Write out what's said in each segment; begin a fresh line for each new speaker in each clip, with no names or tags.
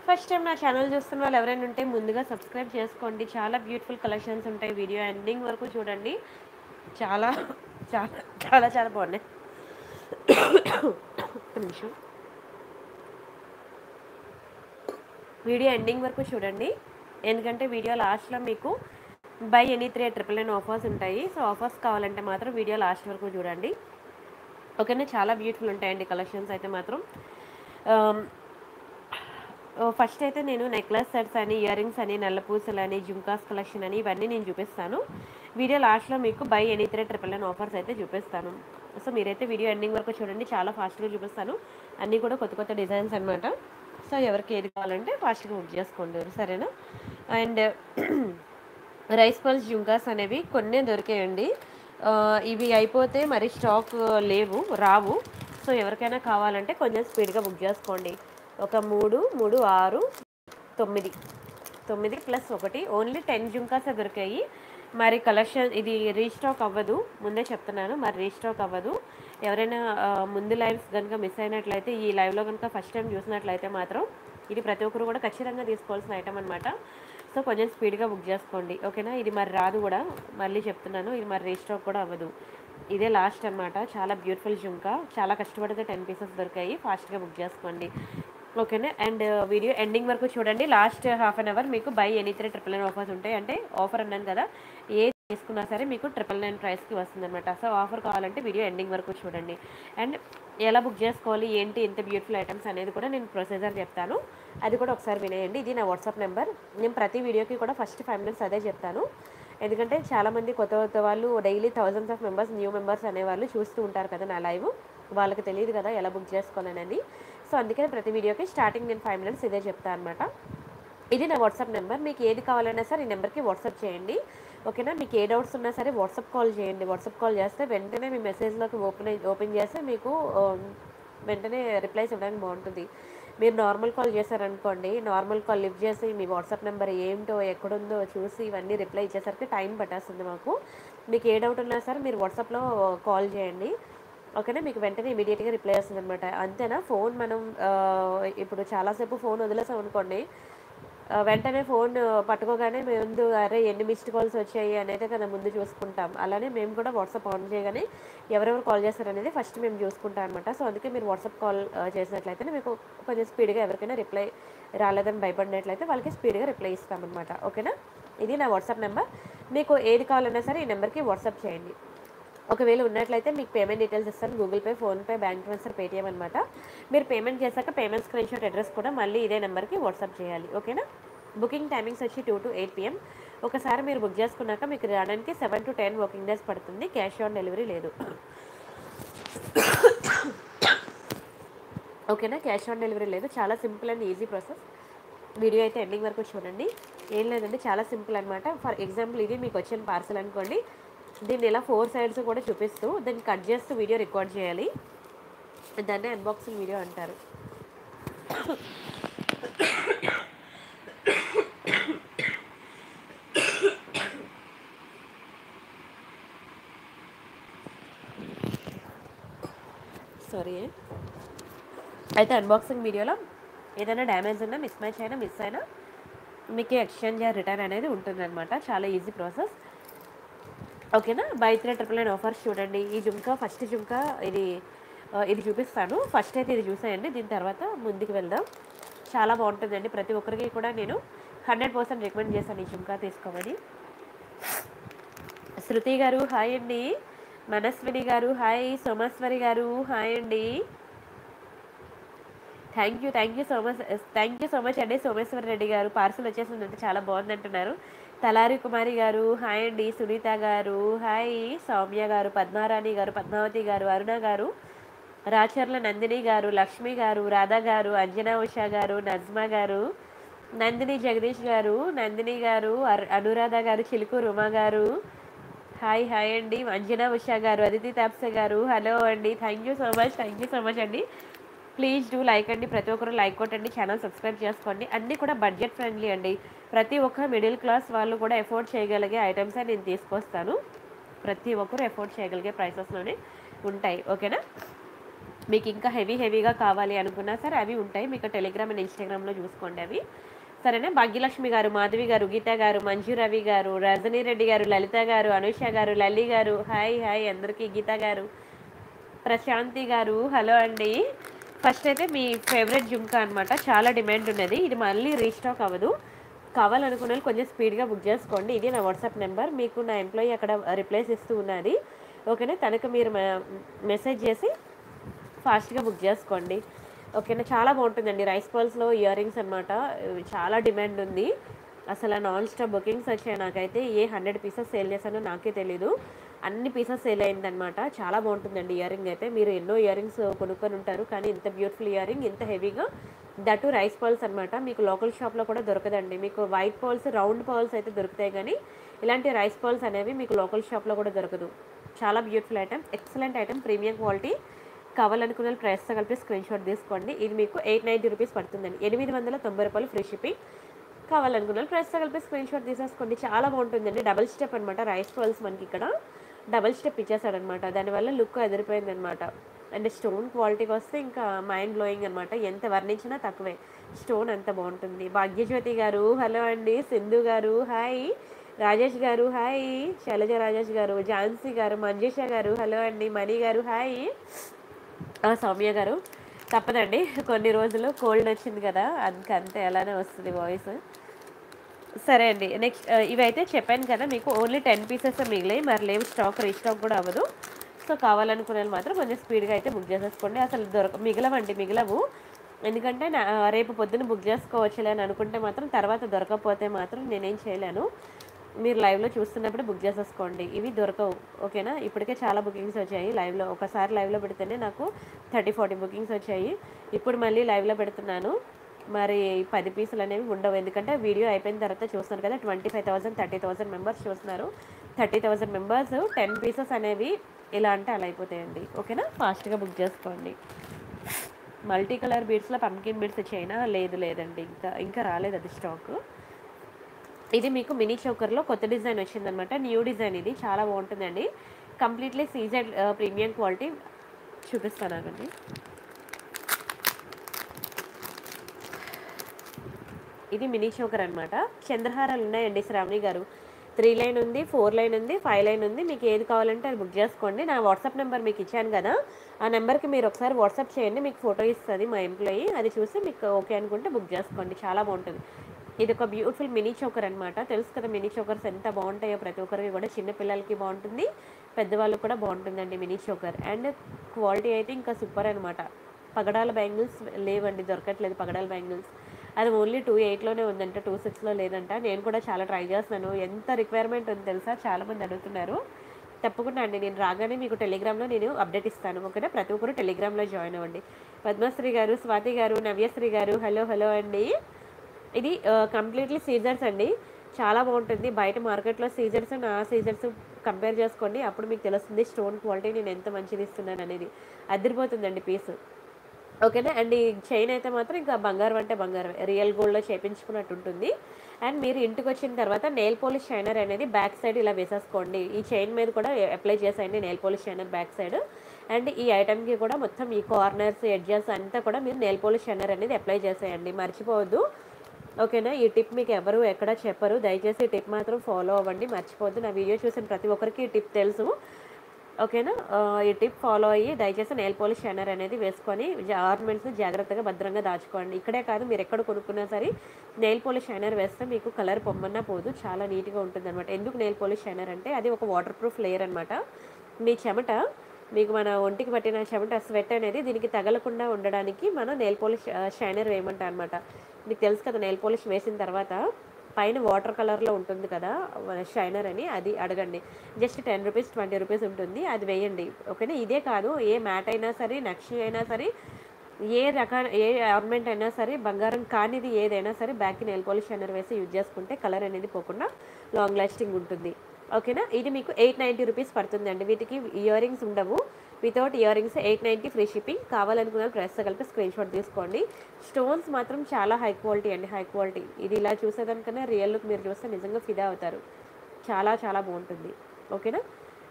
First time నా channel చూస్తున్న వాళ్ళు ఎవరైనా ఉంటే ముందుగా సబ్స్క్రైబ్ చేసుకోండి. చాలా బ్యూటిఫుల్ కలెక్షన్స్ ఉంటాయి. వీడియో ఎండింగ్ వరకు చూడండి. చాలా చాలా చాలా చాలా బాగున్నాయి. ఒక్క నిమిషం. వీడియో ఎండింగ్ వరకు చూడండి, ఎందుకంటే వీడియో లాస్ట్లో మీకు బై ఎనీ 3 999 ఆఫర్స్ ఉంటాయి. సో ఆఫర్స్ కావాలంటే మాత్రం వీడియో లాస్ట్ వరకు చూడండి. ఓకేనా, చాలా బ్యూటిఫుల్ ఉంటాయండి కలెక్షన్స్ అయితే మాత్రం. ఫస్ట్ అయితే నేను నెక్లెస్ సెట్స్ అని, ఇయర్ రింగ్స్ అని, నల్లపూసలు అని, జుమ్కాస్ కలెక్షన్ అని ఇవన్నీ నేను చూపిస్తాను. వీడియో లాస్ట్లో మీకు బై ఎనీ 3 999 ఆఫర్స్ అయితే చూపిస్తాను. సో మీరైతే వీడియో ఎండింగ్ వరకు చూడండి, చాలా ఫాస్ట్గా చూపిస్తాను. అన్నీ కూడా కొత్త కొత్త డిజైన్స్ అనమాట. సో ఎవరికి ఏది కావాలంటే ఫాస్ట్గా బుక్ చేసుకోండి, సరేనా. అండ్ రైస్ పల్స్ జుంకాస్ అనేవి కొన్ని దొరికాయండి. ఇవి అయిపోతే మరి స్టాక్ లేవు, రావు. సో ఎవరికైనా కావాలంటే కొంచెం స్పీడ్గా బుక్ చేసుకోండి. ఒక 3, 3, 6, 9 9 ప్లస్ 1 ఓన్లీ 10 జుంకాసే దొరికాయి. మరి కలెక్షన్ ఇది రీస్టాక్ అవ్వదు, ముందే చెప్తున్నాను. మరి రీస్టాక్ అవ్వదు. ఎవరైనా ముందు లైవ్స్ కనుక మిస్ అయినట్లయితే, ఈ లైవ్లో కనుక ఫస్ట్ టైం చూసినట్లయితే మాత్రం ఇది ప్రతి ఒక్కరు కూడా ఖచ్చితంగా తీసుకోవాల్సిన ఐటమ్ అనమాట. సో కొంచెం స్పీడ్గా బుక్ చేసుకోండి, ఓకేనా. ఇది మరి రాదు కూడా, మళ్ళీ చెప్తున్నాను, ఇది మరి రీస్టాక్ కూడా అవ్వదు. ఇదే లాస్ట్ అనమాట. చాలా బ్యూటిఫుల్ జుంకా, చాలా కష్టపడితే 10 పీసెస్ దొరికాయి. ఫాస్ట్గా బుక్ చేసుకోండి, ఓకేనా. అండ్ వీడియో ఎండింగ్ వరకు చూడండి. లాస్ట్ హాఫ్ అన్ అవర్ మీకు బై ఎనీ 3 999 ఆఫర్స్ ఉంటాయి. అంటే ఆఫర్ అన్నాను కదా, ఏ తీసుకున్నా సరే మీకు 999 ప్రైస్కి వస్తుందన్నమాట. సో ఆఫర్ కావాలంటే వీడియో ఎండింగ్ వరకు చూడండి. అండ్ ఎలా బుక్ చేసుకోవాలి, ఏంటి ఇంత బ్యూటిఫుల్ ఐటమ్స్ అనేది కూడా నేను ప్రొసీజర్ చెప్తాను, అది కూడా ఒకసారి వినేయండి. ఇది నా వాట్సాప్ నెంబర్. నేను ప్రతి వీడియోకి కూడా ఫస్ట్ 5 minutes అదే చెప్తాను, ఎందుకంటే చాలామంది కొత్త కొత్త వాళ్ళు daily thousands of members, new members అనేవాళ్ళు చూస్తూ ఉంటారు కదా నా లైవ్, వాళ్ళకి తెలియదు కదా ఎలా బుక్ చేసుకోవాలనేది. సో అందుకని ప్రతి వీడియోకి స్టార్టింగ్ నేను 5 minutes ఇదే చెప్తాను అనమాట. ఇది నా వాట్సాప్ నెంబర్. మీకు ఏది కావాలన్నా సరే ఈ నెంబర్కి వాట్సాప్ చేయండి, ఓకేనా. మీకు ఏ డౌట్స్ ఉన్నా సరే వాట్సాప్ కాల్ చేయండి. వాట్సాప్ కాల్ చేస్తే వెంటనే మీ మెసేజ్లోకి ఓపెన్ చేస్తే మీకు వెంటనే రిప్లైస్ ఇవ్వడానికి బాగుంటుంది. మీరు నార్మల్ కాల్ చేశారనుకోండి, నార్మల్ కాల్ లిఫ్ట్ చేసి మీ వాట్సాప్ నెంబర్ ఏంటో ఎక్కడుందో చూసి ఇవన్నీ రిప్లై ఇచ్చేసరికి టైం పట్టేస్తుంది మాకు. మీకు ఏ డౌట్ ఉన్నా సరే మీరు వాట్సాప్లో కాల్ చేయండి, ఓకేనా. మీకు వెంటనే ఇమీడియట్గా రిప్లై వస్తుంది అనమాట. అంతేనా, ఫోన్ మనం ఇప్పుడు చాలాసేపు ఫోన్ వదిలేసాం అనుకోండి, వెంటనే ఫోన్ పట్టుకోగానే ముందు అరే ఎన్ని మిస్డ్ కాల్స్ వచ్చాయి అనేది కదా ముందు చూసుకుంటాం. అలానే మేము కూడా వాట్సాప్ ఆన్ చేయగానే ఎవరెవరు కాల్ చేస్తారనేది ఫస్ట్ మేము చూసుకుంటాం అనమాట. సో అందుకే మీరు వాట్సాప్ కాల్ చేసినట్లయితే మీకు కొంచెం స్పీడ్గా ఎవరికైనా రిప్లై రాలేదని భయపడినట్లయితే వాళ్ళకి స్పీడ్గా రిప్లై ఇస్తామన్నమాట, ఓకేనా. ఇది నా వాట్సాప్ నెంబర్. మీకు ఏది కావాలన్నా సరే ఈ నెంబర్కి వాట్సాప్ చేయండి. ఒకవేళ ఉన్నట్లయితే మీకు పేమెంట్ డీటెయిల్స్ ఇస్తాను, Google Pay, PhonePe, bank transfer, Paytm అనమాట. మీరు పేమెంట్ చేశాక పేమెంట్ స్క్రీన్ షాట్ అడ్రస్ కూడా మళ్ళీ ఇదే నెంబర్కి వాట్సాప్ చేయాలి, ఓకేనా. బుకింగ్ టైమింగ్స్ వచ్చి 2 to 8 PM. ఒకసారి మీరు బుక్ చేసుకున్నాక మీకు రావడానికి 7 to 10 వర్కింగ్ డేస్ పడుతుంది. క్యాష్ ఆన్ డెలివరీ లేదు, ఓకేనా. క్యాష్ ఆన్ డెలివరీ లేదు. చాలా simple and easy process. Video అయితే ఎండింగ్ వరకు చూడండి. ఏం లేదండి, చాలా సింపుల్ అనమాట. ఫర్ ఎగ్జాంపుల్ ఇది మీకు వచ్చిన పార్సల్ అనుకోండి, దీన్ని ఇలా 4 sides కూడా చూపిస్తూ దీన్ని కట్ చేస్తూ వీడియో రికార్డ్ చేయాలి. దాన్ని అన్బాక్సింగ్ వీడియో అంటారు. సారీ. అయితే అన్బాక్సింగ్ వీడియోలో ఏదైనా డ్యామేజ్ ఉన్నా, మిస్ మ్యాచ్ అయినా, మిస్ అయినా మీకు ఎక్స్చేంజ్ రిటర్న్ అనేది ఉంటుందన్నమాట. చాలా ఈజీ ప్రాసెస్, ఓకేనా. బై 3 999 ఆఫర్స్ చూడండి. ఈ జుంకా ఫస్ట్ జుంకా ఇది చూపిస్తాను. ఫస్ట్ అయితే ఇది చూసేయండి, దీని తర్వాత ముందుకు వెళ్దాం. చాలా బాగుంటుందండి. ప్రతి ఒక్కరికి కూడా నేను 100% రికమెండ్ చేశాను ఈ జుంకా తీసుకోమని. శృతి గారు హాయ్ అండి, మనస్విని గారు హాయ్, సోమేశ్వరి గారు హాయ్ అండి. థ్యాంక్ యూ సో మచ్ అండి. సోమేశ్వర రెడ్డి గారు పార్సల్ వచ్చేసిందంటే చాలా బాగుంది అంటున్నారు. తలారి కుమారి గారు హాయ్ అండి. సునీత గారు హాయ్, సౌమ్య గారు, పద్మారాణి గారు, పద్మావతి గారు, అరుణ గారు, రాచర్ల నందిని గారు, లక్ష్మి గారు, రాధా గారు, అంజనా ఉషా గారు, నజ్మా గారు, నందిని జగదీష్ గారు, నందిని గారు, అనురాధ గారు, చిలుకు రుమా గారు హాయ్ అండి. అంజనా ఉషా గారు, అదితి తాప్సే గారు హలో అండి. థ్యాంక్ యూ సో మచ్ అండి. ప్లీజ్ డూ లైక్ అండి, ప్రతి ఒక్కరు లైక్ కొట్టండి, ఛానల్ సబ్స్క్రైబ్ చేసుకోండి. అన్నీ కూడా బడ్జెట్ ఫ్రెండ్లీ అండి. ప్రతి ఒక్క మిడిల్ క్లాస్ వాళ్ళు కూడా ఎఫోర్డ్ చేయగలిగే ఐటమ్సే నేను తీసుకొస్తాను. ప్రతి ఒక్కరు ఎఫోర్డ్ చేయగలిగే ప్రైసెస్లోనే ఉంటాయి, ఓకేనా. మీకు ఇంకా హెవీగా కావాలి అనుకున్నా సరే అవి ఉంటాయి. మీకు టెలిగ్రామ్ అండ్ ఇన్‌స్టాగ్రామ్‌లో చూసుకోండి అవి. సరేనా? భాగ్యలక్ష్మి గారు, మాధవి గారు, గీత గారు, మంజు రవి గారు, రజనీ రెడ్డి గారు, లలిత గారు, అనుష గారు, లల్లి గారు, హాయ్ అందరికీ. గీత గారు, ప్రశాంతి గారు, హలో అండి. ఫస్ట్ అయితే మీ ఫేవరెట్ జుంకా అనమాట. చాలా డిమాండ్ ఉన్నది. ఇది మళ్ళీ రీస్టాక్ అవ్వదు. కావాలనుకున్న వాళ్ళు కొంచెం స్పీడ్గా బుక్ చేసుకోండి. ఇది నా వాట్సాప్ నెంబర్. మీకు నా ఎంప్లాయీ అక్కడ రిప్లైస్ ఇస్తూ ఉన్నది. ఓకేనా? తనకు మీరు మెసేజ్ చేసి ఫాస్ట్గా బుక్ చేసుకోండి. ఓకేనా? చాలా బాగుంటుందండి. రైస్ పర్ల్స్లో ఇయర్ రింగ్స్ అనమాట. చాలా డిమాండ్ ఉంది. అసలు నాన్ స్టాప్ బుకింగ్స్ వచ్చాయి. నాకైతే 100 పీసెస్ సేల్ చేశానో నాకే తెలీదు. అన్ని పీసెస్ సేల్ అయిందనమాట. చాలా బాగుంటుందండి ఇయర్ రింగ్ అయితే. మీరు ఎన్నో ఇయర్ రింగ్స్ కొనుక్కొని ఉంటారు, కానీ ఇంత బ్యూటిఫుల్ ఇయర్ రింగ్, ఇంత హెవీగా, దట్టు రైస్ పర్ల్స్ అనమాట. మీకు లోకల్ షాప్లో కూడా దొరకదండి. మీకు వైట్ పర్ల్స్, రౌండ్ పర్ల్స్ అయితే దొరుకుతాయి, కానీ ఇలాంటి రైస్ పర్ల్స్ అనేవి మీకు లోకల్ షాప్లో కూడా దొరకదు. చాలా beautiful item, excellent item, premium quality. కావాలనుకున్న ప్రైస్తో కలిపి స్క్రీన్ షాట్ తీసుకోండి. ఇది మీకు 890 రూపీస్ పడుతుందండి. 890 రూపాయలు ఫ్రీ షిప్పింగ్. కావాలనుకున్న ప్రైస్తో కలిపి స్క్రీన్ షాట్ తీసేసుకోండి. చాలా బాగుంటుందండి. డబల్ స్టెప్ అనమాట. రైస్ పర్ల్స్ మనకి ఇక్కడ డబల్ స్టెప్ ఇచ్చేసాడనమాట. దానివల్ల లుక్ అదిరిపోయిందనమాట. అండ్ స్టోన్ క్వాలిటీకి వస్తే ఇంకా మైండ్ బ్లోయింగ్ అనమాట. ఎంత వర్ణించినా తక్కువే. స్టోన్ అంత బాగుంటుంది. భాగ్యజ్యోతి గారు, హలో అండి. సింధు గారు, హాయ్. రాజేష్ గారు, హాయ్. శైలజ రాజేష్ గారు, ఝాన్సీ గారు, మంజుష గారు, హలో అండి. మణి గారు, హాయ్. సౌమ్య గారు, తప్పదండి, కొన్ని రోజులు కోల్డ్ వచ్చింది కదా, అంతే అలానే వస్తుంది వాయిస్. సరే అండి. నెక్స్ట్ ఇవైతే చెప్పాను కదా మీకు, ఓన్లీ 10 పీసెస్ మిగిలాయి, మరి లేవు, స్టాక్ రీస్టాక్ కూడా అవ్వదు. సో కావాలనుకునే మాత్రం కొంచెం స్పీడ్గా అయితే బుక్ చేసేసుకోండి. అసలు మిగలవు. ఎందుకంటే రేపు పొద్దున్న బుక్ చేసుకోవచ్చులే అని అనుకుంటే మాత్రం, తర్వాత దొరకకపోతే మాత్రం నేనేం చేయలేను. మీరు లైవ్లో చూస్తున్నప్పుడు బుక్ చేసేసుకోండి. ఇవి దొరకవు. ఓకేనా? ఇప్పటికే చాలా బుకింగ్స్ వచ్చాయి లైవ్లో. ఒకసారి లైవ్లో పెడితేనే నాకు 30-40 బుకింగ్స్ వచ్చాయి. ఇప్పుడు మళ్ళీ లైవ్లో పెడుతున్నాను. మరి 10 పీసులు అనేవి ఉండవు. ఎందుకంటే వీడియో అయిపోయిన తర్వాత చూస్తున్నారు కదా, 25,000 30,000 మెంబర్స్ చూస్తున్నారు. 30,000 మెంబర్స్ 10 పీసెస్ అనేవి ఇలా అంటే అలా అయిపోతాయండి. ఓకేనా? ఫాస్ట్గా బుక్ చేసుకోండి. మల్టీ కలర్ బీడ్స్లో పంకిన్ బీడ్స్ చైనా లేదండి, ఇంకా రాలేదు అది స్టాక్. ఇది మీకు మినీ చోకర్లో కొత్త డిజైన్ వచ్చిందనమాట. New design. ఇది చాలా బాగుంటుందండి. Completely CZ premium quality. చూపిస్తానండి. ఇది మినీ చోకర్ అనమాట. చంద్రహారాలు ఉన్నాయండి శ్రావణి గారు. 3 లైన్ ఉంది, 4 లైన్ ఉంది, 5 లైన్ ఉంది. మీకు ఏది కావాలంటే అది బుక్ చేసుకోండి. నా వాట్సాప్ నెంబర్ మీకు ఇచ్చాను కదా, ఆ నెంబర్కి మీరు ఒకసారి వాట్సాప్ చేయండి. మీకు ఫోటో ఇస్తుంది మా ఎంప్లాయీ. అది చూసి మీకు ఓకే అనుకుంటే బుక్ చేసుకోండి. చాలా బాగుంటుంది. ఇది ఒక బ్యూటిఫుల్ మినీ చోకర్ అనమాట. తెలుసు కదా మినీ చోకర్స్ ఎంత బాగుంటాయో, ప్రతి ఒక్కరికి కూడా, చిన్న పిల్లలకి బాగుంటుంది, పెద్దవాళ్ళకి కూడా బాగుంటుందండి మినీ చోకర్. అండ్ క్వాలిటీ అయితే ఇంకా సూపర్ అనమాట. పగడాల బ్యాంగిల్స్ లేవండి, దొరకట్లేదు పగడాల బ్యాంగిల్స్. అది ఓన్లీ 2.8లోనే ఉందంట, 2.6లో లేదంట. నేను కూడా చాలా ట్రై చేస్తున్నాను. ఎంత రిక్వైర్మెంట్ ఉంది తెలుసా, చాలామంది అడుగుతున్నారు. తప్పకుండా అండి, నేను రాగానే మీకు టెలిగ్రామ్లో నేను అప్డేట్ ఇస్తాను. ఓకేనా? ప్రతి ఒక్కరు టెలిగ్రామ్లో జాయిన్ అవ్వండి. పద్మశ్రీ గారు, స్వాతి గారు, నవ్యశ్రీ గారు, హలో అండి. ఇది కంప్లీట్లీ సీజర్స్ అండి. చాలా బాగుంటుంది. బయట మార్కెట్లో సీజర్స్, నా సీజర్స్ కంపేర్ చేసుకోండి. అప్పుడు మీకు తెలుస్తుంది స్టోన్ క్వాలిటీ నేను ఎంత మంచిది ఇస్తున్నాను అనేది. అదిరిపోతుందండి పీస్. ఓకేనా? అండ్ ఈ చైన్ అయితే మాత్రం ఇంకా బంగారం అంటే బంగారం, రియల్ గోల్డ్లో చేయించుకున్నట్టు ఉంటుంది. అండ్ మీరు ఇంటికి వచ్చిన తర్వాత నెయిల్ పాలిష్ షైనర్ అనేది బ్యాక్ సైడ్ ఇలా వేసేసుకోండి. ఈ చైన్ మీద కూడా అప్లై చేసేయండి nail polish shiner back side. And ఈ ఐటమ్కి కూడా మొత్తం ఈ కార్నర్స్, ఎడ్జెస్ అంతా కూడా మీరు నెయిల్ పాలిష్ షైనర్ అనేది అప్లై చేసేయండి. మర్చిపోవద్దు. ఓకేనా? ఈ టిప్ మీకు ఎవరు ఎక్కడ చెప్పరు. దయచేసి ఈ టిప్ మాత్రం ఫాలో అవ్వండి, మర్చిపోవద్దు. నా వీడియో చూసిన ప్రతి ఒక్కరికి ఈ టిప్ తెలుసు. ఓకేనా? ఈ టిప్ ఫాలో అయ్యి దయచేసి నెయిల్ పాలిష్ షైనర్ అనేది వేసుకొని ఆర్నమెంట్స్ జాగ్రత్తగా భద్రంగా దాచుకోండి. ఇక్కడే కాదు, మీరు ఎక్కడ కొనుక్కున్నా సరే నెయిల్ పాలిష్ షైనర్ వేస్తే మీకు కలర్ పొమ్మన్నా పోదు, చాలా నీట్గా ఉంటుంది అనమాట. ఎందుకు నెయిల్ పాలిష్ షైనర్ అంటే అది ఒక వాటర్ ప్రూఫ్ లేయర్ అనమాట. మీ చెమట, మీకు మన ఒంటికి పట్టిన చెమట, స్వెట్ అనేది దీనికి తగలకుండా ఉండడానికి మనం నెయిల్ పాలిష్ షైనర్ వేయమంటాం అనమాట. మీకు తెలుసు కదా, నెయిల్ పాలిష్ వేసిన తర్వాత పైన వాటర్ కలర్లో ఉంటుంది కదా షైనర్ అని, అది అడగండి. జస్ట్ 10 రూపీస్ 20 రూపీస్ ఉంటుంది, అది వేయండి. ఓకేనా? ఇదే కాదు, ఏ మ్యాట్ అయినా సరే, నక్షి అయినా సరే, ఏ ఆర్నమెంట్ అయినా సరే, బంగారం కానిది ఏదైనా సరే బ్యాక్కి నెయిల్ పాలిష్ షైనర్ వేసి యూజ్ చేసుకుంటే కలర్ అనేది పోకుండా లాంగ్ లాస్టింగ్ ఉంటుంది. ఓకేనా? ఇది మీకు 890 రూపీస్ పడుతుందండి. వీటికి ఇయర్ రింగ్స్ ఉండవు. Without ear rings 890 free shipping. కావాలనుకున్న ప్రైస్తో కలిపి స్క్రీన్ షాట్ తీసుకోండి. స్టోన్స్ మాత్రం చాలా హై క్వాలిటీ అండి, హై క్వాలిటీ. ఇది ఇలా చూసేదానికన్నా రియల్ లుక్ మీరు చూస్తే నిజంగా ఫిదా అవుతారు. చాలా చాలా బాగుంటుంది. ఓకేనా?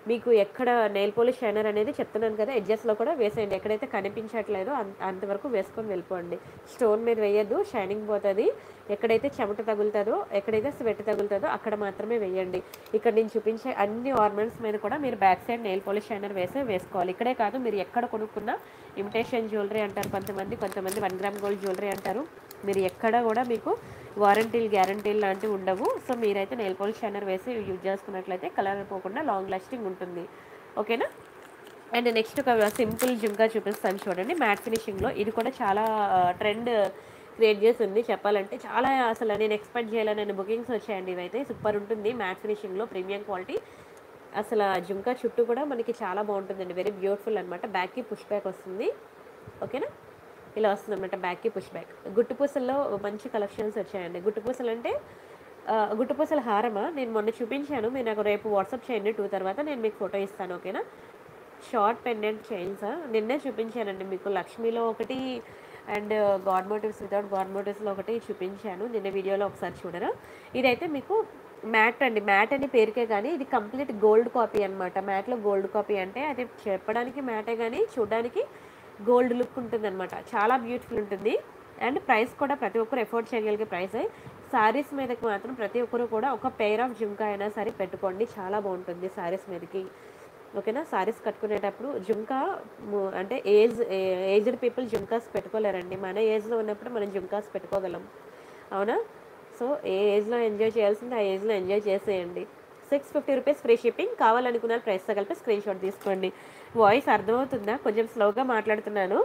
మీకు ఎక్కడ నెయిల్ పాలిష్ షైనర్ అనేది చెప్తున్నాను కదా, ఎడ్జెస్లో కూడా వేసేయండి. ఎక్కడైతే కనిపించట్లేదో అంతవరకు వేసుకొని వెళ్ళిపోండి. స్టోన్ మీద వేయద్దు, షైనింగ్ పోతుంది. ఎక్కడైతే చెమట తగులుతుందో, ఎక్కడైతే స్వెట్ తగులుతుందో అక్కడ మాత్రమే వేయండి. ఇక్కడ నేను చూపించే అన్ని ఆర్నమెంట్స్ మీద కూడా మీరు back side nail polish shiner వేసుకోవాలి. ఇక్కడే కాదు, మీరు ఎక్కడ కొనుక్కున్నా ఇమిటేషన్ జ్యువెలరీ అంటారు కొంతమంది 1 గ్రామ్ గోల్డ్ జ్యువెలరీ అంటారు. మీరు ఎక్కడ కూడా మీకు వారంటీలు గ్యారంటీలు లాంటివి ఉండవు. సో మీరైతే నెయిల్ పాలిష్ షైనర్ వేసి యూజ్ చేసుకున్నట్లయితే కలర్ పోకుండా లాంగ్ లాస్టింగ్ ఉంటుంది. ఓకేనా. అండ్ నెక్స్ట్ ఒక సింపుల్ జుంకా చూపిస్తాను చూడండి, మ్యాట్ ఫినిషింగ్లో. ఇది కూడా చాలా ట్రెండ్ క్రియేట్ చేసింది చెప్పాలంటే. చాలా అసలు నేను ఎక్స్పెక్ట్ చేయలేని బుకింగ్స్ వచ్చాయండి. ఇవైతే సూపర్ ఉంటుంది, మ్యాట్ ఫినిషింగ్లో ప్రీమియం క్వాలిటీ. అసలు జుంకా చుట్టూ కూడా మనకి చాలా బాగుంటుందండి, వెరీ బ్యూటిఫుల్ అనమాట. బ్యాక్కి పుష్ బ్యాక్ వస్తుంది. ఓకేనా, ఇలా వస్తుంది అనమాట బ్యాక్కి పుష్ బ్యాక్. గుట్టుపూసల్లో మంచి కలెక్షన్స్ వచ్చాయండి. గుట్టుపూసలు అంటే గుట్టుపూసల హారమా, నేను మొన్న చూపించాను. మీరు నాకు రేపు వాట్సాప్ చేయండి 2 తర్వాత, నేను మీకు ఫోటో ఇస్తాను. ఓకేనా. షార్ట్ పెండెంట్ చైన్స్ నిన్నే చూపించానండి మీకు. లక్ష్మీలో ఒకటి and god motives without god మోటివ్స్లో ఒకటి చూపించాను నిన్న వీడియోలో, ఒకసారి చూడరా. ఇదైతే మీకు మ్యాట్ అండి. మ్యాట్ అని పేరుకే కానీ ఇది కంప్లీట్ గోల్డ్ కాపీ అనమాట. మ్యాట్లో గోల్డ్ కాపీ అంటే అది చెప్పడానికి మ్యాటే కానీ చూడడానికి గోల్డ్ లుక్ ఉంటుంది అనమాట. చాలా బ్యూటిఫుల్ ఉంటుంది. అండ్ ప్రైస్ కూడా ప్రతి ఒక్కరు ఎఫోర్డ్ చేయగలిగే ప్రైస్. శారీస్ మీదకి మాత్రం ప్రతి ఒక్కరు కూడా ఒక పెయిర్ ఆఫ్ జుంకా అయినా సరే పెట్టుకోండి, చాలా బాగుంటుంది శారీస్ మీదకి. ఓకేనా. శారీస్ కట్టుకునేటప్పుడు జుంకా అంటే ఏజ్డ్ పీపుల్ జుంకాస్ పెట్టుకోలేరండి. మన ఏజ్లో ఉన్నప్పుడు మనం జుంకాస్ పెట్టుకోగలం, అవునా. సో ఏ ఏజ్లో ఎంజాయ్ చేయాల్సింది ఆ ఏజ్లో ఎంజాయ్ చేసేయండి. 650 రూపీస్ ఫ్రీ షిప్పింగ్. కావాలనుకున్న ప్రైస్తో కలిపి స్క్రీన్ షాట్ తీసుకోండి. వాయిస్ అర్థమవుతుందా? కొంచెం స్లోగా మాట్లాడుతున్నాను,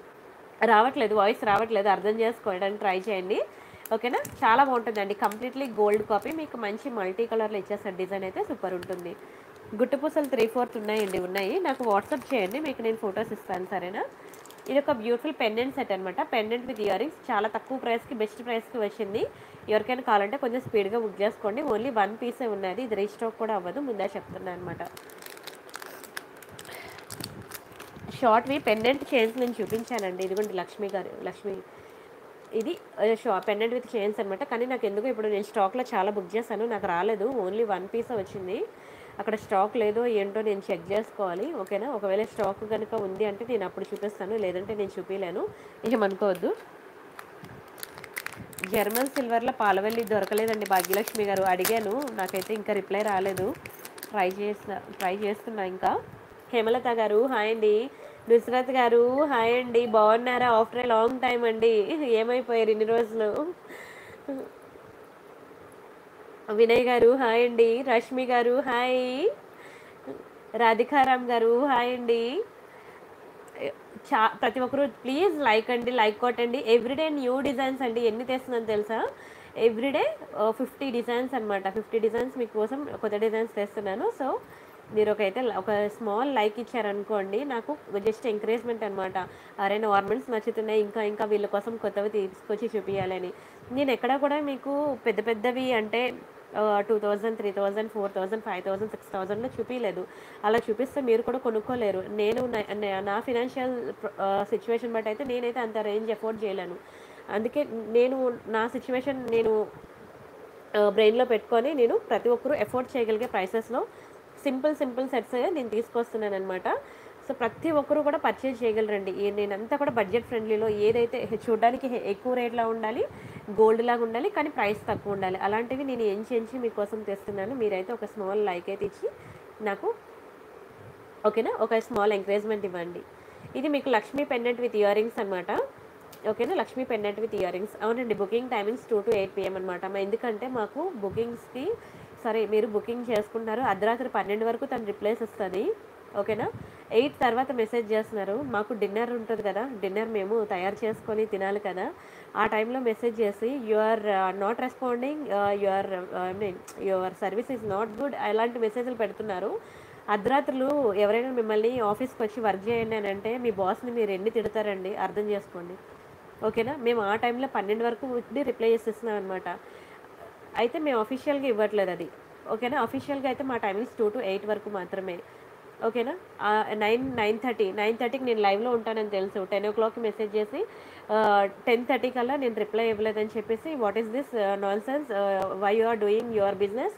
వాయిస్ రావట్లేదు, అర్థం చేసుకోవడానికి ట్రై చేయండి. ఓకేనా. చాలా బాగుంటుందండి, కంప్లీట్లీ గోల్డ్ కాపీ. మీకు మంచి మల్టీ కలర్లో ఇచ్చేస్తారు. డిజైన్ అయితే సూపర్ ఉంటుంది. గుట్టుపూసలు 3/4 ఉన్నాయి. నాకు వాట్సాప్ చేయండి, మీకు నేను ఫొటోస్ ఇస్తాను, సరేనా. ఇది ఒక బ్యూటిఫుల్ పెండెంట్ సెట్ అనమాట. పెండెంట్ విత్ ఇయర్ రింగ్స్, చాలా తక్కువ ప్రైస్కి బెస్ట్ ప్రైస్కి వచ్చింది. ఎవరికైనా కావాలంటే కొంచెం స్పీడ్గా బుక్ చేసుకోండి. ఓన్లీ 1 పీసే ఉన్నది, ఇది రీస్టాక్ కూడా అవ్వదు, ముందే చెప్తున్నాను అనమాట. షార్ట్వి పెండెంట్ చైన్స్ నేను చూపించానండి. ఇదిగోండి లక్ష్మి ఇది పెండెంట్ విత్ చైన్స్ అనమాట. కానీ నాకు ఎందుకు ఇప్పుడు నేను స్టాక్లో చాలా బుక్ చేశాను, నాకు రాలేదు. ఓన్లీ 1 పీస్ వచ్చింది. అక్కడ స్టాక్ లేదో ఏంటో నేను చెక్ చేసుకోవాలి. ఓకేనా. ఒకవేళ స్టాక్ కనుక ఉంది అంటే నేను అప్పుడు చూపిస్తాను, లేదంటే నేను చూపించలేను, ఏమనుకోవద్దు. జర్మన్ సిల్వర్లో పాలవెల్లి దొరకలేదండి భాగ్యలక్ష్మి గారు. అడిగాను, నాకైతే ఇంకా రిప్లై రాలేదు. ట్రై చేస్తున్నా ఇంకా. హేమలత గారు హాయ్ అండి. నుస్రత్ గారు హాయ్ అండి, బాగున్నారా? ఆఫ్టర్ ఏ లాంగ్ టైం అండి, ఏమైపోయారు ఇన్ని రోజులు? వినయ్ గారు హాయ్ అండి. రష్మి గారు హాయ్. రాధికారామ్ గారు హాయ్ అండి. ప్రతి ఒక్కరు ప్లీజ్ లైక్ అండి, లైక్ కొట్టండి. ఎవ్రీడే న్యూ డిజైన్స్ అండి. ఎన్ని తెస్తున్నాను తెలుసా? ఎవ్రీడే 50 డిజైన్స్ అనమాట. 50 డిజైన్స్ మీకోసం కొత్త డిజైన్స్ తెస్తున్నాను. సో మీరు ఒక స్మాల్ లైక్ ఇచ్చారనుకోండి, నాకు జస్ట్ ఎంకరేజ్మెంట్ అనమాట. అరే నా ఆర్నమెంట్స్ నచ్చుతున్నాయి, ఇంకా వీళ్ళ కోసం కొత్తవి తీసుకొచ్చి చూపించాలని. నేను ఎక్కడ కూడా మీకు పెద్దవి అంటే 2000, 3000, 4000, 5000, 6000లో చూపించలేదు. అలా చూపిస్తే మీరు కూడా కొనుక్కోలేరు. నేను నా ఫినాన్షియల్ సిచ్యువేషన్ బట్టి అయితే నేనైతే అంత రేంజ్ ఎఫోర్డ్ చేయలేను. అందుకే నా సిచ్యువేషన్ బ్రెయిన్లో పెట్టుకొని నేను ప్రతి ఒక్కరూ ఎఫోర్డ్ చేయగలిగే ప్రైసెస్లో సింపుల్ సెట్స్ నేను తీసుకొస్తున్నాను అనమాట. సో ప్రతి ఒక్కరూ కూడా పర్చేజ్ చేయగలరండి. నేనంతా కూడా బడ్జెట్ ఫ్రెండ్లీలో, ఏదైతే చూడడానికి ఎక్కువ రేట్లో ఉండాలి, గోల్డ్ లాగా ఉండాలి, కానీ ప్రైస్ తక్కువ ఉండాలి, అలాంటివి నేను ఎంచి మీకోసం తెస్తున్నాను. మీరైతే ఒక స్మాల్ లైక్ అయితే ఇచ్చి నాకు ఓకేనా, ఒక స్మాల్ ఎంకరేజ్మెంట్ ఇవ్వండి. ఇది మీకు Lakshmi pendant with ear rings అనమాట. ఓకేనా. Lakshmi pendant with ear rings. అవునండి, బుకింగ్ టైమింగ్స్ 2 to 8 PM అనమాట. ఎందుకంటే మాకు బుకింగ్స్కి సరే మీరు బుకింగ్ చేసుకుంటున్నారు, అర్ధరాత్రి 12 వరకు తను రిప్లైస్ వస్తుంది. ఓకేనా. 8 తర్వాత మెసేజ్ చేస్తున్నారు. మాకు డిన్నర్ ఉంటుంది కదా, డిన్నర్ మేము తయారు చేసుకొని తినాలి కదా, ఆ టైంలో మెసేజ్ చేసి you are not responding, your service is not good, అలాంటి మెసేజ్లు పెడుతున్నారు. అర్ధరాత్రులు ఎవరైనా మిమ్మల్ని ఆఫీస్కి వచ్చి వర్క్ చేయండి అని అంటే మీ బాస్ని మీరు ఎన్ని తిడతారండి, అర్థం చేసుకోండి. ఓకేనా. మేము ఆ టైంలో 12 వరకు రిప్లై చేసేస్తున్నాం అనమాట. అయితే మేము అఫీషియల్గా ఇవ్వట్లేదు అది. ఓకేనా. అఫీషియల్గా అయితే మా టైమింగ్స్ 2 to 8 వరకు మాత్రమే. ఓకేనా. 9:30కి నేను లైవ్లో ఉంటానని తెలుసు. 10 o'clockకి మెసేజ్ చేసి 10:30 కల్లా నేను రిప్లై ఇవ్వలేదని చెప్పేసి what is this nonsense, why you are doing your business,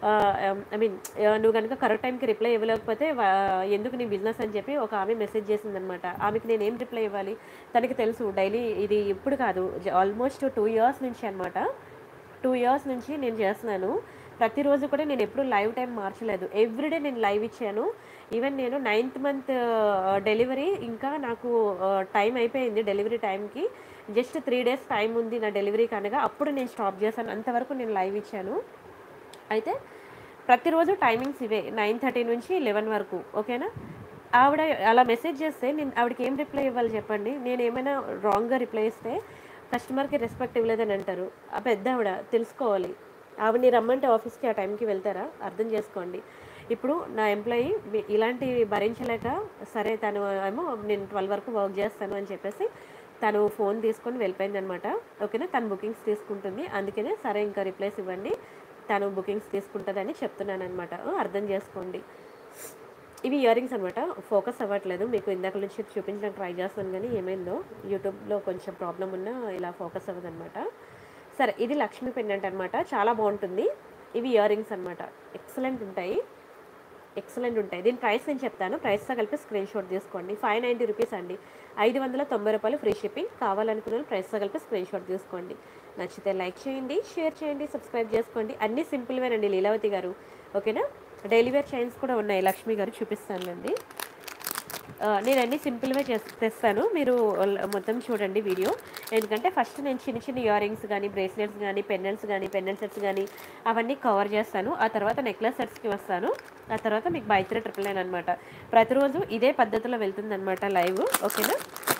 I mean నువ్వు కనుక కరెక్ట్ టైంకి రిప్లై ఇవ్వలేకపోతే ఎందుకు నీ బిజినెస్ అని చెప్పి ఒక ఆమె మెసేజ్ చేసిందనమాట. ఆమెకి నేను ఏం రిప్లై ఇవ్వాలి? తనకి తెలుసు డైలీ ఇది ఇప్పుడు కాదు, ఆల్మోస్ట్ 2 ఇయర్స్ నుంచి అనమాట. 2 ఇయర్స్ నుంచి నేను చేస్తున్నాను. ప్రతిరోజు కూడా నేను ఎప్పుడు లైవ్ టైం మార్చలేదు. ఎవ్రీడే నేను లైవ్ ఇచ్చాను. ఈవెన్ నేను 9th మంత్ డెలివరీ, ఇంకా నాకు టైం అయిపోయింది. డెలివరీ టైంకి జస్ట్ 3 డేస్ టైం ఉంది నా డెలివరీకి అనగా అప్పుడు నేను స్టాప్ చేశాను. అంతవరకు నేను లైవ్ ఇచ్చాను. అయితే ప్రతిరోజు టైమింగ్స్ ఇవే 9:30 నుంచి 11 వరకు. ఓకేనా? ఆవిడ అలా మెసేజ్ చేస్తే నేను ఆవిడకి ఏం రిప్లై ఇవ్వాలి చెప్పండి? నేను ఏమైనా రాంగ్గా రిప్లై ఇస్తే కస్టమర్కి రెస్పెక్ట్ ఇవ్వలేదని అంటారు. ఆ పెద్ద ఆవిడ తెలుసుకోవాలి. ఆవిడని రమ్మంటే ఆఫీస్కి ఆ టైంకి వెళ్తారా? అర్థం చేసుకోండి. ఇప్పుడు నా ఎంప్లాయీ ఇలాంటివి భరించలేక, సరే తను ఏమో నేను 12 వరకు వర్క్ చేస్తాను అని చెప్పేసి తను ఫోన్ తీసుకొని వెళ్ళిపోయిందనమాట. ఓకేనా? తను బుకింగ్స్ తీసుకుంటుంది. అందుకనే సరే ఇంకా రిప్లైస్ ఇవ్వండి, తను బుకింగ్స్ తీసుకుంటుందని చెప్తున్నాను అనమాట. అర్థం చేసుకోండి. ఇవి ఇయర్ రింగ్స్ అనమాట. ఫోకస్ అవ్వట్లేదు, మీకు ఇందాక నుంచి చూపించడానికి ట్రై చేస్తాను కానీ ఏమైందో యూట్యూబ్లో కొంచెం ప్రాబ్లం ఉన్నా ఇలా ఫోకస్ అవ్వదనమాట. సరే, ఇది లక్ష్మీ పెండెంట్ అనమాట. చాలా బాగుంటుంది. ఇవి ఇయర్ రింగ్స్ అనమాట. ఎక్సలెంట్ ఉంటాయి. దీని ప్రైస్ నేను చెప్తాను. ప్రైస్తో కలిపి స్క్రీన్ షాట్ తీసుకోండి. 590 రూపీస్ అండి. 590 రూపాయలు ఫ్రీ షిప్పింగ్. కావాలనుకున్న ప్రైస్తో కలిపి స్క్రీన్ షాట్ తీసుకోండి. నచ్చితే లైక్ చేయండి, షేర్ చేయండి, సబ్స్క్రైబ్ చేసుకోండి. అన్నీ సింపుల్వేనండి లీలావతి గారు. ఓకేనా? డైలీ వేర్ చైన్స్ కూడా ఉన్నాయి. లక్ష్మి గారు చూపిస్తానండి. నేను అన్నీ సింపుల్గా తెస్తాను. మీరు మొత్తం చూడండి వీడియో. ఎందుకంటే ఫస్ట్ నేను చిన్న చిన్న ఇయర్ రింగ్స్ కానీ, బ్రేస్లెట్స్ కానీ, పెండెంట్స్ కానీ, పెండెంట్ సెట్స్ కానీ అవన్నీ కవర్ చేస్తాను. ఆ తర్వాత నెక్లెస్ సెట్స్కి వస్తాను. ఆ తర్వాత మీకు బై 3 999 అనమాట. ప్రతిరోజు ఇదే పద్ధతిలో వెళ్తుందనమాట లైవ్. ఓకేనా?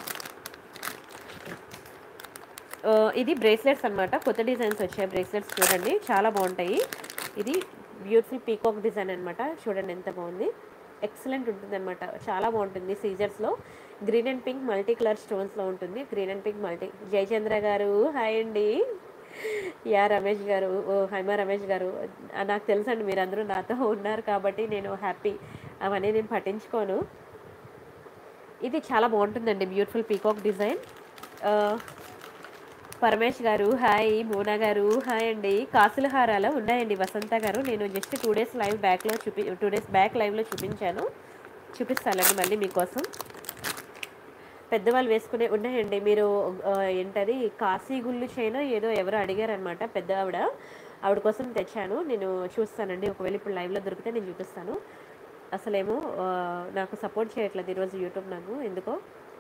ఇది బ్రేస్లెట్స్ అనమాట. కొత్త డిజైన్స్ వచ్చాయి బ్రేస్లెట్స్. చూడండి, చాలా బాగుంటాయి. ఇది బ్యూటిఫుల్ పీకాక్ డిజైన్ అనమాట. చూడండి ఎంత బాగుంది. ఎక్సలెంట్ ఉంటుంది అనమాట. చాలా బాగుంటుంది. సీజర్స్లో green and pink multi colour స్టోన్స్లో ఉంటుంది. Green and pink multi. Jayachandra గారు హాయ్ అండి. యా రమేష్ గారు, హైమా రమేష్ గారు, నాకు తెలుసండి మీరందరూ నాతో ఉన్నారు కాబట్టి నేను హ్యాపీ. అవన్నీ నేను పట్టించుకోను. ఇది చాలా బాగుంటుందండి. Beautiful peacock design. పరమేష్ గారు హాయ్. మోనా గారు హాయ్ అండి. కాసుల హారాలు ఉన్నాయండి. వసంత గారు, నేను జస్ట్ 2 డేస్ లైవ్ బ్యాక్లో 2 డేస్ బ్యాక్ లైవ్లో చూపిస్తానండి మళ్ళీ మీకోసం. పెద్దవాళ్ళు వేసుకునే ఉన్నాయండి. మీరు ఏంటది కాశీ గుళ్ళు చైనా ఏదో ఎవరో అడిగారనమాట పెద్ద ఆవిడ కోసం తెచ్చాను. నేను చూస్తానండి, ఒకవేళ ఇప్పుడు లైవ్లో దొరికితే నేను చూపిస్తాను. అసలేమో నాకు సపోర్ట్ చేయట్లేదు ఈరోజు యూట్యూబ్. నాకు ఎందుకో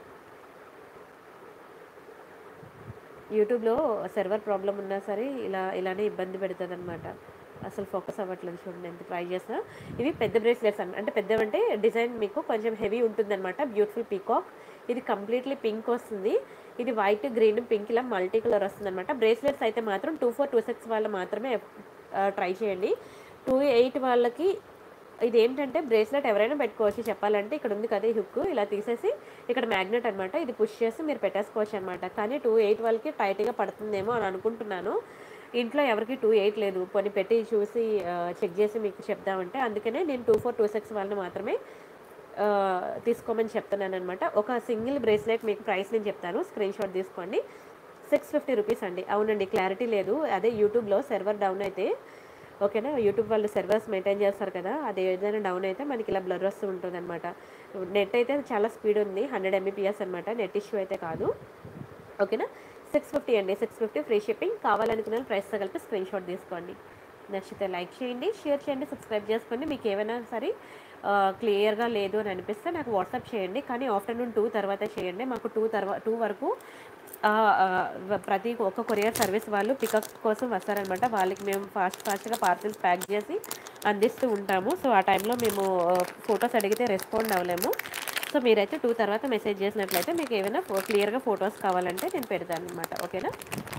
యూట్యూబ్లో సర్వర్ ప్రాబ్లం ఉన్నా సరే ఇలానే ఇబ్బంది పెడుతుంది అనమాట. అసలు ఫోకస్ అవ్వట్లేదు. చూడండి ఎంత ట్రై చేసినా. ఇవి పెద్ద బ్రేస్లెట్స్ అంటే పెద్దవంటే డిజైన్ మీకు కొంచెం హెవీ ఉంటుందన్నమాట. Beautiful peacock. ఇది కంప్లీట్లీ పింక్ వస్తుంది. ఇది వైట్, గ్రీన్, పింక్ ఇలా మల్టీ కలర్ వస్తుంది అనమాట. బ్రేస్లెట్స్ అయితే మాత్రం 24, 26 వాళ్ళు మాత్రమే ట్రై చేయండి. 28 వాళ్ళకి ఇది ఏంటంటే బ్రేస్లెట్ ఎవరైనా పెట్టుకోవచ్చు. చెప్పాలంటే ఇక్కడ ఉంది కదా హుక్, ఇలా తీసేసి ఇక్కడ మ్యాగ్నెట్ అనమాట. ఇది పుష్ చేసి మీరు పెట్టేసుకోవచ్చు అనమాట. కానీ 28 వాళ్ళకి టైట్గా పడుతుందేమో అని అనుకుంటున్నాను. ఇంట్లో ఎవరికి 28 లేదు. కొన్ని పెట్టి చూసి చెక్ చేసి మీకు చెప్దామంటే అందుకనే నేను 24, 26 వాళ్ళని మాత్రమే తీసుకోమని చెప్తున్నాను అనమాట. ఒక సింగిల్ బ్రేస్లెట్ మీకు ప్రైస్ నేను చెప్తాను, స్క్రీన్ షాట్ తీసుకోండి. 650 రూపీస్ అండి. అవునండి, క్లారిటీ లేదు. అదే యూట్యూబ్లో సర్వర్ డౌన్ అయితే, ఓకేనా, యూట్యూబ్ వాళ్ళు సర్వర్స్ మెయింటైన్ చేస్తారు కదా, అది ఏదైనా డౌన్ అయితే మనకి ఇలా బ్లర్ వస్తూ ఉంటుంది అనమాట. నెట్ అయితే చాలా స్పీడ్ ఉంది, 100 Mbps అనమాట. నెట్ ఇష్యూ అయితే కాదు. ఓకేనా? 650 అండి. 650 ఫ్రీ షిప్పింగ్. కావాలనుకున్న ప్రైస్తో కలిపి స్క్రీన్ షాట్ తీసుకోండి. నచ్చితే లైక్ చేయండి, షేర్ చేయండి, సబ్స్క్రైబ్ చేసుకోండి. మీకు ఏమైనా సరే క్లియర్గా లేదు అని అనిపిస్తే నాకు వాట్సాప్ చేయండి. కానీ ఆఫ్టర్నూన్ 2 తర్వాత చేయండి. మాకు 2 వరకు ప్రతి ఒక్క కొరియర్ సర్వీస్ వాళ్ళు పికప్ కోసం వస్తారనమాట. వాళ్ళకి మేము ఫాస్ట్గా పార్సిల్స్ ప్యాక్ చేసి అందిస్తూ ఉంటాము. సో ఆ టైంలో మేము ఫొటోస్ అడిగితే రెస్పాండ్ అవ్వలేము. సో మీరైతే 2 తర్వాత మెసేజ్ చేసినట్లయితే మీకు ఏమైనా క్లియర్గా ఫొటోస్ కావాలంటే నేను పెడతాను అనమాట. ఓకేనా?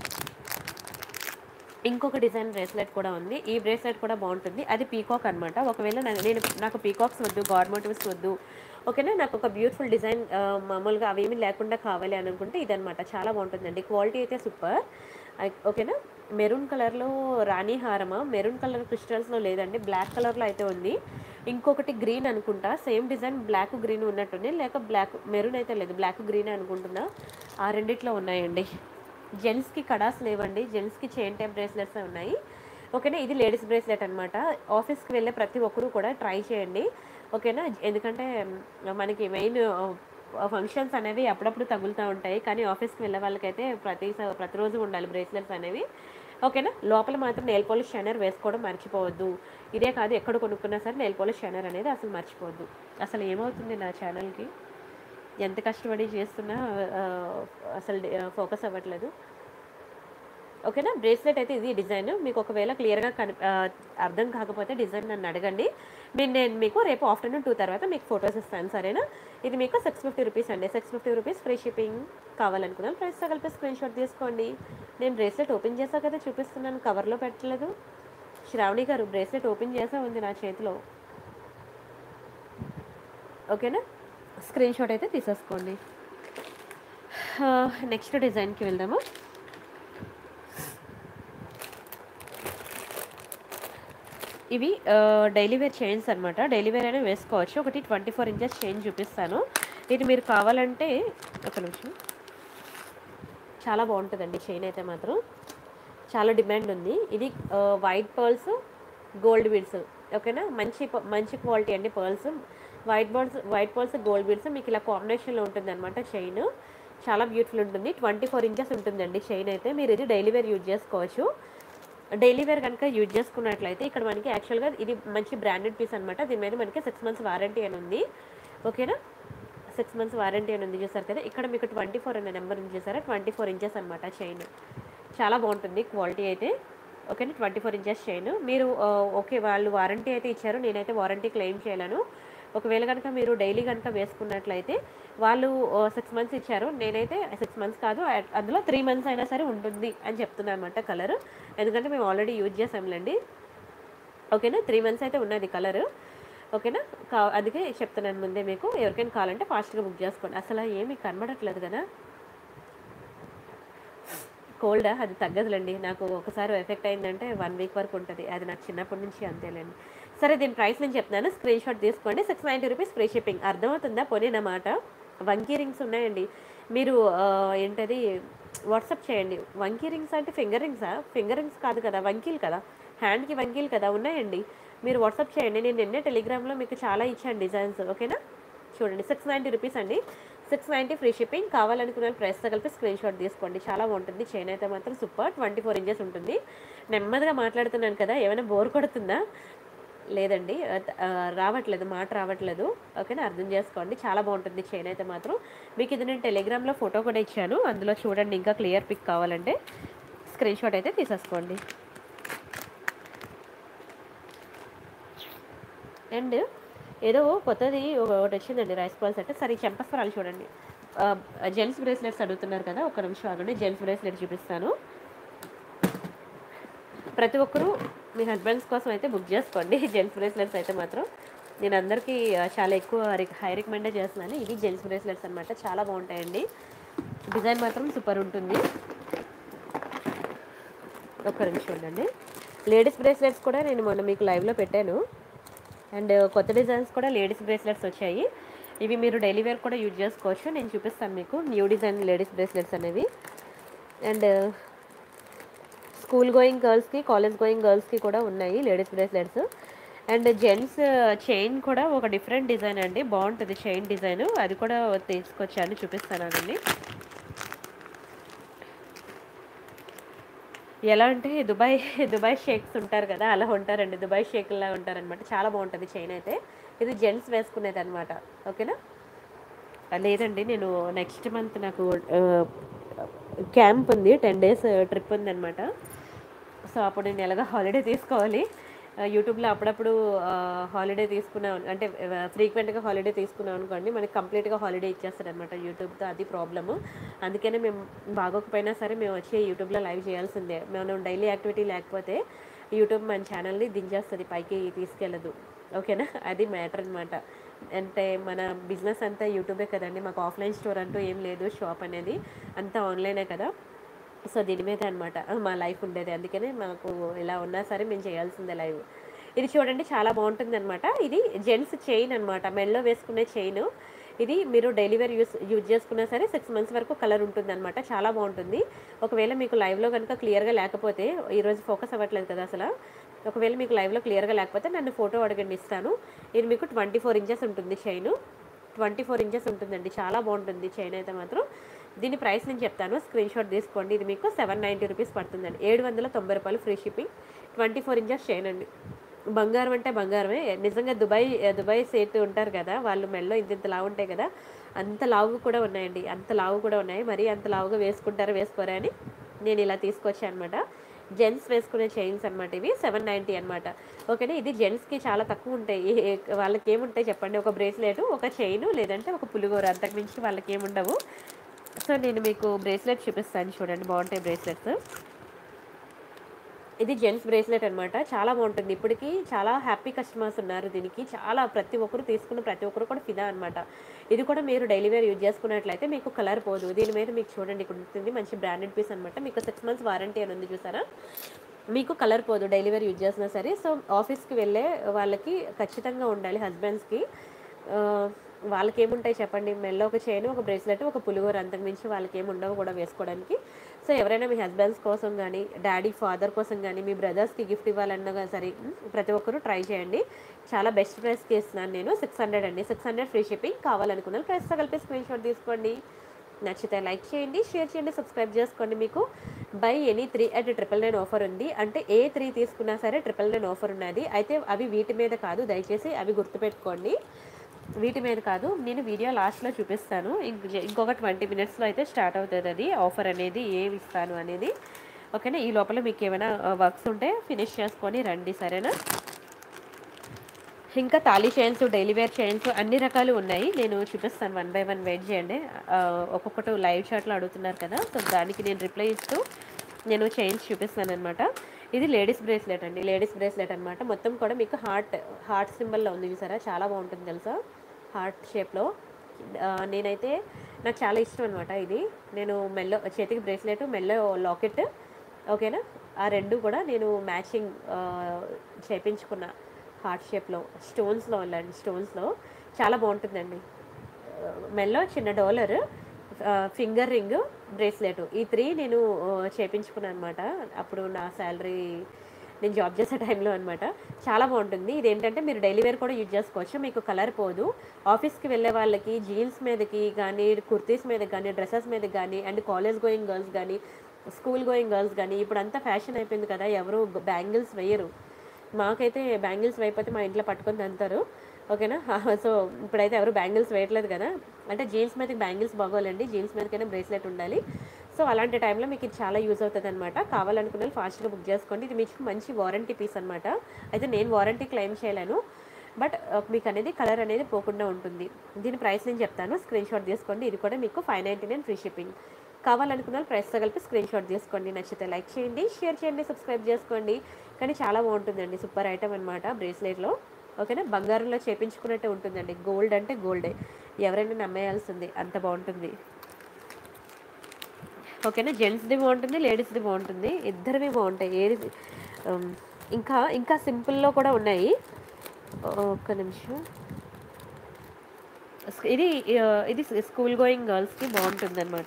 ఇంకొక డిజైన్ బ్రేస్లెట్ కూడా ఉంది. ఈ బ్రేస్లెట్ కూడా బాగుంటుంది. అది పీకాక్ అనమాట. ఒకవేళ నాకు పీకాక్స్ వద్దు, గార్మెంట్స్ వద్దు, ఓకేనా, నాకు ఒక బ్యూటిఫుల్ డిజైన్ మామూలుగా అవేమీ లేకుండా కావాలి అని అనుకుంటే ఇదనమాట. చాలా బాగుంటుందండి. క్వాలిటీ అయితే సూపర్. ఓకేనా? మెరూన్ కలర్లో రాణి హారమా, మెరూన్ కలర్ క్రిస్టల్స్లో లేదండి, బ్లాక్ కలర్లో అయితే ఉంది. ఇంకొకటి గ్రీన్ అనుకుంటా, సేమ్ డిజైన్ బ్లాక్ గ్రీన్ ఉన్నట్టుంది. లేక బ్లాక్ మెరూన్ అయితే లేదు, బ్లాక్ గ్రీన్ అనుకుంటున్నా. ఆ రెండిట్లో ఉన్నాయండి. జెంట్స్కి కడాస్ లేవండి, జెంట్స్కి చైన్ టైప్ బ్రేస్లెట్స్ ఉన్నాయి. ఓకేనా. ఇది లేడీస్ బ్రేస్లెట్ అనమాట. ఆఫీస్కి వెళ్ళే ప్రతి ఒక్కరూ కూడా ట్రై చేయండి, ఓకేనా. ఎందుకంటే మనకి మెయిన్ ఫంక్షన్స్ అనేవి అప్పుడప్పుడు తగులుతూ ఉంటాయి, కానీ ఆఫీస్కి వెళ్ళే వాళ్ళకైతే ప్రతిరోజు ఉండాలి బ్రేస్లెట్స్ అనేవి, ఓకేనా. లోపల మాత్రం నెయిల్ పాలిష్ షైనర్ వేసుకోవడం మర్చిపోవద్దు. ఇదే కాదు, ఎక్కడ కొనుక్కున్నా సరే నెయిల్ పాలిష్ షైనర్ అనేది అసలు మర్చిపోవద్దు. అసలు ఏమవుతుంది నా ఛానల్కి, ఎంత కష్టపడి చేస్తున్నా అసలు ఫోకస్ అవ్వట్లేదు, ఓకేనా. బ్రేస్లెట్ అయితే ఇది డిజైన్. మీకు ఒకవేళ క్లియర్గా అర్థం కాకపోతే డిజైన్ నన్ను అడగండి, నేను మీకు రేపు ఆఫ్టర్నూన్ 2 తర్వాత మీకు ఫొటోస్ ఇస్తాను, సరేనా. ఇది మీకు 650 రూపీస్ అండి, 650 రూపీస్ ఫ్రీ షిప్పింగ్. కావాలనుకున్నాను ప్రైస్తో కలిపి స్క్రీన్ షాట్ తీసుకోండి. నేను బ్రేస్లెట్ ఓపెన్ చేసా కదా చూపిస్తున్నాను, కవర్లో పెట్టలేదు. శ్రావణి గారు బ్రేస్లెట్ ఓపెన్ చేసా ఉంది నా చేతిలో, ఓకేనా. స్క్రీన్ షాట్ అయితే తీసేసుకోండి. నెక్స్ట్ డిజైన్కి వెళ్దాము. ఇవి డైలీ వేర్ చైన్స్ అనమాట. డైలీ వేర్ అయినా వేసుకోవచ్చు. ఒకటి 24 ఇంచెస్ చైన్ చూపిస్తాను. ఇది మీరు కావాలంటే ఒక నిమిషం, చాలా బాగుంటుందండి చైన్ అయితే మాత్రం, చాలా డిమాండ్ ఉంది. ఇది వైట్ పర్ల్స్ గోల్డ్ బీడ్స్, ఓకేనా. మంచి క్వాలిటీ అండి pearls. White pearls gold beads మీకు ఇలా కాంబినేషన్లో ఉంటుంది అనమాట. చైన్ చాలా బ్యూటిఫుల్ ఉంటుంది. 24 ఇంచెస్ ఉంటుందండి చైన్ అయితే. మీరు ఇది డైలీ వేర్ యూజ్ చేసుకోవచ్చు. డైలీ వేర్ కనుక యూజ్ చేసుకున్నట్లయితే ఇక్కడ మనకి యాక్చువల్గా ఇది మంచి బ్రాండెడ్ పీస్ అనమాట. దీని మీద మనకి 6 మంత్స్ వారంటీ అని ఉంది, ఓకేనా. 6 మంత్స్ వారంటీ అని ఉంది, చూసారు కదా. ఇక్కడ మీకు 24 అనే నెంబర్ ఉంది చూసారా, 24 ఇంచెస్ అనమాట చైన్. చాలా బాగుంటుంది క్వాలిటీ అయితే, ఓకేనా. 24 ఇంచెస్ చైన్. మీరు ఓకే వాళ్ళు వారంటీ అయితే ఇచ్చారు, నేనైతే వారంటీ క్లెయిమ్ చేయలేను. ఒకవేళ కనుక మీరు డైలీ కనుక వేసుకున్నట్లయితే వాళ్ళు 6 మంత్స్ ఇచ్చారు, నేనైతే 6 మంత్స్ కాదు, అందులో 3 మంత్స్ అయినా సరే ఉంటుంది అని చెప్తున్నాను అనమాట కలర్. ఎందుకంటే మేము ఆల్రెడీ యూజ్ చేసాంలేండి, ఓకేనా. 3 మంత్స్ అయితే ఉన్నది కలర్, ఓకేనా. అందుకే చెప్తున్నాను ముందే మీకు. ఎవరికైనా కావాలంటే ఫాస్ట్గా బుక్ చేసుకోండి. అసలు ఏమీ కనబడట్లేదు కదా, కోల్డా అది తగ్గదులేండి. నాకు ఒకసారి ఎఫెక్ట్ అయిందంటే 1 వీక్ వరకు ఉంటుంది, అది నాకు చిన్నప్పటి నుంచి అంతేలేండి. సరే దీని ప్రైస్ నేను చెప్తున్నాను, స్క్రీన్ షాట్ తీసుకోండి. 690 రూపీస్ ఫ్రీ షిప్పింగ్. అర్థమవుతుందా పోనీ నా మాట. వంకీ రింగ్స్ ఉన్నాయండి, మీరు ఏంటది వాట్సాప్ చేయండి. వంకీ రింగ్స్ అంటే ఫింగర్ రింగ్స్ కాదు కదా, వంకీలు కదా, హ్యాండ్కి వంకీలు కదా, ఉన్నాయండి. మీరు వాట్సాప్ చేయండి. నేను నిన్నే టెలిగ్రామ్లో మీకు చాలా ఇచ్చాను డిజైన్స్, ఓకేనా. చూడండి 690 రూపీస్ అండి, 690 ఫ్రీ షిప్పింగ్. కావాలనుకున్న ప్రైస్తో కలిపి స్క్రీన్ షాట్ తీసుకోండి. చాలా బాగుంటుంది చైన్ అయితే మాత్రం సూపర్. 24 ఇంచెస్ ఉంటుంది. నెమ్మదిగా మాట్లాడుతున్నాను కదా, ఏమైనా బోర్ కొడుతుందా? లేదండి, రావట్లేదు, మాట రావట్లేదు, ఓకేనా. అర్థం చేసుకోండి. చాలా బాగుంటుంది చైన్ అయితే మాత్రం. మీకు ఇది నేను టెలిగ్రామ్లో ఫోటో కూడా ఇచ్చాను, అందులో చూడండి. ఇంకా క్లియర్ పిక్ కావాలంటే స్క్రీన్ షాట్ అయితే తీసేసుకోండి. అండ్ ఏదో కొత్తది ఒకటి వచ్చిందండి, రైస్ బాల్ సెట్. సరే చెంపస్వరాలు చూడండి. జెంట్స్ బ్రేస్లెట్స్ అడుగుతున్నారు కదా, ఒక నిమిషం ఆగండి. జెంట్స్ బ్రేస్లెట్ చూపిస్తాను. ప్రతి ఒక్కరూ మీ హస్బెండ్స్ కోసం అయితే బుక్ చేసుకోండి జెంట్స్ బ్రేస్లెట్స్ అయితే మాత్రం. నేను అందరికీ చాలా ఎక్కువ హై రికమెండే చేస్తున్నాను. ఇది జెంట్స్ బ్రేస్లెట్స్ అనమాట, చాలా బాగుంటాయండి. డిజైన్ మాత్రం సూపర్ ఉంటుంది. ఒక్క నిమిషం ఉండండి. లేడీస్ బ్రేస్లెట్స్ కూడా నేను మొన్న మీకు లైవ్లో పెట్టాను. అండ్ కొత్త డిజైన్స్ కూడా లేడీస్ బ్రేస్లెట్స్ వచ్చాయి. ఇవి మీరు డైలీ వేర్ కూడా యూజ్ చేసుకోవచ్చు. నేను చూపిస్తాను మీకు న్యూ డిజైన్ లేడీస్ బ్రేస్లెట్స్ అనేవి. అండ్ స్కూల్ గోయింగ్ గర్ల్స్కి, కాలేజ్ గోయింగ్ గర్ల్స్కి కూడా ఉన్నాయి ladies bracelets. And gents chain కూడా ఒక డిఫరెంట్ డిజైన్ అండి, బాగుంటుంది చైన్ డిజైన్. అది కూడా తీసుకొచ్చాను, చూపిస్తాను అండి. ఎలా అంటే దుబాయ్ షేక్స్ ఉంటారు కదా, అలా ఉంటారండి. దుబాయ్ షేక్లా ఉంటారనమాట. చాలా బాగుంటుంది చైన్ అయితే. ఇది జెంట్స్ వేసుకునేది అనమాట, ఓకేనా. లేదండి, నేను నెక్స్ట్ మంత్ నాకు క్యాంప్ ఉంది, 10 days ట్రిప్ ఉందనమాట. సో అప్పుడు నేను ఎలాగో హాలిడే తీసుకోవాలి. యూట్యూబ్లో అప్పుడప్పుడు హాలిడే తీసుకున్నాం అంటే ఫ్రీక్వెంట్గా హాలిడే తీసుకున్నాం అనుకోండి, మనకి కంప్లీట్గా హాలిడే ఇచ్చేస్తారు అనమాట యూట్యూబ్తో. అది ప్రాబ్లము. అందుకనే మేము బాగోకపోయినా సరే మేము వచ్చి యూట్యూబ్లో లైవ్ చేయాల్సిందే. మనం డైలీ యాక్టివిటీ లేకపోతే యూట్యూబ్ మన ఛానల్ని దించేస్తుంది, పైకి తీసుకెళ్ళదు, ఓకేనా. అది మ్యాటర్ అనమాట. అంటే మన బిజినెస్ అంతా యూట్యూబే కదండి, మాకు ఆఫ్లైన్ స్టోర్ అంటూ ఏం లేదు, షాప్ అనేది అంతా ఆన్లైనే కదా. సో దీని మీద అనమాట మా లైఫ్ ఉండేది. అందుకనే మాకు ఇలా ఉన్నా సరే మేము చేయాల్సిందే లైవ్. ఇది చూడండి చాలా బాగుంటుంది అనమాట. ఇది జెంట్స్ చైన్ అనమాట, మెడలో వేసుకునే చైన్. ఇది మీరు డైలీ వేర్ యూజ్ చేసుకున్నా సరే 6 మంత్స్ వరకు కలర్ ఉంటుందన్నమాట. చాలా బాగుంటుంది. ఒకవేళ మీకు లైవ్లో కనుక క్లియర్గా లేకపోతే, ఈరోజు ఫోకస్ అవ్వట్లేదు కదా అసలు, ఒకవేళ మీకు లైవ్లో క్లియర్గా లేకపోతే నన్ను ఫోటో అడగండి, ఇస్తాను. ఇది మీకు 24 ఇంచెస్ ఉంటుంది చైను. 24 ఇంచెస్ ఉంటుందండి. చాలా బాగుంటుంది చైన్ అయితే మాత్రం. దీని ప్రైస్ నేను చెప్తాను, స్క్రీన్ షాట్ తీసుకోండి. ఇది మీకు 790 రూపీస్ పడుతుందండి. 790 రూపాయలు ఫ్రీ షిప్పింగ్. 24 ఇంచెస్ చైన్ అండి. బంగారం అంటే బంగారమే. నిజంగా దుబాయ్ సేట్ ఉంటారు కదా, వాళ్ళు మెడలో ఇంత లావు ఉంటాయి కదా, అంత లావు కూడా ఉన్నాయండి. అంత లావు కూడా ఉన్నాయి. మరి అంత లావుగా వేసుకోరా అని నేను ఇలా తీసుకొచ్చాను అనమాట. జెంట్స్ వేసుకునే చైన్స్ అనమాట ఇవి. 790 అనమాట. ఓకేనా. ఇది జెంట్స్కి చాలా తక్కువ ఉంటాయి. వాళ్ళకి ఏముంటాయి చెప్పండి, ఒక బ్రేస్లెట్, ఒక చైను, లేదంటే ఒక పులిగోర, అంతకుమించి వాళ్ళకి ఏముండవు. సో నేను మీకు బ్రేస్లెట్ చూపిస్తాను, చూడండి, బాగుంటాయి బ్రేస్లెట్స్. ఇది జెంట్స్ బ్రేస్లెట్ అనమాట. చాలా బాగుంటుంది. ఇప్పటికి చాలా హ్యాపీ కస్టమర్స్ ఉన్నారు దీనికి. చాలా ప్రతి ఒక్కరు తీసుకున్న ప్రతి ఒక్కరు కూడా ఫిదా అనమాట. ఇది కూడా మీరు డైలీ వేర్ యూజ్ చేసుకున్నట్లయితే మీకు కలర్ పోదు. దీని మీద మీకు చూడండి, ఇక్కడ ఉంటుంది మంచి బ్రాండెడ్ పీస్ అనమాట. మీకు 6 మంత్స్ వారంటీ అని ఉంది, చూసారా. మీకు కలర్ పోదు డైలీ వేర్ యూజ్ చేసినా సరే. సో ఆఫీస్కి వెళ్ళే వాళ్ళకి ఖచ్చితంగా ఉండాలి, హస్బెండ్స్కి. వాళ్ళకి ఏముంటాయి చెప్పండి, మెల్లో ఒక చైన్, ఒక బ్రేస్లెట్, ఒక పులిగోర, అంతకుమించి వాళ్ళకి ఏమి ఉండవు కూడా వేసుకోవడానికి. సో ఎవరైనా మీ హస్బెండ్స్ కోసం కానీ, డాడీ ఫాదర్ కోసం కానీ, మీ బ్రదర్స్కి గిఫ్ట్ ఇవ్వాలన్నా సరే ప్రతి ఒక్కరూ ట్రై చేయండి. చాలా బెస్ట్ ప్రైస్కి ఇస్తున్నాను నేను. 600 అండి. 600 ఫ్రీ షిప్పింగ్. కావాలనుకున్నాను ప్రైస్తో కలిపి స్క్రీన్ షాట్ తీసుకోండి. నచ్చితే లైక్ చేయండి, షేర్ చేయండి, సబ్స్క్రైబ్ చేసుకోండి. మీకు బై ఎనీ 3 at 999 ఆఫర్ ఉంది. అంటే ఏ 3 తీసుకున్నా సరే 999 ఆఫర్ ఉన్నది. అయితే అవి వీటి మీద కాదు, దయచేసి అవి గుర్తుపెట్టుకోండి. వీటి మీద కాదు, నేను వీడియో లాస్ట్లో చూపిస్తాను. ఇంకొక 20 మినిట్స్లో అయితే స్టార్ట్ అవుతుంది అది ఆఫర్ అనేది, ఏమి ఇస్తాను అనేది. ఓకేనా. ఈ లోపల మీకు ఏమైనా వర్క్స్ ఉంటే ఫినిష్ చేసుకొని రండి, సరేనా. ఇంకా తాళీ చైన్స్, డైలీ వేర్ చైన్స్ అన్ని రకాలు ఉన్నాయి. నేను చూపిస్తాను 1 by 1. వెయిట్ చేయండి. ఒక్కొక్కటి లైవ్ చాట్లో అడుగుతున్నారు కదా, సో దానికి నేను రిప్లై ఇస్తూ నేను చైన్స్ చూపిస్తాను అనమాట. ఇది లేడీస్ బ్రేస్లెట్ అండి. లేడీస్ బ్రేస్లెట్ అనమాట. మొత్తం కూడా మీకు హార్ట్ సింబల్లో ఉంది, చూసారా. చాలా బాగుంటుంది తెలుసా, హార్ట్ షేప్లో. నేనైతే నాకు చాలా ఇష్టం అనమాట ఇది. నేను చేతికి బ్రేస్లెట్, మెల్లో లాకెట్, ఓకేనా. ఆ రెండు కూడా నేను మ్యాచింగ్ చేయించుకున్న హార్ట్ షేప్లో, స్టోన్స్లో వెళ్ళండి, స్టోన్స్లో. చాలా బాగుంటుందండి. మెల్లో చిన్న డోలర్, ఫింగర్ రింగ్, బ్రేస్లెట్, ఈ 3 నేను చేయించుకున్నాను అనమాట. అప్పుడు నా శాలరీ నేను జాబ్ చేసే టైంలో అనమాట. చాలా బాగుంటుంది. ఇదేంటంటే మీరు డైలీ వేర్ కూడా యూజ్ చేసుకోవచ్చు, మీకు కలర్ పోదు. ఆఫీస్కి వెళ్ళే వాళ్ళకి జీన్స్ మీదకి కానీ, కుర్తీస్ మీదకి కానీ, డ్రెస్సెస్ మీదకి కానీ, అండ్ కాలేజ్ గోయింగ్ గర్ల్స్ కానీ, స్కూల్ గోయింగ్ గర్ల్స్ కానీ, ఇప్పుడు అంతా ఫ్యాషన్ అయిపోయింది కదా, ఎవరు బ్యాంగిల్స్ వేయరు. మాకైతే బ్యాంగిల్స్ వేయకపోతే మా ఇంట్లో పట్టుకొని తంతారు, ఓకేనా. సో ఇప్పుడైతే ఎవరు బ్యాంగిల్స్ వేయట్లేదు కదా. అంటే జీన్స్ మీదకి బ్యాంగిల్స్ బాగోలండి, జీన్స్ మీదకైనా బ్రేస్లెట్ ఉండాలి. సో అలాంటి టైంలో మీకు ఇది చాలా యూజ్ అవుతుంది అనమాట. కావాలనుకున్న ఫాస్ట్గా బుక్ చేసుకోండి. ఇది మీకు మంచి వారంటీ పీస్ అనమాట. అయితే నేను వారంటీ క్లెయిమ్ చేయలేను, బట్ మీకు అనేది కలర్ అనేది పోకుండా ఉంటుంది. దీని ప్రైస్ నేను చెప్తాను, స్క్రీన్ షాట్ తీసుకోండి. ఇది కూడా మీకు 599 ఫ్రీ షిప్పింగ్. కావాలనుకున్న ప్రైస్తో కలిపి స్క్రీన్ షాట్ తీసుకోండి. నచ్చితే లైక్ చేయండి, షేర్ చేయండి, సబ్స్క్రైబ్ చేసుకోండి. కానీ చాలా బాగుంటుందండి, సూపర్ ఐటమ్ అనమాట బ్రేస్లెట్లో, ఓకేనా. బంగారంలో చేపించుకున్నట్టే ఉంటుందండి. గోల్డ్ అంటే గోల్డే, ఎవరైనా నమ్మేయాల్సింది, అంత బాగుంటుంది, ఓకేనా. జెంట్స్ది బాగుంటుంది, లేడీస్ది బాగుంటుంది, ఇద్దరివి బాగుంటాయి. ఏది ఇంకా సింపుల్లో కూడా ఉన్నాయి. ఒక్క నిమిషం. ఇది స్కూల్ గోయింగ్ గర్ల్స్కి బాగుంటుంది అనమాట,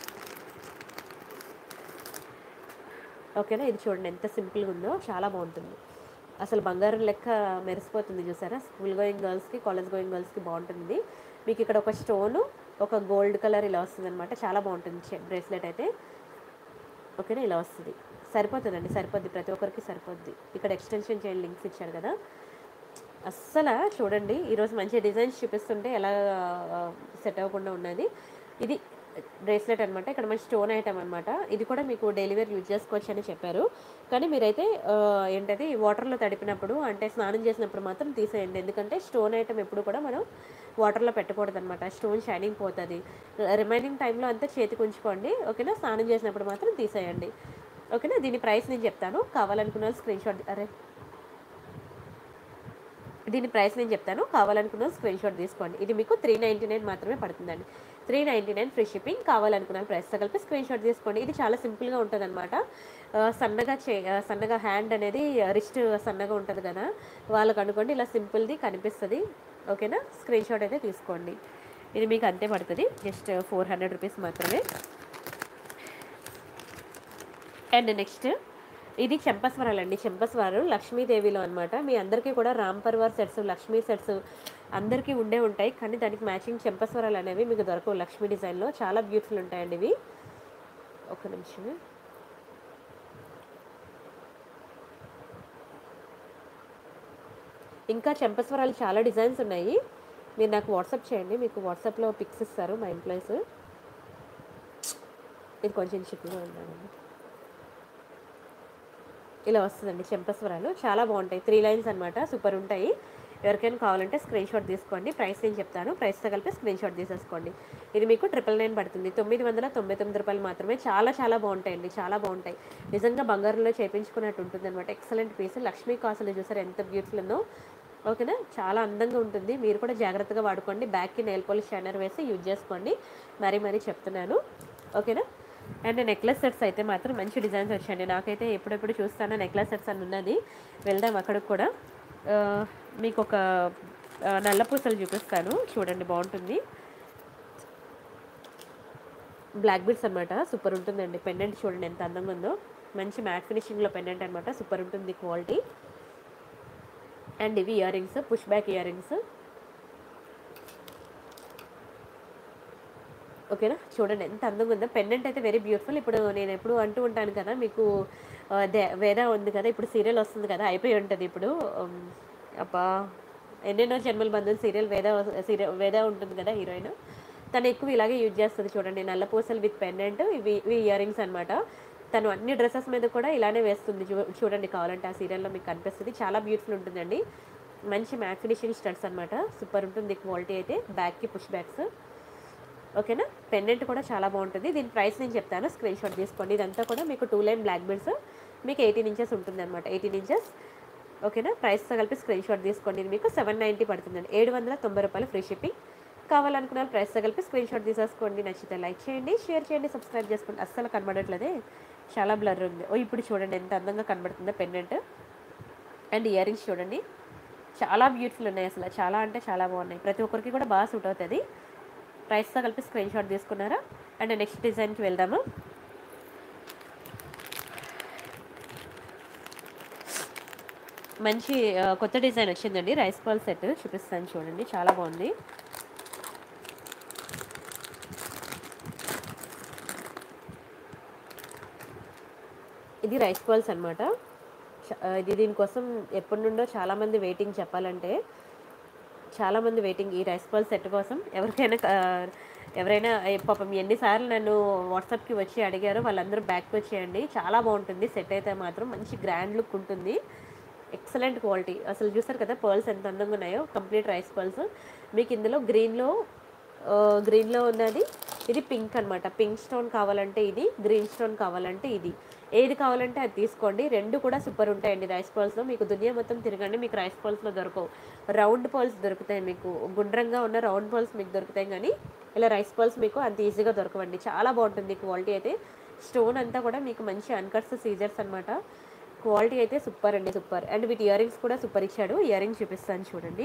ఓకేనా. ఇది చూడండి ఎంత సింపుల్గా ఉందో, చాలా బాగుంటుంది. అసలు బంగారం లెక్క మెరిసిపోతుంది, చూసారా. స్కూల్ గోయింగ్ గర్ల్స్కి, కాలేజ్ గోయింగ్ గర్ల్స్కి బాగుంటుంది. మీకు ఇక్కడ ఒక స్టోను, ఒక గోల్డ్ కలర్ ఇలా వస్తుంది అనమాట. చాలా బాగుంటుంది బ్రేస్లెట్ అయితే, ఓకేనా. ఇలా వస్తుంది, సరిపోతుందండి, సరిపోద్ది, ప్రతి ఒక్కరికి సరిపోద్ది. ఇక్కడ ఎక్స్టెన్షన్ చేయండి, లింక్స్ ఇచ్చారు కదా. అస్సలు చూడండి, ఈరోజు మంచి డిజైన్స్ చూపిస్తుంటే ఎలా సెట్ అవ్వకుండా ఉన్నది. ఇది బ్రేస్లెట్ అనమాట. ఇక్కడ మంచి స్టోన్ ఐటమ్ అనమాట. ఇది కూడా మీకు డైలీ వేర్ యూజ్ చేసుకోవచ్చు అని చెప్పారు. కానీ మీరైతే ఏంటది వాటర్లో తడిపినప్పుడు, అంటే స్నానం చేసినప్పుడు మాత్రం తీసేయండి. ఎందుకంటే స్టోన్ ఐటమ్ ఎప్పుడు కూడా మనం వాటర్లో పెట్టకూడదు అనమాట. స్టోన్ షైనింగ్ పోతుంది. రిమైనింగ్ టైంలో అంతా చేతికి ఉంచుకోండి, ఓకేనా. స్నానం చేసినప్పుడు మాత్రం తీసేయండి, ఓకేనా. దీని ప్రైస్ నేను చెప్తాను, కావాలనుకున్న స్క్రీన్ షాట్ దీని ప్రైస్ నేను చెప్తాను, కావాలనుకున్న స్క్రీన్ షాట్ తీసుకోండి. ఇది మీకు 399 మాత్రమే పడుతుందండి. 399 ఫ్రీ షిప్పింగ్. కావాలనుకున్న ప్రైస్తో కలిపి స్క్రీన్ షాట్ తీసుకోండి. ఇది చాలా సింపుల్గా ఉంటుంది అనమాట. సన్నగా హ్యాండ్ అనేది, రిస్ట్ సన్నగా ఉంటుంది కదా, వాళ్ళకు అనుకోండి ఇలా సింపుల్ది కనిపిస్తుంది, ఓకేనా. స్క్రీన్ షాట్ అయితే తీసుకోండి. ఇది మీకు అంతే పడుతుంది, జస్ట్ 400 రూపీస్ మాత్రమే. అండ్ నెక్స్ట్ ఇది చెంపస్వరాలు అండి. చెంపస్వరాలు లక్ష్మీదేవిలో అనమాట. మీ అందరికీ కూడా రామ్ పర్వార్ సెట్స్, లక్ష్మీ సెట్స్ అందరికీ ఉండే ఉంటాయి, కానీ దానికి మ్యాచింగ్ చెంపస్వరాలు అనేవి మీకు దొరకవు లక్ష్మీ డిజైన్లో. చాలా బ్యూటిఫుల్ ఉంటాయండి ఇవి. ఒక నిమిషం. ఇంకా చెంపస్వరాలు చాలా డిజైన్స్ ఉన్నాయి. మీరు నాకు వాట్సాప్ చేయండి, మీకు వాట్సాప్లో పిక్స్ ఇస్తారు మా ఎంప్లాయీస్. ఇది కొంచెం చిక్కుగా ఉండాలండి. ఇలా వస్తుందండి చెంపస్వరాలు, చాలా బాగుంటాయి. 3 లైన్స్ అనమాట, సూపర్ ఉంటాయి. ఎవరికైనా కావాలంటే స్క్రీన్ షాట్ తీసుకోండి. ప్రైస్ నేను చెప్తాను, ప్రైస్తో కలిపి స్క్రీన్ షాట్ తీసేసుకోండి. ఇది మీకు 999 పడుతుంది, 999 రూపాయలు మాత్రమే. చాలా చాలా బాగుంటాయండి, చాలా బాగుంటాయి. నిజంగా బంగారంలో చేయించుకున్నట్టు ఉంటుంది అనమాట. Excellent piece. లక్ష్మీ కాసులు చూసారు ఎంత బ్యూటిఫుల్ ఉందో. ఓకేనా, చాలా అందంగా ఉంటుంది. మీరు కూడా జాగ్రత్తగా వాడుకోండి. బ్యాక్కి నెయిల్ పాలిష్ షైనర్ వేసి యూజ్ చేసుకోండి, మరీ చెప్తున్నాను. ఓకేనా. అండ్ నెక్లెస్ సెట్స్ అయితే మాత్రం మంచి డిజైన్స్ వచ్చాయండి. నాకైతే ఎప్పుడెప్పుడు చూస్తానో నెక్లెస్ సెట్స్ అని ఉన్నది. వెళ్దాం అక్కడికి కూడా. మీకు ఒక నల్ల పూసలు చూపిస్తాను చూడండి, బాగుంటుంది. బ్లాక్ బీడ్స్ అనమాట, సూపర్ ఉంటుందండి. పెండెంట్ చూడండి ఎంత అందంగా ఉందో. మంచి మ్యాట్ ఫినిషింగ్లో పెండెంట్ అనమాట, సూపర్ ఉంటుంది క్వాలిటీ. అండ్ ఇవి ear rings, push back ear rings. ఓకేనా, చూడండి ఎంత అందంగా ఉందో. పెండెంట్ అయితే వెరీ బ్యూటిఫుల్. ఇప్పుడు నేను ఎప్పుడు అంటూ ఉంటాను కదా మీకు, వేద ఉంది కదా, ఇప్పుడు సీరియల్ వస్తుంది కదా, అయిపోయి ఉంటుంది ఇప్పుడు. అబ్బా, ఎన్నెన్నో జన్మల బంధువులు సీరియల్ వేద ఉంటుంది కదా హీరోయిన్, తను ఎక్కువ ఇలాగే యూజ్ చేస్తుంది. చూడండి, నల్ల పూసలు విత్ పెండెంట్. ఇవి ఇయర్ రింగ్స్ అనమాట. తను అన్ని డ్రెస్సెస్ మీద కూడా ఇలానే వేస్తుంది. చూడండి, కావాలంటే ఆ సీరియల్లో మీకు కనిపిస్తుంది. చాలా బ్యూటిఫుల్ ఉంటుందండి. మంచి మ్యాట్ ఫినిషింగ్ స్టడ్స్ అనమాట, సూపర్ ఉంటుంది క్వాలిటీ అయితే. బ్యాక్కి పుష్ బ్యాక్స్. ఓకేనా, పెండెంట్ కూడా చాలా బాగుంటుంది. దీని ప్రైస్ నేను చెప్తాను, స్క్రీన్ షాట్ తీసుకోండి. ఇదంతా కూడా మీకు 2 లైన్ బ్లాక్ బీడ్స్, మీకు 18 ఇంచెస్ ఉంటుంది అనమాట, 18 ఇంచెస్. ఓకేనా, ప్రైస్తో కలిపి స్క్రీన్ షాట్ తీసుకోండి. ఇది మీకు 790 పడుతుందండి, 790 రూపాయలు ఫ్రీ షిప్పింగ్. కావాలనుకున్న ప్రైస్తో కలిపి స్క్రీన్ షాట్ తీసేసుకోండి. నచ్చితే లైక్ చేయండి, షేర్ చేయండి, సబ్స్క్రైబ్ చేసుకోండి. అస్సలు కనబడట్లేదే, చాలా బ్లర్ ఉంది. ఇప్పుడు చూడండి ఎంత అందంగా కనబడుతుందో పెండెంట్. అండ్ ఇయర్ రింగ్స్ చూడండి, చాలా బ్యూటిఫుల్ ఉన్నాయి. అసలు చాలా అంటే చాలా బాగున్నాయి. ప్రతి ఒక్కరికి కూడా బాగా సూట్ అవుతుంది. ప్రైస్తో కలిపి స్క్రీన్ షాట్ తీసుకున్నారా. అండ్ నెక్స్ట్ డిజైన్కి వెళ్దాము. మంచి కొత్త డిజైన్ వచ్చిందండి, రైస్ బాల్ సెట్ చూపిస్తాను చూడండి, చాలా బాగుంది. ఇది రైస్ బాల్స్ అనమాట. ఇది దీనికోసం ఎప్పటి నుండో చాలామంది వెయిటింగ్, చెప్పాలంటే చాలామంది వెయిటింగ్ ఈ రైస్ బాల్ సెట్ కోసం. ఎవరైనా పాపం ఎన్నిసార్లు నన్ను వాట్సాప్కి వచ్చి అడిగారో వాళ్ళందరూ బ్యాక్కి వచ్చేయండి. చాలా బాగుంటుంది సెట్ అయితే మాత్రం, మంచి గ్రాండ్ లుక్ ఉంటుంది. Excellent quality. అసలు చూస్తారు కదా పర్ల్స్ ఎంత అందంగా ఉన్నాయో, కంప్లీట్ రైస్ పర్ల్స్. మీకు ఇందులో గ్రీన్లో ఉన్నది, ఇది పింక్ అనమాట. పింక్ స్టోన్ కావాలంటే ఇది, గ్రీన్ స్టోన్ కావాలంటే ఇది, ఏది కావాలంటే అది తీసుకోండి. రెండు కూడా సూపర్ ఉంటాయండి రైస్ పర్ల్స్లో. మీకు దునియా మొత్తం తిరగండి, మీకు రైస్ పర్ల్స్లో దొరకవు. రౌండ్ పర్ల్స్ దొరుకుతాయి మీకు, గుండ్రంగా ఉన్న రౌండ్ పర్ల్స్ మీకు దొరుకుతాయి, కానీ ఇలా రైస్ పర్ల్స్ మీకు అంత ఈజీగా దొరకవండి. చాలా బాగుంటుంది క్వాలిటీ అయితే. స్టోన్ అంతా కూడా మీకు మంచి అన్కట్స్ సీజర్స్ అనమాట. క్వాలిటీ అయితే సూపర్ అండి, సూపర్. అండ్ వీటి ఇయర్ రింగ్స్ కూడా సూపర్ ఇచ్చాడు. ఇయర్ రింగ్స్ చూపిస్తాను చూడండి.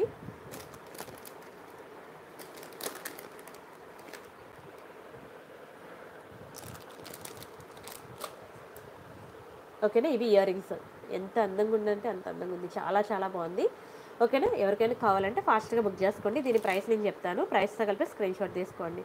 ఓకేనా, ఇవి ఇయర్ రింగ్స్. ఎంత అందంగా ఉందంటే అంత అందంగా ఉంది, చాలా చాలా బాగుంది. ఓకేనా, ఎవరికైనా కావాలంటే ఫాస్ట్గా బుక్ చేసుకోండి. దీని ప్రైస్ నేను చెప్తాను, ప్రైస్తో కలిపి స్క్రీన్ షాట్ తీసుకోండి.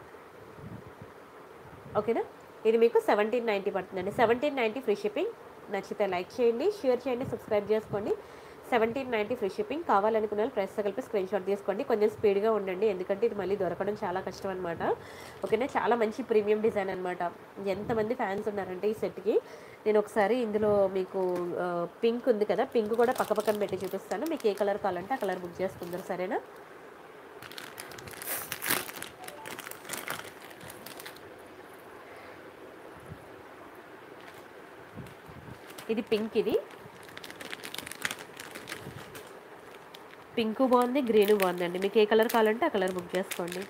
ఓకేనా, ఇది మీకు 1790 పడుతుందండి, 1790 ఫ్రీ షిప్పింగ్. నచ్చితే లైక్ చేయండి, షేర్ చేయండి, సబ్స్క్రైబ్ చేసుకోండి. 1790 ఫ్రీ షిప్పింగ్. కావాలనుకున్న వాళ్ళు ప్రైస్తో కలిపి స్క్రీన్ షాట్ తీసుకోండి. కొంచెం స్పీడ్గా ఉండండి, ఎందుకంటే ఇది మళ్ళీ దొరకడం చాలా కష్టం అనమాట. ఓకేనా, చాలా మంచి ప్రీమియం డిజైన్ అనమాట. ఎంతమంది ఫ్యాన్స్ ఉన్నారంటే ఈ సెట్కి. నేను ఒకసారి ఇందులో మీకు పింక్ ఉంది కదా, పింక్ కూడా పక్కన పెట్టి చూపిస్తాను. మీకు ఏ కలర్ కావాలంటే ఆ కలర్ బుక్ చేసుకుందరు, సరేనా. ఇది పింక్, ఇది పింక్ బాగుంది, గ్రీన్ బాగుందండి. మీకు ఏ కలర్ కావాలంటే ఆ కలర్ బుక్ చేసుకోండి.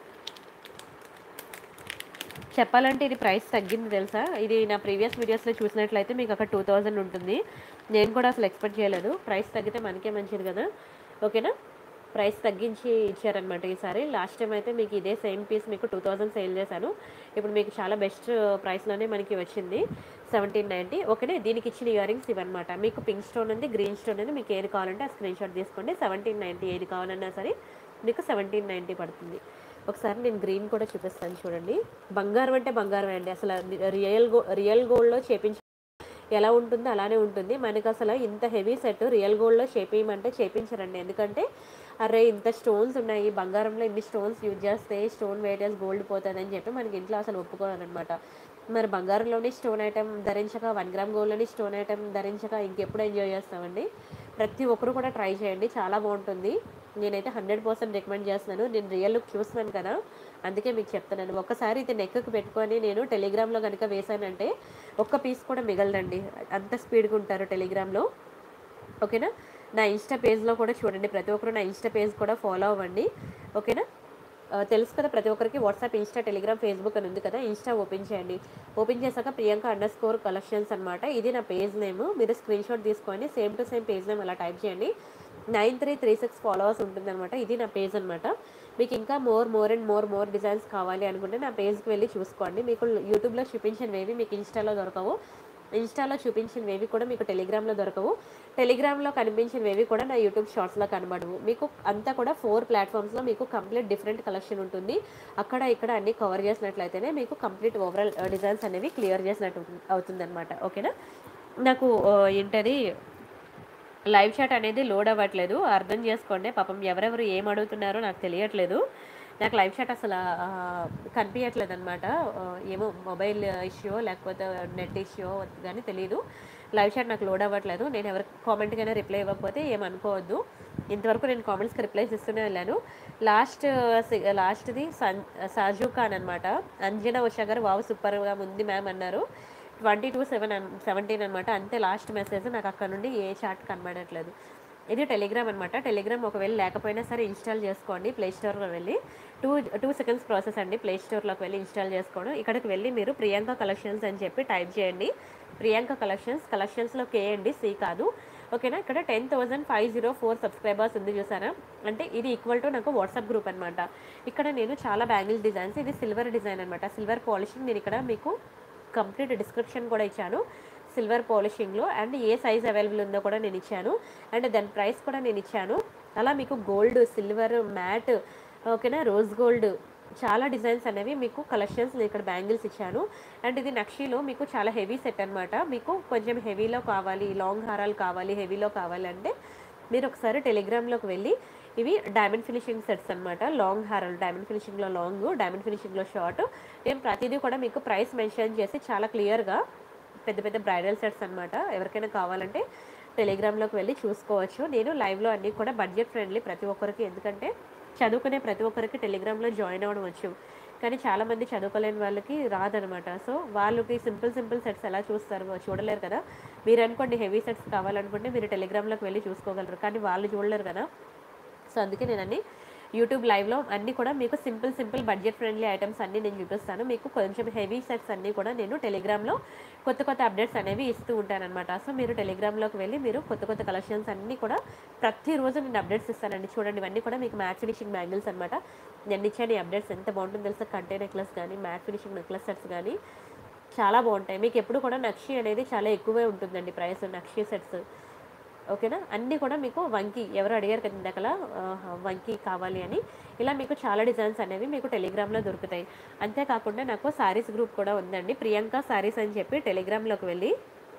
చెప్పాలంటే ఇది ప్రైస్ తగ్గింది తెలుసా. ఇది నా ప్రీవియస్ వీడియోస్లో చూసినట్లయితే మీకు అక్కడ 2000 ఉంటుంది. నేను కూడా అసలు ఎక్స్పెక్ట్ చేయలేదు. ప్రైస్ తగ్గితే మనకే మంచిది కదా. ఓకేనా, ప్రైస్ తగ్గించి ఇచ్చారనమాట ఈసారి. లాస్ట్ టైం అయితే మీకు ఇదే సేమ్ పీస్ మీకు 2000 సేల్ చేశాను. ఇప్పుడు మీకు చాలా బెస్ట్ ప్రైస్‌లోనే మనకి వచ్చింది. 1790 ఓకేనా. దీనికి ఇచ్చిన ఇయర్ రింగ్స్ ఇవన్నమాట. మీకు పింక్ స్టోన్ ఉంది, గ్రీన్ స్టోన్ ఉంది. మీకు ఏది కావాలంటే ఆ స్క్రీన్‌షాట్ తీసుకోండి. 1790 ఏది కావాలన్నా సరే మీకు 1790 పడుతుంది. ఒకసారి నేను గ్రీన్ కూడా చూపిస్తాను చూడండి. బంగారం అంటే బంగారమే అండి. అసల రియల్ గోల్డ్‌లో చేపించి ఎలా ఉంటుందో అలానే ఉంటుంది. మనకసల ఇంత హెవీ సెట్ రియల్ గోల్డ్‌లో చేపియమంటే చేపించరండి. ఎందుకంటే, అరే! ఇంత స్టోన్స్ ఉన్నాయి. బంగారంలో ఇన్ని స్టోన్స్ యూజ్ చేస్తే స్టోన్ వెయిటేజ్ గోల్డ్ పోతదని చెప్పి మనకి ఇంట్లో అసలు ఒప్పుకోరనమాట. మరి బంగారంలోని స్టోన్ ఐటెమ్ ధరించక 1 గ్రామ్ గోల్డ్‌లోని స్టోన్ ఐటెమ్ ధరించక ఇంకెప్పుడు ఎంజాయ్ చేస్తామండి. ప్రతి ఒక్కరు కూడా ట్రై చేయండి. చాలా బావుంటుంది. నేనైతే 100% రికమెండ్ చేస్తున్నాను. నేను రియల్ లుక్ చూస్తున్నాను కదా! అందుకే మీకు చెప్తున్నాను. ఒక్కసారి ఇది నెక్‌కి పెట్టుకొని నేను టెలిగ్రామ్‌లో గనుక వేశానంటే ఒక్క పీస్ కూడా మిగలదండి. అంత స్పీడ్‌గా ఉంటారు టెలిగ్రామ్‌లో. ఓకేనా. నా ఇన్‌స్టా పేజ్‌లో కూడా చూడండి. ప్రతి ఒక్కరు నా ఇన్‌స్టా పేజ్ కూడా ఫాలో అవ్వండి. ఓకేనా. తెలుసు కదా ప్రతి ఒక్కరికి వాట్సాప్, ఇన్‌స్టా, టెలిగ్రామ్, ఫేస్‌బుక్ అని ఉంది కదా! ఇన్‌స్టా ఓపెన్ చేయండి. ఓపెన్ చేశాక ప్రియాంక_కలెక్షన్స్ అనమాట. ఇది నా పేజ్ నేము. మీరు స్క్రీన్‌షాట్ తీసుకొని same to same page name అలా టైప్ చేయండి. 9336 ఫాలోవర్స్ ఉంటుందనమాట. ఇది నా పేజ్ అనమాట. మీకు ఇంకా మోర్ డిజైన్స్ కావాలి అనుకుంటే నా పేజ్‌కి వెళ్ళి చూసుకోండి. మీకు యూట్యూబ్‌లో చూపించినవేవి మీకు ఇన్‌స్టాలో దొరకవు. ఇన్‌స్టాలో చూపించినవేవి కూడా మీకు టెలిగ్రామ్‌లో దొరకవు. టెలిగ్రామ్‌లో కనిపించినవేవి కూడా నా యూట్యూబ్ షార్ట్స్‌లో కనబడవు. మీకు అంతా కూడా 4 ప్లాట్‌ఫామ్స్‌లో మీకు కంప్లీట్ డిఫరెంట్ కలెక్షన్ ఉంటుంది. అక్కడ ఇక్కడ అన్నీ కవర్ చేసినట్లయితేనే మీకు కంప్లీట్ ఓవరాల్ డిజైన్స్ అనేవి క్లియర్ చేసినట్టు అవుతుందనమాట. ఓకేనా. నాకు ఏంటది లైవ్ చాట్ అనేది లోడ్ అవ్వట్లేదు. అర్థం చేసుకోండి. పాపం ఎవరెవరు ఏం అడుగుతున్నారో నాకు తెలియట్లేదు. నాకు లైవ్ చాట్ అసల కనిపియట్లేదనమాట. ఏమో మొబైల్ ఇష్యూ లేకపోతే నెట్ ఇష్యూ గానీ తెలీదు. లైవ్ చాట్ నాకు లోడ్ అవ్వట్లేదు. నేను ఎవరికి కామెంట్‌కైనా రిప్లై ఇవ్వకపోతే ఏమనుకోవద్దు. ఇంతవరకు నేను కామెంట్స్‌కి రిప్లైస్ ఇస్తూనే వెళ్ళాను. లాస్ట్‌ది సాజు ఖాన్ అనమాట. అంజనా ఉషా గారు వావ్ సూపర్‌గా ఉంది మ్యామ్ అన్నారు. 22/17 అనమాట. అంతే లాస్ట్ మెసేజ్. నాకు అక్కడ నుండి ఏ చాట్ కనబడట్లేదు. ఇది టెలిగ్రామ్ అనమాట. టెలిగ్రామ్ ఒకవేళ లేకపోయినా సరే ఇన్‌స్టాల్ చేసుకోండి ప్లే స్టోర్‌లో వెళ్ళి. 2 సెకండ్స్ ప్రాసెస్ అండి. ప్లే స్టోర్‌లోకి వెళ్ళి ఇన్‌స్టాల్ చేసుకోవడం. ఇక్కడికి వెళ్ళి మీరు ప్రియాంక కలెక్షన్స్ అని చెప్పి టైప్ చేయండి. ప్రియాంక కలెక్షన్స్‌లో కే అండి, సి కాదు. ఓకేనా. ఇక్కడ 10,504 సబ్స్క్రైబర్స్ ఉంది చూసారా. అంటే ఇది ఈక్వల్ టు నాకు వాట్సాప్ గ్రూప్ అనమాట. ఇక్కడ నేను చాలా బ్యాంగిల్ డిజైన్స్, ఇది సిల్వర్ డిజైన్ అనమాట. సిల్వర్ పాలిషింగ్ నేను ఇక్కడ మీకు కంప్లీట్ డిస్క్రిప్షన్ కూడా ఇచ్చాను. సిల్వర్ పాలిషింగ్లో అండ్ ఏ సైజ్ అవైలబుల్ ఉందో కూడా నేను ఇచ్చాను. అండ్ దాని ప్రైస్ కూడా నేను ఇచ్చాను. అలా మీకు గోల్డ్, సిల్వర్, మ్యాట్, ఓకేనా, రోజ్ గోల్డ్ చాలా డిజైన్స్ అనేవి మీకు కలెక్షన్స్ నేను ఇక్కడ బ్యాంగిల్స్ ఇచ్చాను. అండ్ ఇది నక్షీలో మీకు చాలా హెవీ సెట్ అనమాట. మీకు కొంచెం హెవీలో కావాలి, లాంగ్ హారాలు కావాలి, హెవీలో కావాలి అంటే మీరు ఒకసారి టెలిగ్రామ్లోకి వెళ్ళి ఇవి డైమండ్ ఫినిషింగ్ సెట్స్ అనమాట. లాంగ్ హారాలు డైమండ్ ఫినిషింగ్లో లాంగ్, డైమండ్ ఫినిషింగ్లో షార్ట్. నేను ప్రతిదీ కూడా మీకు ప్రైస్ మెన్షన్ చేసి చాలా క్లియర్గా పెద్ద పెద్ద బ్రైడల్ సెట్స్ అనమాట. ఎవరికైనా కావాలంటే టెలిగ్రామ్లోకి వెళ్ళి చూసుకోవచ్చు. నేను లైవ్లో అన్నీ కూడా బడ్జెట్ ఫ్రెండ్లీ ప్రతి ఒక్కరికి. ఎందుకంటే చదువుకునే ప్రతి ఒక్కరికి టెలిగ్రామ్లో జాయిన్ అవ్వడం వచ్చు. కానీ చాలామంది చదువుకోలేని వాళ్ళకి రాదనమాట. సో వాళ్ళకి సింపుల్ సెట్స్ ఎలా చూస్తారు, చూడలేరు కదా. మీరు అనుకోండి హెవీ సెట్స్ కావాలనుకుంటే మీరు టెలిగ్రామ్లోకి వెళ్ళి చూసుకోగలరు. కానీ వాళ్ళు చూడలేరు కదా. సో అందుకే నేను అన్ని యూట్యూబ్ లైవ్లో అన్నీ కూడా మీకు సింపుల్ బడ్జెట్ ఫ్రెండ్లీ ఐటమ్స్ అన్నీ నేను చూపిస్తాను. మీకు కొంచెం హెవీ సెట్స్ అన్నీ కూడా నేను టెలిగ్రామ్లో కొత్త అప్డేట్స్ అనేవి ఇస్తూ ఉంటానన్నమాట. సో మీరు టెలిగ్రామ్లోకి వెళ్ళి మీరు కొత్త కలెక్షన్స్ అన్నీ కూడా ప్రతిరోజు నేను అప్డేట్స్ ఇస్తానండి. చూడండి ఇవన్నీ కూడా మీకు మ్యాట్ ఫినిషింగ్ బ్యాంగిల్స్ అనమాట. నేను ఇచ్చాను ఈ అప్డేట్స్. ఎంత బాగుంటుందో తెలుసా. కంటే నెక్లెస్ కానీ, మ్యాట్ ఫినిషింగ్ నెక్లెస్ సెట్స్ కానీ చాలా బాగుంటాయి. మీకు ఎప్పుడు కూడా నక్షి అనేది చాలా ఎక్కువే ఉంటుందండి ప్రైస్, నక్షి సెట్స్. ఓకేనా. అన్నీ కూడా మీకు వంకీ ఎవరు అడిగారు కదా ఇందాకల వంకీ కావాలి అని. ఇలా మీకు చాలా డిజైన్స్ అనేవి మీకు టెలిగ్రామ్లో దొరుకుతాయి. అంతేకాకుండా నాకు శారీస్ గ్రూప్ కూడా ఉందండి. ప్రియాంక శారీస్ అని చెప్పి టెలిగ్రామ్లోకి వెళ్ళి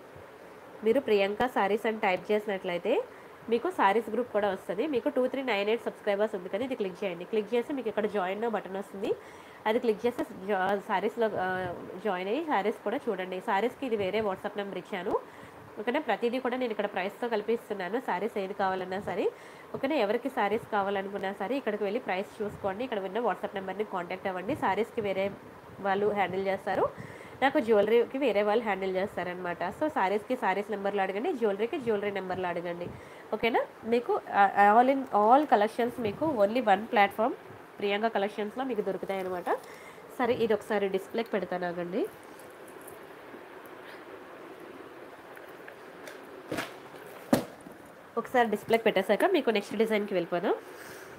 మీరు ప్రియాంక శారీస్ అని టైప్ చేసినట్లయితే మీకు శారీస్ గ్రూప్ కూడా వస్తుంది. మీకు 2398 సబ్స్క్రైబర్స్ ఉంది కదా, ఇది క్లిక్ చేయండి. క్లిక్ చేసి మీకు ఇక్కడ జాయిన్ బటన్ వస్తుంది. అది క్లిక్ చేసి శారీస్లో జాయిన్ అయ్యి శారీస్ కూడా చూడండి. శారీస్కి ఇది వేరే వాట్సాప్ నెంబర్ ఇచ్చాను. ఓకేనా. ప్రతిదీ కూడా నేను ఇక్కడ ప్రైస్తో కల్పిస్తున్నాను. శారీస్ ఏది కావాలన్నా సరే. ఓకేనా. ఎవరికి శారీస్ కావాలనుకున్నా సరే ఇక్కడికి వెళ్ళి ప్రైస్ చూసుకోండి. ఇక్కడ ఉన్న వాట్సాప్ నెంబర్ని కాంటాక్ట్ అవ్వండి. శారీస్కి వేరే వాళ్ళు హ్యాండిల్ చేస్తారు, నాకు జ్యువెలరీకి వేరే వాళ్ళు హ్యాండిల్ చేస్తారనమాట. సో శారీస్కి శారీస్ నెంబర్లు అడగండి, జ్యువెలరీ నెంబర్లు అడగండి. ఓకేనా. మీకు ఆల్ కలెక్షన్స్ మీకు ఓన్లీ 1 ప్లాట్ఫామ్ ప్రియాంక కలెక్షన్స్లో మీకు దొరుకుతాయి అనమాట. సరే ఇది ఒకసారి డిస్ప్లేకి పెడతాను ఆగండి. ఒకసారి డిస్ప్లేకి పెట్టేశాక మీకు నెక్స్ట్ డిజైన్కి వెళ్ళిపోదాం.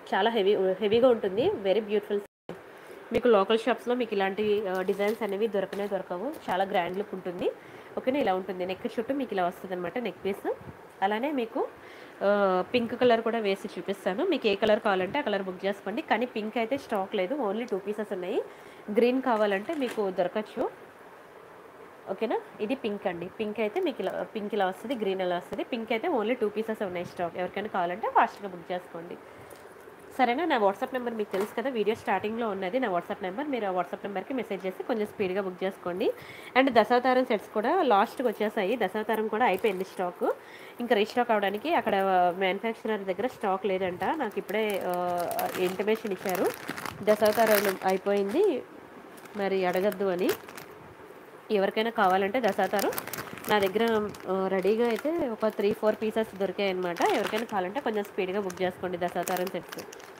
చాలా హెవీగా ఉంటుంది. Very beautiful. మీకు లోకల్ షాప్స్లో మీకు ఇలాంటి డిజైన్స్ అనేవి దొరకవు. చాలా గ్రాండ్ లుక్ ఉంటుంది. ఓకేనా, ఇలా ఉంటుంది. నెక్ చుట్టూ మీకు ఇలా వస్తుంది అనమాట నెక్ పీస్. అలానే మీకు పింక్ కలర్ కూడా వేసి చూపిస్తాను. మీకు ఏ కలర్ కావాలంటే ఆ కలర్ బుక్ చేసుకోండి. కానీ పింక్ అయితే స్టాక్ లేదు, ఓన్లీ 2 పీసెస్ ఉన్నాయి. గ్రీన్ కావాలంటే మీకు దొరకచ్చు. ఓకేనా, ఇది పింక్ అండి. పింక్ అయితే మీకు ఇలా వస్తుంది, గ్రీన్ ఇలా వస్తుంది. పింక్ అయితే ఓన్లీ 2 పీసెస్ ఉన్నాయి స్టాక్. ఎవరికైనా కావాలంటే ఫాస్ట్గా బుక్ చేసుకోండి. సరేనా, నా వాట్సాప్ నెంబర్ మీకు తెలుసు కదా, వీడియో స్టార్టింగ్లో ఉన్నది నా వాట్సాప్ నెంబర్. మీరు ఆ వాట్సాప్ నెంబర్కి మెసేజ్ చేసి కొంచెం స్పీడ్గా బుక్ చేసుకోండి. అండ్ దశావతారం సెట్స్ కూడా లాస్ట్కి వచ్చేసాయి. దశావతారం కూడా అయిపోయింది స్టాక్. ఇంకా రీస్టాక్ అవడానికి అక్కడ మ్యానుఫ్యాక్చరర్ దగ్గర స్టాక్ లేదంట. నాకు ఇప్పుడే ఇంటిమేషన్ ఇచ్చారు, దశావతారం అయిపోయింది, మరి అడగద్దు అని. ఎవరికైనా కావాలంటే దశావతారం నా దగ్గర రెడీగా అయితే ఒక 3-4 పీసెస్ దొరికాయి అనమాట. ఎవరికైనా కావాలంటే కొంచెం స్పీడ్గా బుక్ చేసుకోండి దశావతారం సెట్స్.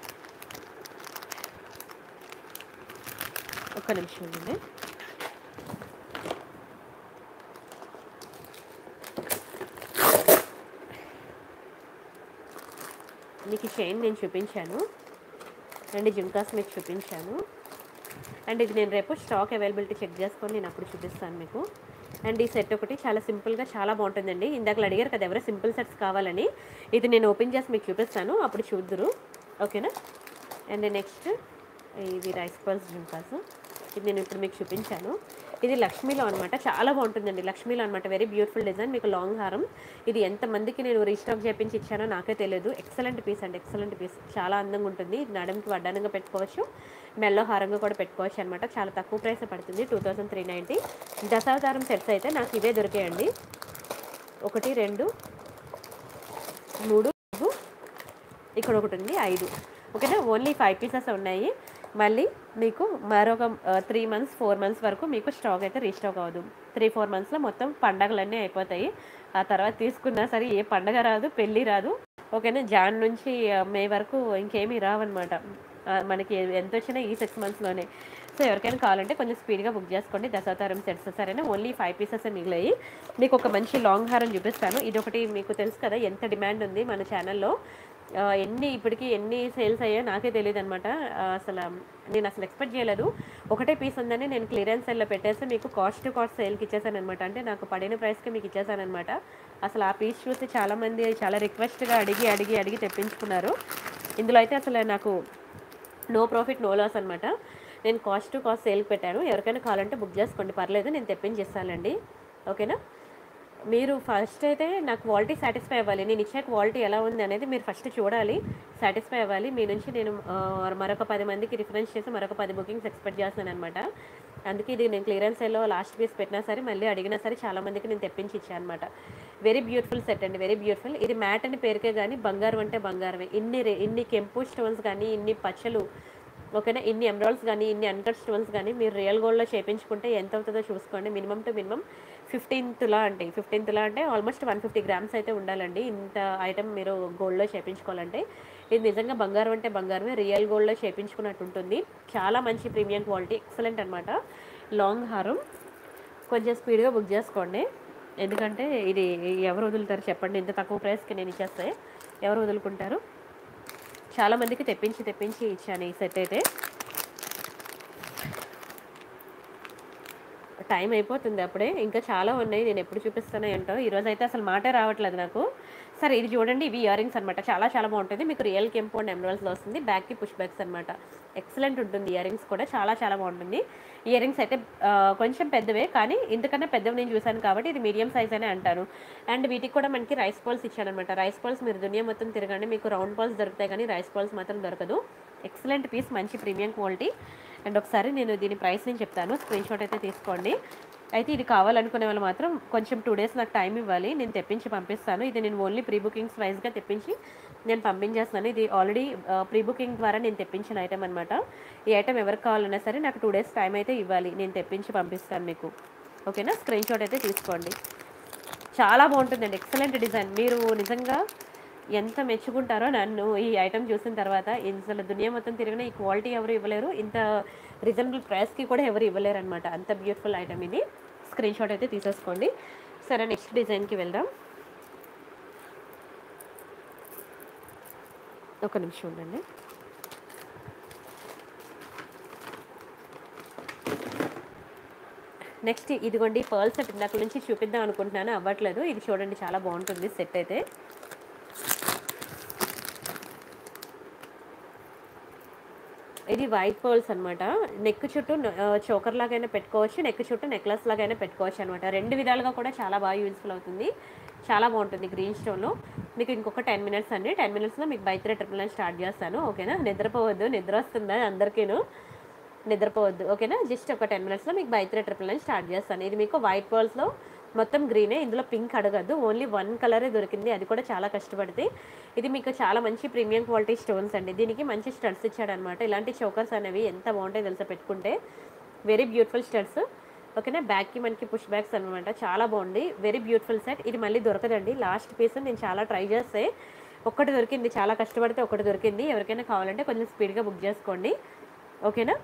ఒక్క నిమిషం అండి. మీకు చైన్ నేను చూపించాను అండ్ జుంకాస్ మీకు చూపించాను. అండ్ ఇది నేను రేపు స్టాక్ అవైలబిలిటీ చెక్ చేసుకొని నేను అప్పుడు చూపిస్తాను మీకు. అండ్ ఈ సెట్ ఒకటి చాలా సింపుల్గా చాలా బాగుంటుందండి. ఇందాక అడిగారు కదా ఎవరో సింపుల్ సెట్స్ కావాలని, ఇది నేను ఓపెన్ చేసి మీకు చూపిస్తాను, అప్పుడు చూద్దురు. ఓకేనా. అండ్ నెక్స్ట్ ఇది రైస్ పల్స్ జుంకాస్. ఇది నేను ఇప్పుడు మీకు చూపించాను. ఇది లక్ష్మీలో అనమాట, చాలా బాగుంటుందండి. లక్ష్మీలో అనమాట, వెరీ బ్యూటిఫుల్ డిజైన్. మీకు లాంగ్ హారం. ఇది ఎంతమందికి నేను రీస్టాక్ చేపించి ఇచ్చానో నాకే తెలియదు. ఎక్సలెంట్ పీస్ అండి, ఎక్సలెంట్ పీస్. చాలా అందంగా ఉంటుంది. ఇది నడుముకి వడ్డానంగా పెట్టుకోవచ్చు, మెల్లో హారంగా కూడా పెట్టుకోవచ్చు అనమాట. చాలా తక్కువ ప్రైస్ పడుతుంది, 2390. దశావతారం సెట్స్ అయితే నాకు ఇవే దొరికాయండి. 1 2 3 ఇక్కడ ఒకటి ఉంది 5. ఓకేనా, ఓన్లీ 5 పీసెస్ ఉన్నాయి. మళ్ళీ మీకు మరొక 3 months 4 months వరకు మీకు స్టాక్ అయితే రీస్టాక్ అవ్వదు. 3-4 monthsలో మొత్తం పండగలన్నీ అయిపోతాయి. ఆ తర్వాత తీసుకున్నా సరే ఏ పండగ రాదు, పెళ్ళి రాదు. ఓకేనా, జాన్ నుంచి మే వరకు ఇంకేమీ రావన్నమాట. మనకి ఎంత వచ్చినా ఈ 6 monthsలోనే. సో ఎవరికైనా కావాలంటే కొంచెం స్పీడ్గా బుక్ చేసుకోండి దశావతారం సెట్స్. సరేనా, ఓన్లీ 5 పీసెస్ మిగిలాయి. మీకు ఒక మంచి లాంగ్ హారం చూపిస్తాను. ఇది ఒకటి మీకు తెలుసు కదా ఎంత డిమాండ్ ఉంది మన ఛానల్లో. ఇప్పటికీ ఎన్ని సేల్స్ అయ్యాయో నాకే తెలియదు అనమాట. నేను అసలు ఎక్స్పెక్ట్ చేయలేదు. ఒకటే పీస్ ఉందని నేను క్లియరెన్స్ సెల్లో పెట్టేసి మీకు కాస్ట్ సేల్కి ఇచ్చేసాను అనమాట. అంటే నాకు పడిన ప్రైస్కి మీకు ఇచ్చేసాను అనమాట. అసలు ఆ పీస్ చూసి చాలామంది చాలా రిక్వెస్ట్గా అడిగి తెప్పించుకున్నారు. ఇందులో అయితే అసలు నాకు నో ప్రాఫిట్ నో లాస్ అనమాట. నేను కాస్ట్ సేల్కి పెట్టాను. ఎవరికైనా కావాలంటే బుక్ చేసుకోండి, పర్లేదు, నేను తెప్పించేస్తానండి. ఓకేనా. మీరు ఫస్ట్ అయితే నాకు క్వాలిటీ సాటిస్ఫై అవ్వాలి. నేను ఇచ్చే క్వాలిటీ ఎలా ఉంది అనేది మీరు ఫస్ట్ చూడాలి, సాటిస్ఫై అవ్వాలి. మీ నుంచి నేను మరొక 10 మందికి రిఫరెన్స్ చేసి మరొక 10 బుకింగ్స్ ఎక్స్పెక్ట్ చేస్తాను అనమాట. అందుకే ఇది నేను క్లియరెన్స్ సేల్లో లాస్ట్ పీస్ పెట్టినా సరే మళ్ళీ అడిగినా సరే చాలామందికి నేను తెప్పించి ఇచ్చాను అనమాట. వెరీ బ్యూటిఫుల్ సెట్ అండి, వెరీ బ్యూటిఫుల్. ఇది మ్యాట్ అని పేరుకే కానీ బంగారం అంటే బంగారమే. ఇన్ని కెంపు స్టోన్స్ కానీ, ఇన్ని పచ్చలు, ఓకేనా, ఇన్ని ఎమరాల్డ్స్ కానీ, ఇన్ని అన్కట్ స్టోన్స్ కానీ మీరు రియల్ గోల్డ్లో చేయించుకుంటే ఎంత అవుతుందో చూసుకోండి. మినిమం టు మినిమం 15 తులా అంటే 15 తులా అంటే ఆల్మోస్ట్ 150 grams అయితే ఉండాలండి. ఇంత ఐటమ్ మీరు గోల్డ్లో చేయించుకోవాలంటే. ఇది నిజంగా బంగారం అంటే బంగారమే, రియల్ గోల్డ్లో చేయించుకున్నట్టు ఉంటుంది. చాలా మంచి ప్రీమియం క్వాలిటీ, ఎక్సలెంట్ అనమాట. లాంగ్ హారం కొంచెం స్పీడ్గా బుక్ చేసుకోండి. ఎందుకంటే ఇది ఎవరు వదులుతారు చెప్పండి, ఇంత తక్కువ ప్రైస్కి నేను ఇచ్చేస్తే ఎవరు వదులుకుంటారు. చాలామందికి తెప్పించి ఇచ్చాను ఈ సెట్ అయితే. టైం అయిపోతుంది అప్పుడే, ఇంకా చాలా ఉన్నాయి. నేను ఎప్పుడు చూపిస్తానో ఏంటో, ఈరోజు అయితే అసలు మాటే రావట్లేదు నాకు. సరే ఇది చూడండి, ఇవి ఇయర్ రింగ్స్ అనమాట. చాలా చాలా బాగుంటుంది. మీకు రియల్ కెంపు అండ్ ఎమరాల్డ్స్లో వస్తుంది. బ్యాక్కి పుష్ బ్యాక్స్ అనమాట. ఎక్సలెంట్ ఉంటుంది. ఇయర్ రింగ్స్ కూడా చాలా చాలా బాగుంటుంది. ఇయర్ రింగ్స్ అయితే కొంచెం పెద్దవే, కానీ ఇంతకన్నా పెద్దవి నేను చూశాను కాబట్టి ఇది మీడియం సైజ్ అనే అంటాను. అండ్ వీటికి కూడా మనకి రైస్ పాల్స్ ఇచ్చానమాట. రైస్ పాల్స్ మీరు దునియా మొత్తం తిరగండి, మీకు రౌండ్ పాల్స్ దొరుకుతాయి కానీ రైస్ పాల్స్ మాత్రం దొరకదు. ఎక్సలెంట్ పీస్, మంచి ప్రీమియం క్వాలిటీ. అండ్ ఒకసారి నేను దీని ప్రైస్ నేను చెప్తాను, స్క్రీన్ షాట్ అయితే తీసుకోండి. అయితే ఇది కావాలనుకునే వాళ్ళు మాత్రం కొంచెం 2 days నాకు టైం ఇవ్వాలి, నేను తెప్పించి పంపిస్తాను. ఇది నేను ఓన్లీ ప్రీ బుకింగ్స్ వైజ్గా తెప్పించి నేను పంపించేస్తున్నాను. ఇది ఆల్రెడీ ప్రీ బుకింగ్ ద్వారా నేను తెప్పించిన ఐటమ్ అనమాట. ఈ ఐటమ్ ఎవరికి కావాలన్నా సరే నాకు 2 days టైం అయితే ఇవ్వాలి, నేను తెప్పించి పంపిస్తాను మీకు. ఓకేనా, స్క్రీన్ షాట్ అయితే తీసుకోండి. చాలా బాగుంటుందండి, ఎక్సలెంట్ డిజైన్. మీరు నిజంగా ఎంత మెచ్చుకుంటారో నన్ను ఈ ఐటమ్ చూసిన తర్వాత. అసలు దునియా మొత్తం తిరిగిన ఈ క్వాలిటీ ఎవరు ఇవ్వలేరు, ఇంత రీజనబుల్ ప్రైస్కి కూడా ఎవరు ఇవ్వలేరు అనమాట. అంత బ్యూటిఫుల్ ఐటమ్ ఇది. స్క్రీన్ షాట్ అయితే తీసేసుకోండి. సరే, నెక్స్ట్ డిజైన్కి వెళ్దాం. ఒక నిమిషం ఉండండి. నెక్స్ట్ ఇదిగోండి పర్ల్ సెట్ ఇందాక నుంచి చూపిద్దాం అనుకుంటున్నాను, అవ్వట్లేదు. ఇది చూడండి చాలా బాగుంటుంది సెట్ అయితే. ఇది వైట్ పర్ల్స్ అనమాట. నెక్ చుట్టూ చోకర్ లాగైనా పెట్టుకోవచ్చు, నెక్ చుట్టూ నెక్లెస్ లాగైనా పెట్టుకోవచ్చు అనమాట. రెండు విధాలుగా కూడా చాలా బాగా యూజ్ఫుల్ అవుతుంది. చాలా బాగుంటుంది గ్రీన్ స్టోన్లో. మీకు ఇంకొక 10 మినిట్స్ అండి. 10 మినిట్స్లో మీకు బై 3 9 స్టార్ట్ చేస్తాను. ఓకేనా? నిద్రపోవద్దు, నిద్ర వస్తుందా అందరికీను? నిద్రపోవద్దు. ఓకేనా? జస్ట్ ఒక 10 మినిట్స్లో మీకు బై 3 9 స్టార్ట్ చేస్తాను. ఇది మీకు వైట్ పర్ల్స్లో మొత్తం గ్రీనే, ఇందులో పింక్ అడగద్దు, ఓన్లీ 1 కలరే దొరికింది, అది కూడా చాలా కష్టపడితే. ఇది మీకు చాలా మంచి ప్రీమియం క్వాలిటీ స్టోన్స్ అండి. దీనికి మంచి స్టడ్స్ ఇచ్చాడనమాట. ఇలాంటి చోకర్స్ అనేవి ఎంత బాగుంటాయి తెలుసా పెట్టుకుంటే. Very beautiful studs. ఓకేనా? బ్యాక్కి మనకి పుష్ బ్యాక్స్ అనమాట. చాలా బాగుంది, వెరీ బ్యూటిఫుల్ సెట్. ఇది మళ్ళీ దొరకదండి. లాస్ట్ పీస్ నేను చాలా ట్రై చేస్తే ఒక్కటి దొరికింది, చాలా కష్టపడితే ఒకటి దొరికింది. ఎవరికైనా కావాలంటే కొంచెం స్పీడ్గా బుక్ చేసుకోండి. ఓకేనా?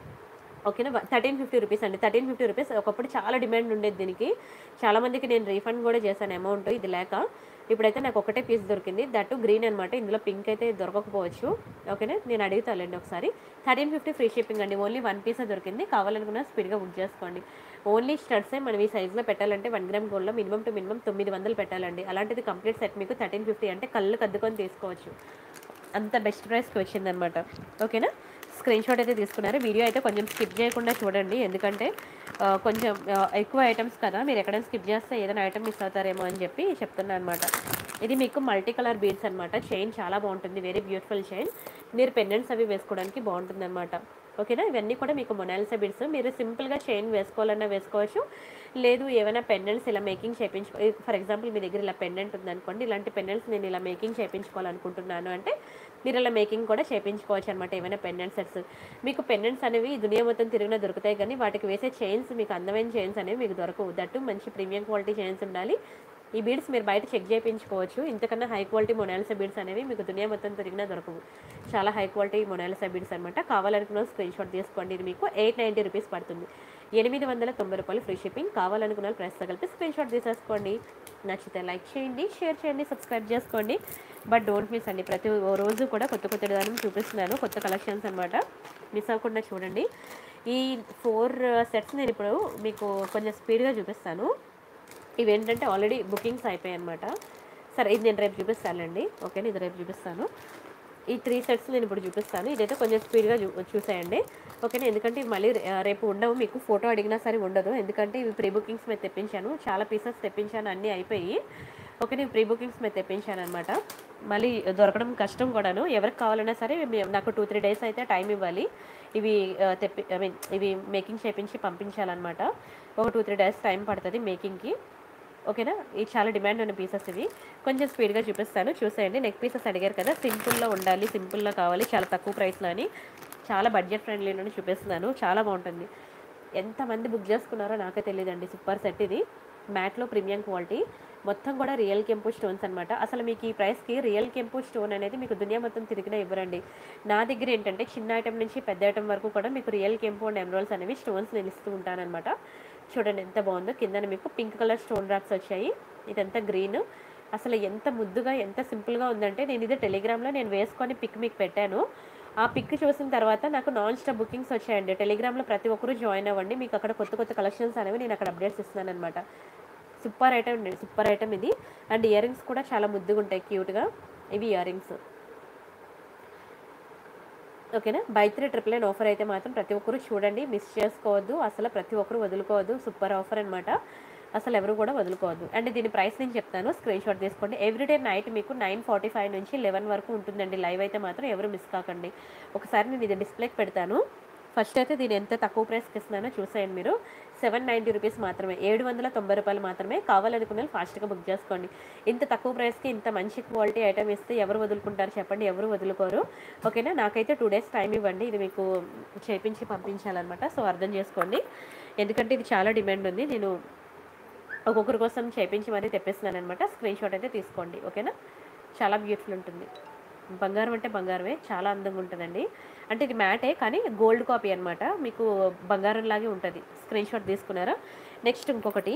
1350 రూపీస్ అండి. 1350 రూపీస్. ఒకప్పుడు చాలా డిమాండ్ ఉండేది దీనికి. చాలామందికి నేను రీఫండ్ కూడా చేశాను అమౌంట్ ఇది లేక. ఇప్పుడైతే నాకు ఒకటే పీస్ దొరికింది, దట్టు గ్రీన్ అనమాట. ఇందులో పింక్ అయితే దొరకకపోవచ్చు. ఓకేనా? నేను అడుగుతానండి ఒకసారి. 1350 ఫ్రీ షిప్పింగ్ అండి. ఓన్లీ 1 పీసే దొరికింది. కావాలనుకున్నా స్పీడ్గా బుక్ చేసుకోండి. ఓన్లీ స్టడ్సే మనం ఈ సైజులో పెట్టాలంటే 1 గ్రామ్ గోల్డ్లో మినిమం టు మినిమం 900 పెట్టాలండి. అలాంటిది కంప్లీట్ సెట్ మీకు 1350 అంటే కళ్ళు కద్దుకొని తీసుకోవచ్చు. అంత బెస్ట్ ప్రైస్కి వచ్చిందనమాట. ఓకేనా? స్క్రీన్ షాట్ అయితే తీసుకున్నారు. వీడియో అయితే కొంచెం స్కిప్ చేయకుండా చూడండి, ఎందుకంటే కొంచెం ఎక్కువ ఐటమ్స్ కదా, మీరు ఎక్కడైనా స్కిప్ చేస్తే ఏదైనా ఐటమ్ మిస్ అవుతారేమో అని చెప్పి చెప్తున్నాను అనమాట. ఇది మీకు మల్టీ కలర్ బీడ్స్ అనమాట. చైన్ చాలా బాగుంటుంది, వెరీ బ్యూటిఫుల్ చైన్. మీరు పెండెంట్స్ అవి వేసుకోవడానికి బాగుంటుంది అనమాట. ఓకేనా? ఇవన్నీ కూడా మీకు మొనాలిసా బీడ్స్. మీరు సింపుల్గా చైన్ వేసుకోవాలన్నా వేసుకోవచ్చు, లేదు ఏమైనా పెండెంట్స్ ఇలా మేకింగ్ చేయించుకో, ఫర్ ఎగ్జాంపుల్ మీ దగ్గర ఇలా పెండెంట్ ఉందనుకోండి, ఇలాంటి పెండెంట్స్ నేను ఇలా మేకింగ్ చేయించుకోవాలనుకుంటున్నాను అంటే మీరు ఇలా మేకింగ్ కూడా చేయించుకోవచ్చు అనమాట. ఏమైనా పెండెంట్ సెట్స్ మీకు పెండెంట్స్ అనేవి దునియా మొత్తం తిరిగినా దొరుకుతాయి, కానీ వాటికి వేసే చైన్స్ మీకు అందమైన చైన్స్ అనేవి మీకు దొరకవు. దట్టు మంచి ప్రీమియం క్వాలిటీ చైన్స్ ఉండాలి. ఈ బీడ్స్ మీరు బయట చెక్ చేయించుకోవచ్చు. ఇంతకన్నా హై క్వాలిటీ మొనాలిసా బీడ్స్ అనేవి మీకు దునియా మొత్తం తిరిగినా దొరకవు. చాలా హై క్వాలిటీ మొనాలిసా బీడ్స్ అనమాట. కావాలనుకున్న స్క్రీన్ షాట్ తీసుకోండి. ఇది మీకు 890 రూపీస్ పడుతుంది. 890 రూపాయలు ఫ్రీ షిప్పింగ్. కావాలనుకున్న ప్రైస్తో కలిపి స్క్రీన్ షాట్ తీసేసుకోండి. నచ్చితే లైక్ చేయండి, షేర్ చేయండి, సబ్స్క్రైబ్ చేసుకోండి. బట్ డోంట్ మిస్ అండి, ప్రతి రోజు కూడా కొత్త కొత్త విధానం చూపిస్తున్నాను, కొత్త కలెక్షన్స్ అనమాట. మిస్ అవ్వకుండా చూడండి. ఈ 4 సెట్స్ నేను ఇప్పుడు మీకు కొంచెం స్పీడ్గా చూపిస్తాను. ఇవేంటంటే ఆల్రెడీ బుకింగ్స్ అయిపోయాయి అనమాట. సరే, ఇది నేను రేపు చూపిస్తానండి. ఓకేనా? ఇది రేపు చూపిస్తాను. ఈ 3 సెట్స్ నేను ఇప్పుడు చూపిస్తాను. ఇదైతే కొంచెం స్పీడ్గా చూసేయండి. ఓకేనా? ఎందుకంటే ఇవి మళ్ళీ రేపు ఉండవు, మీకు ఫోటో అడిగినా సరే ఉండదు. ఎందుకంటే ఇవి ప్రీ బుకింగ్స్ మీద తెప్పించాను, చాలా పీసెస్ తెప్పించాను, అన్నీ అయిపోయి. ఓకే, నేను ప్రీ బుకింగ్స్ మీద తెప్పించాను అనమాట. మళ్ళీ దొరకడం కష్టం కూడాను. ఎవరికి కావాలన్నా సరే నాకు 2-3 డేస్ అయితే టైం ఇవ్వాలి. ఇవి ఇవి మేకింగ్ చేయించి పంపించాలన్నమాట. ఒక 2-3 డేస్ టైం పడుతుంది మేకింగ్కి. ఓకేనా? ఇది చాలా డిమాండ్ ఉన్న పీసెస్ ఇవి. కొంచెం స్పీడ్గా చూపిస్తాను, చూసేయండి. నెక్ పీసెస్ అడిగారు కదా, సింపుల్లో ఉండాలి, సింపుల్లో కావాలి, చాలా తక్కువ ప్రైస్లో అని చాలా బడ్జెట్ ఫ్రెండ్లీలోనే చూపిస్తున్నాను. చాలా బాగుంటుంది. ఎంతమంది బుక్ చేసుకున్నారో నాకే తెలియదండి. సూపర్ సెట్ ఇది. మ్యాట్లో ప్రీమియం క్వాలిటీ, మొత్తం కూడా రియల్ కెంపు స్టోన్స్ అనమాట. అసలు మీకు ఈ ప్రైస్కి రియల్ కెంపు స్టోన్ అనేది మీకు దునియా మొత్తం తిరిగినా ఇవ్వరండి. నా దగ్గర ఏంటంటే చిన్న ఐటమ్ నుంచి పెద్ద ఐటమ్ వరకు కూడా మీకు రియల్ కెంపు అండ్ ఎమరాల్డ్స్ అనేవి స్టోన్స్ నేను ఇస్తూ ఉంటానన్నమాట. చూడండి ఎంత బాగుందో. కింద మీకు పింక్ కలర్ స్టోన్ డ్రాప్స్ వచ్చాయి. ఇదంతా గ్రీన్. అసలు ఎంత ముద్దుగా, ఎంత సింపుల్గా ఉందంటే, నేను ఇది టెలిగ్రామ్లో నేను వేసుకొని పిక్ మీకు పెట్టాను. ఆ పిక్ చూసిన తర్వాత నాకు నాన్ స్టాప్ బుకింగ్స్ వచ్చాయండి. టెలిగ్రామ్లో ప్రతి ఒక్కరూ జాయిన్ అవ్వండి, మీకు అక్కడ కొత్త కొత్త కలెక్షన్స్ అనేవి నేను అక్కడ అప్డేట్స్ ఇస్తున్నాను అనమాట. సూపర్ ఐటమ్ అండి, సూపర్ ఐటమ్ ఇది. అండ్ ఇయర్ రింగ్స్ కూడా చాలా ముద్దుగా ఉంటాయి, క్యూట్గా. ఇవి ఇయర్ రింగ్స్. ఓకేనా? బై 3 999 ఆఫర్ అయితే మాత్రం ప్రతి ఒక్కరు చూడండి, మిస్ చేసుకోవద్దు. అసలు ప్రతి ఒక్కరు వదులుకోవద్దు. సూపర్ ఆఫర్ అనమాట, అసలు ఎవరు కూడా వదులుకోవద్దు. అండ్ దీని ప్రైస్ నేను చెప్తాను, స్క్రీన్ షాట్ తీసుకోండి. ఎవ్రీడే నైట్ మీకు 9:45 నుంచి 11 వరకు ఉంటుందండి లైవ్. అయితే మాత్రం ఎవరు మిస్ కాకండి. ఒకసారి నేను ఇది డిస్ప్లేకి పెడతాను. ఫస్ట్ అయితే దీని ఎంత తక్కువ ప్రైస్కి ఇస్తున్నానో చూసేయండి మీరు. 790 రూపీస్ మాత్రమే, 790 రూపాయలు మాత్రమే. కావాలనుకున్న ఫాస్ట్గా బుక్ చేసుకోండి. ఇంత తక్కువ ప్రైస్కి ఇంత మంచి క్వాలిటీ ఐటమ్ ఇస్తే ఎవరు వదులుకుంటారు చెప్పండి? ఎవరు వదులుకోరు. ఓకేనా? నాకైతే 2 డేస్ టైం ఇవ్వండి, ఇది మీకు చేయించి పంపించాలన్నమాట. సో అర్థం చేసుకోండి, ఎందుకంటే ఇది చాలా డిమాండ్ ఉంది. నేను ఒక్కొక్కరి కోసం చేయించి మరీ తెప్పిస్తున్నాను అనమాట. స్క్రీన్ షాట్ అయితే తీసుకోండి. ఓకేనా? చాలా బ్యూటిఫుల్ ఉంటుంది. బంగారం అంటే బంగారమే, చాలా అందంగా ఉంటుందండి. అంటే ఇది మ్యాటే కానీ గోల్డ్ కాపీ అనమాట, మీకు బంగారం లాగే ఉంటుంది. స్క్రీన్ షాట్ తీసుకున్నారా? నెక్స్ట్ ఇంకొకటి,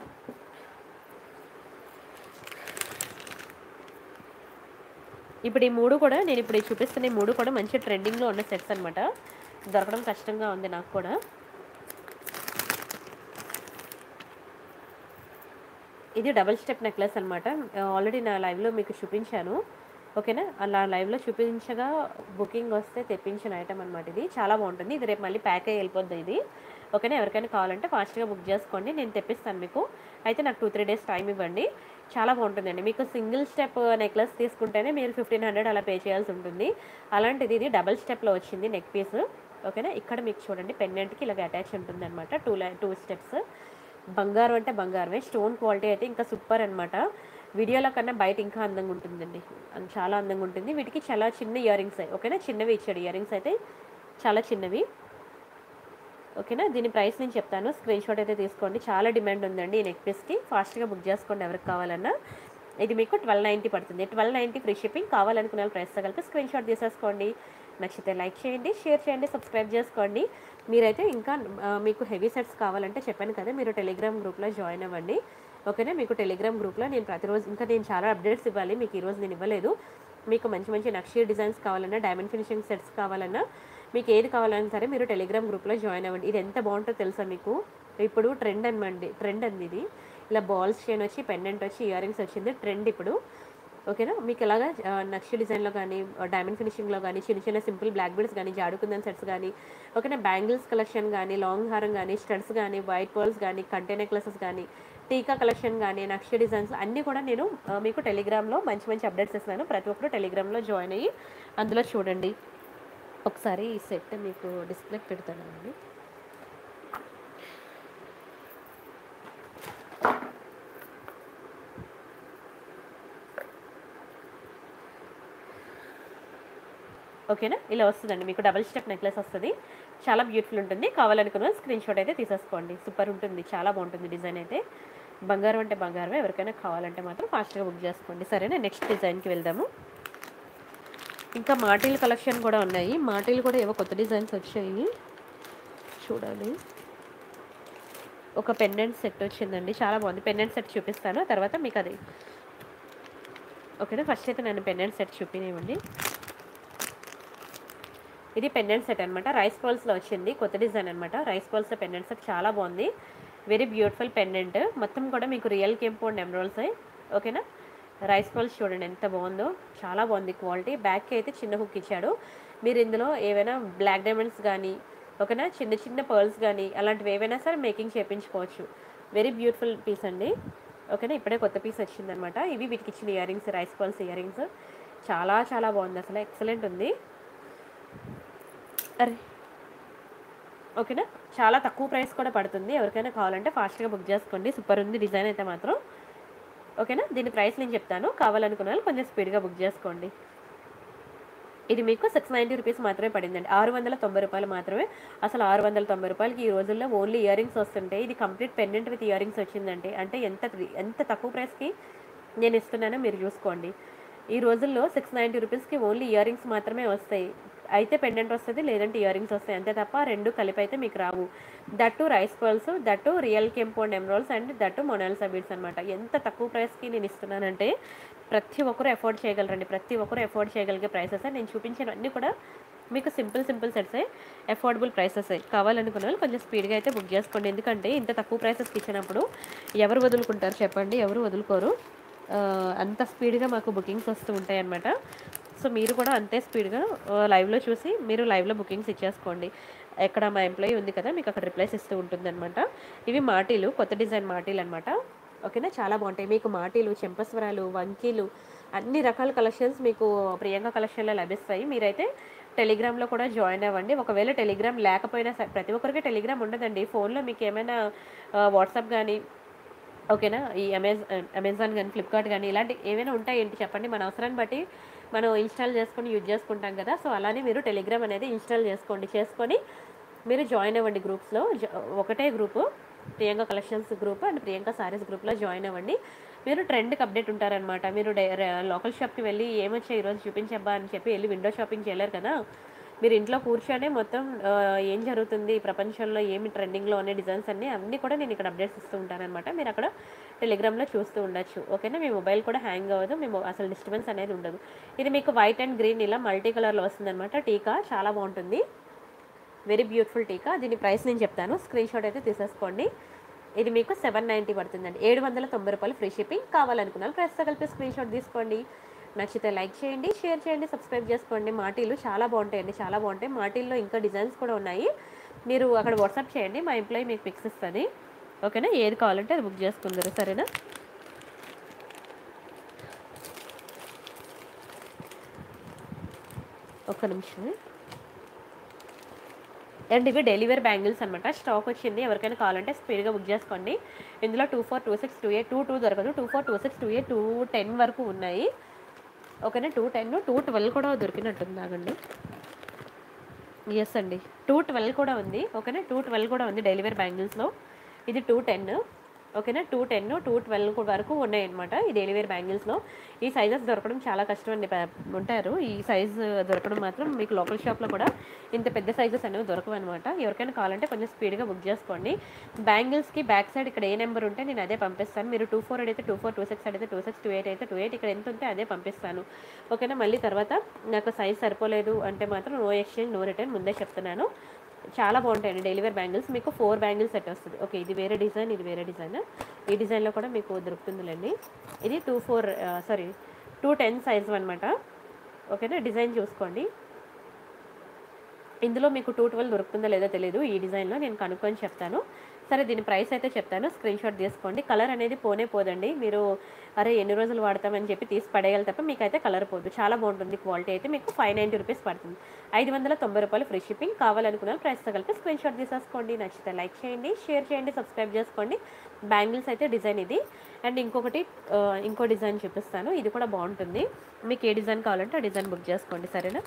ఇప్పుడు ఈ 3 కూడా నేను ఇప్పుడు చూపిస్తున్న 3 కూడా మంచి ట్రెండింగ్లో ఉన్న సెట్స్ అనమాట. దొరకడం కష్టంగా ఉంది నాకు కూడా. ఇది డబుల్ స్టెప్ నెక్లెస్ అనమాట. ఆల్రెడీ నా లైవ్లో మీకు చూపించాను. ఓకేనా, అలా లైవ్లో చూపించగా బుకింగ్ వస్తే తెప్పించిన ఐటమ్ అనమాట. ఇది చాలా బాగుంటుంది. ఇది రేపు మళ్ళీ ప్యాక్ అయ్యి వెళ్ళిపోద్ది ఇది. ఓకేనా, ఎవరికైనా కావాలంటే ఫాస్ట్గా బుక్ చేసుకోండి, నేను తెప్పిస్తాను మీకు. అయితే నాకు 2-3 డేస్ టైం ఇవ్వండి. చాలా బాగుంటుందండి. మీకు సింగిల్ స్టెప్ నెక్లెస్ తీసుకుంటేనే మీరు 1500 అలా పే చేయాల్సి ఉంటుంది. అలాంటిది ఇది డబల్ స్టెప్లో వచ్చింది నెక్ పీస్. ఓకేనా, ఇక్కడ మీకు చూడండి పెండెంట్కి ఇలాగ అటాచ్ ఉంటుంది అనమాట. 2 స్టెప్స్. బంగారం అంటే బంగారమే. స్టోన్ క్వాలిటీ అయితే ఇంకా సూపర్ అనమాట. వీడియోలో కన్నా బయట ఇంకా అందంగా ఉంటుందండి, చాలా అందంగా ఉంటుంది. వీటికి చాలా చిన్న ఇయర్ రింగ్స్. ఓకేనా, చిన్నవి ఇచ్చాడు ఇయర్ రింగ్స్ అయితే, చాలా చిన్నవి. ఓకేనా, దీని ప్రైస్ నేను చెప్తాను, స్క్రీన్ షాట్ అయితే తీసుకోండి. చాలా డిమాండ్ ఉందండి ఈ నెక్ పీస్కి. ఫాస్ట్గా బుక్ చేసుకోండి ఎవరికి కావాలన్నా. ఇది మీకు 1290 పడుతుంది. 1290 ఫ్రీ షిప్పింగ్. కావాలనుకున్న ప్రైస్తో కలిపి స్క్రీన్ షాట్ తీసేసుకోండి. నచ్చితే లైక్ చేయండి, షేర్ చేయండి, సబ్స్క్రైబ్ చేసుకోండి. మీరైతే ఇంకా మీకు హెవీ సెట్స్ కావాలంటే చెప్పాను కదా, మీరు టెలిగ్రామ్ గ్రూప్లో జాయిన్ అవ్వండి. ఓకేనా, మీకు టెలిగ్రామ్ గ్రూప్లో నేను ప్రతిరోజు ఇంకా నేను చాలా అప్డేట్స్ ఇవ్వాలి మీకు. ఈరోజు నేను ఇవ్వలేదు. మీకు మంచి మంచి నక్షి డిజైన్స్ కావాలన్నా, డైమండ్ ఫినిషింగ్ సెట్స్ కావాలన్నా, మీకు ఏది కావాలన్నా సరే మీరు టెలిగ్రామ్ గ్రూప్లో జాయిన్ అవ్వండి. ఇది ఎంత బాగుంటుందో తెలుసా మీకు? ఇప్పుడు ట్రెండ్ అండి ఇది. ఇలా బాల్స్ చైన్ వచ్చి, పెండెంట్ వచ్చి, ఇయర్ రింగ్స్ వచ్చింది ట్రెండ్ ఇప్పుడు. ఓకేనా, మీకు ఇలాగా నక్షి డిజైన్లో కానీ, డైమండ్ ఫినిషింగ్లో కానీ, చిన్న చిన్న సింపుల్ బ్లాక్ బీడ్స్ కానీ, జాడుకుందన్ సెట్స్ కానీ, ఓకేనా, బ్యాంగిల్స్ కలెక్షన్ కానీ, లాంగ్ హారం కానీ, స్టడ్స్ కానీ, వైట్ పర్ల్స్ కానీ, కంటే నెక్లెసెస్ కానీ, టీకా కలెక్షన్ కానీ, నక్షి డిజైన్స్ అన్నీ కూడా నేను మీకు టెలిగ్రామ్లో మంచి మంచి అప్డేట్స్ ఇస్తున్నాను. ప్రతి ఒక్కరు టెలిగ్రామ్లో జాయిన్ అయ్యి అందులో చూడండి. ఒకసారి ఈ సెట్ మీకు డిస్ప్లేకి పెడతానండి. ఓకేనా, ఇలా వస్తుందండి మీకు. డబల్ స్టెప్ నెక్లెస్ వస్తుంది. చాలా బ్యూటిఫుల్ ఉంటుంది. కావాలనుకున్న స్క్రీన్ షాట్ అయితే తీసేసుకోండి. సూపర్ ఉంటుంది, చాలా బాగుంటుంది డిజైన్ అయితే. బంగారం అంటే బంగారమే. ఎవరికైనా కావాలంటే మాత్రం ఫాస్ట్గా బుక్ చేసుకోండి. సరేనా, నెక్స్ట్ డిజైన్కి వెళ్దాము. ఇంకా మాటీల కలెక్షన్ కూడా ఉన్నాయి. మాటీలు కూడా ఏవో కొత్త డిజైన్స్ వచ్చాయి, చూడాలి. ఒక పెండెంట్ సెట్ వచ్చిందండి, చాలా బాగుంది. పెండెంట్ సెట్ చూపిస్తాను తర్వాత మీకు అది. ఓకేనా, ఫస్ట్ అయితే నేను పెండెంట్ సెట్ చూపినివ్వండి. ఇది పెండెంట్ సెట్ అనమాట. రైస్ పర్ల్స్లో వచ్చింది, కొత్త డిజైన్ అనమాట. రైస్ పర్ల్స్లో పెండెంట్ సెట్ చాలా బాగుంది. Very beautiful pendant. మొత్తం కూడా మీకు రియల్ కెంపౌండ్ ఎమరాల్డ్స్. ఓకేనా, రైస్ పర్ల్స్ చూడండి ఎంత బాగుందో, చాలా బాగుంది క్వాలిటీ. బ్యాక్కి అయితే చిన్న హుక్ ఇచ్చాడు. మీరు ఇందులో ఏవైనా బ్లాక్ డైమండ్స్ కానీ, ఓకేనా, చిన్న చిన్న పర్ల్స్ కానీ అలాంటివి ఏవైనా సరే మేకింగ్ చేయించుకోవచ్చు. వెరీ బ్యూటిఫుల్ పీస్ అండి. ఓకేనా, ఇప్పుడే కొత్త పీస్ వచ్చిందనమాట. ఇవి వీటికి ఇచ్చిన ear rings, rice pearls ear rings. చాలా చాలా బాగుంది, అసలు ఎక్సలెంట్ ఉంది. అరే ఓకేనా, చాలా తక్కువ ప్రైస్ కూడా పడుతుంది. ఎవరికైనా కావాలంటే ఫాస్ట్గా బుక్ చేసుకోండి. సూపర్ ఉంది డిజైన్ అయితే మాత్రం. ఓకేనా, దీని ప్రైస్ నేను చెప్తాను, కావాలనుకున్న వాళ్ళు కొంచెం స్పీడ్గా బుక్ చేసుకోండి. ఇది మీకు 690 రూపీస్ మాత్రమే పడిందండి. 690 రూపాయలు మాత్రమే. అసలు 690 రూపాయలకి ఈ రోజుల్లో ఓన్లీ ఇయర్ రింగ్స్ వస్తుంటాయి. ఇది complete pendant with ear rings వచ్చిందంటే అంటే ఎంత తక్కువ ప్రైస్కి నేను ఇస్తున్నానో మీరు చూసుకోండి. ఈ రోజుల్లో 690 రూపీస్కి ఓన్లీ ఇయర్ రింగ్స్ మాత్రమే వస్తాయి. అయితే పెండెంట్ వస్తుంది, లేదంటే ఇయర్ రింగ్స్ వస్తాయి, అంతే తప్ప రెండు కలిపి అయితే మీకు రావు. That rice pearls, that real కెంపౌండ్ emeralds and that Mona Lisa beads అనమాట. ఎంత తక్కువ ప్రైస్కి నేను ఇస్తున్నానంటే ప్రతి ఒక్కరు ఎఫోర్డ్ చేయగలరండి. ప్రతి ఒక్కరు ఎఫోర్డ్ చేయగలిగే ప్రైసెస్. నేను చూపించినవన్నీ కూడా మీకు సింపుల్ సెట్సే, ఎఫోర్డబుల్ ప్రైసెస్. కావాలనుకున్న వాళ్ళు కొంచెం స్పీడ్గా అయితే బుక్ చేసుకోండి. ఎందుకంటే ఇంత తక్కువ ప్రైసెస్కి ఇచ్చినప్పుడు ఎవరు వదులుకుంటారు చెప్పండి? ఎవరు వదులుకోరు. అంత స్పీడ్గా మాకు బుకింగ్స్ వస్తూ ఉంటాయి అన్నమాట. సో మీరు కూడా అంతే స్పీడ్గా లైవ్లో చూసి మీరు లైవ్లో బుకింగ్స్ ఇచ్చేసుకోండి. ఎక్కడ మా ఎంప్లాయీ ఉంది కదా, మీకు అక్కడ రిప్లైస్ ఇస్తూ ఉంటుందన్నమాట. ఇవి మాటీలు, కొత్త డిజైన్ మాటీలు అనమాట. ఓకేనా, చాలా బాగుంటాయి. మీకు మాటీలు, చెంపస్వరాలు, వంకీలు అన్ని రకాల కలెక్షన్స్ మీకు ప్రియాంక కలెక్షన్లో లభిస్తాయి. మీరైతే టెలిగ్రామ్లో కూడా జాయిన్ అవ్వండి. ఒకవేళ టెలిగ్రామ్ లేకపోయినా సరే, ప్రతి ఒక్కరికి టెలిగ్రామ్ ఉండదండి. ఫోన్లో మీకు ఏమైనా వాట్సాప్ కానీ, ఓకేనా, ఈ అమెజాన్ కానీ, ఫ్లిప్కార్ట్ కానీ ఇలాంటి ఏమైనా ఉంటాయి ఏంటి చెప్పండి? మన అవసరాన్ని బట్టి మనం ఇన్స్టాల్ చేసుకొని యూజ్ చేసుకుంటాం కదా. సో అలానే మీరు టెలిగ్రామ్ అనేది ఇన్స్టాల్ చేసుకొని మీరు జాయిన్ అవ్వండి గ్రూప్స్లో. ఒకటే group, Priyanka collections group and Priyanka sarees గ్రూప్లో జాయిన్ అవ్వండి. మీరు ట్రెండ్కి అప్డేట్ ఉంటారనమాట. మీరు లోకల్ షాప్కి వెళ్ళి ఏమొచ్చాయి ఈరోజు చూపించబ్బా అని చెప్పి వెళ్ళి విండో షాపింగ్ చేయలేరు కదా. మీరు ఇంట్లో కూర్చొనే మొత్తం ఏం జరుగుతుంది ప్రపంచంలో, ఏమి ట్రెండింగ్లో అనే డిజైన్స్ అన్నీ కూడా నేను ఇక్కడ అప్డేట్స్ ఇస్తూ ఉంటానన్నమాట. మీరు అక్కడ టెలిగ్రామ్లో చూస్తూ ఉండొచ్చు. ఓకేనా, మీ మొబైల్ కూడా హ్యాంగ్ అవ్వదు, మీ అసలు డిస్టర్బెన్స్ అనేది ఉండదు. ఇది మీకు వైట్ అండ్ గ్రీన్ ఇలా మల్టీ కలర్లో వస్తుందన్నమాట. టీకా చాలా బాగుంటుంది, వెరీ బ్యూటిఫుల్ టీకా. దీని ప్రైస్ నేను చెప్తాను, స్క్రీన్ షాట్ అయితే తీసేసుకోండి. ఇది మీకు 790 పడుతుందండి. 790 రూపాయలు ఫ్రీ షిప్పింగ్. కావాలనుకున్నాను ప్రైస్తో కలిపి స్క్రీన్ షాట్ తీసుకోండి. నచ్చితే లైక్ చేయండి, షేర్ చేయండి, సబ్స్క్రైబ్ చేసుకోండి. మాటీలు చాలా బాగుంటాయండి, చాలా బాగుంటాయి. మాటీల్లో ఇంకా డిజైన్స్ కూడా ఉన్నాయి. మీరు అక్కడ వాట్సాప్ చేయండి, మా ఎంప్లాయీ మీకు పిక్స్ ఇస్తుంది. ఓకేనా, ఏది కావాలంటే అది బుక్ చేసుకుందరు. సరేనా, ఒక్క నిమిషం. అండ్ ఇవి డెలివరీ బ్యాంగిల్స్ అనమాట. స్టాక్ వచ్చింది, ఎవరికైనా కావాలంటే స్పీడ్గా బుక్ చేసుకోండి. ఇందులో 24, 26, 28, 22 దొరకదు. 24, 26, 28, 210 వరకు ఉన్నాయి. ఓకేనా, 210, 212 కూడా దొరికినట్టుంది. ఆగండి, ఎస్ అండి, 212 కూడా ఉంది. ఓకేనా, 212 కూడా ఉంది డెలివరీ బ్యాంగిల్స్లో. ఇది 210. ఓకేనా, 210, 212 వరకు ఉన్నాయన్నమాట ఈ డెలివరీ బ్యాంగిల్స్లో. ఈ సైజెస్ దొరకడం చాలా కష్టం అండి. ఉంటారు ఈ సైజ్ దొరకడం మాత్రం. మీకు లోకల్ షాప్లో కూడా ఇంత పెద్ద సైజెస్ అనేవి దొరకవు అనమాట. ఎవరికైనా కావాలంటే కొంచెం స్పీడ్గా బుక్ చేసుకోండి. బ్యాంగిల్స్కి బ్యాక్ సైడ్ ఇక్కడ ఏ నెంబర్ ఉంటే నేను అదే పంపిస్తాను. మీరు 24 అడిగితే 24, 26 అడిగితే 26, 28 అయితే 28, ఇక్కడ ఎంత ఉంటే అదే పంపిస్తాను. ఓకేనా, మళ్ళీ తర్వాత నాకు సైజ్ సరిపోలేదు అంటే మాత్రం నో ఎక్స్చేంజ్, నో రిటర్న్, ముందే చెప్తున్నాను. చాలా బాగుంటాయండి డెలివరీ బ్యాంగిల్స్. మీకు 4 బ్యాంగిల్స్ సెట్ వస్తుంది. ఓకే, ఇది వేరే డిజైన్, ఇది వేరే డిజైన్. ఈ డిజైన్లో కూడా మీకు దొరుకుతుందిలేండి. ఇది 210 సైజు అనమాట. ఓకేనా, డిజైన్ చూసుకోండి. ఇందులో మీకు 212 దొరుకుతుందో లేదో తెలియదు. ఈ డిజైన్లో నేను కనుక్కొని చెప్తాను. సరే, దీని ప్రైస్ అయితే చెప్తాను, స్క్రీన్ షాట్ తీసుకోండి. కలర్ అనేది పోనే పోదండి. మీరు అరే ఎన్ని రోజులు వాడతామని చెప్పి తీసి పడేయాలి తప్ప మీకైతే కలర్ పోదు. చాలా బాగుంటుంది. క్వాలిటీ అయితే మీకు 590 రూపీస్ పడుతుంది. 590 రూపాయలు ఫ్రీ షిప్పింగ్. కావాలనుకున్నాను ప్రైస్తో కలిపి స్క్రీన్ షాట్ తీసేసుకోండి. నచ్చితే లైక్ చేయండి, షేర్ చేయండి, సబ్స్క్రైబ్ చేసుకోండి. బ్యాంగిల్స్ అయితే డిజైన్ ఇది. అండ్ ఇంకో డిజైన్ చూపిస్తాను. ఇది కూడా బాగుంటుంది. మీకు ఏ డిజైన్ కావాలంటే ఆ డిజైన్ బుక్ చేసుకోండి. సరేనా,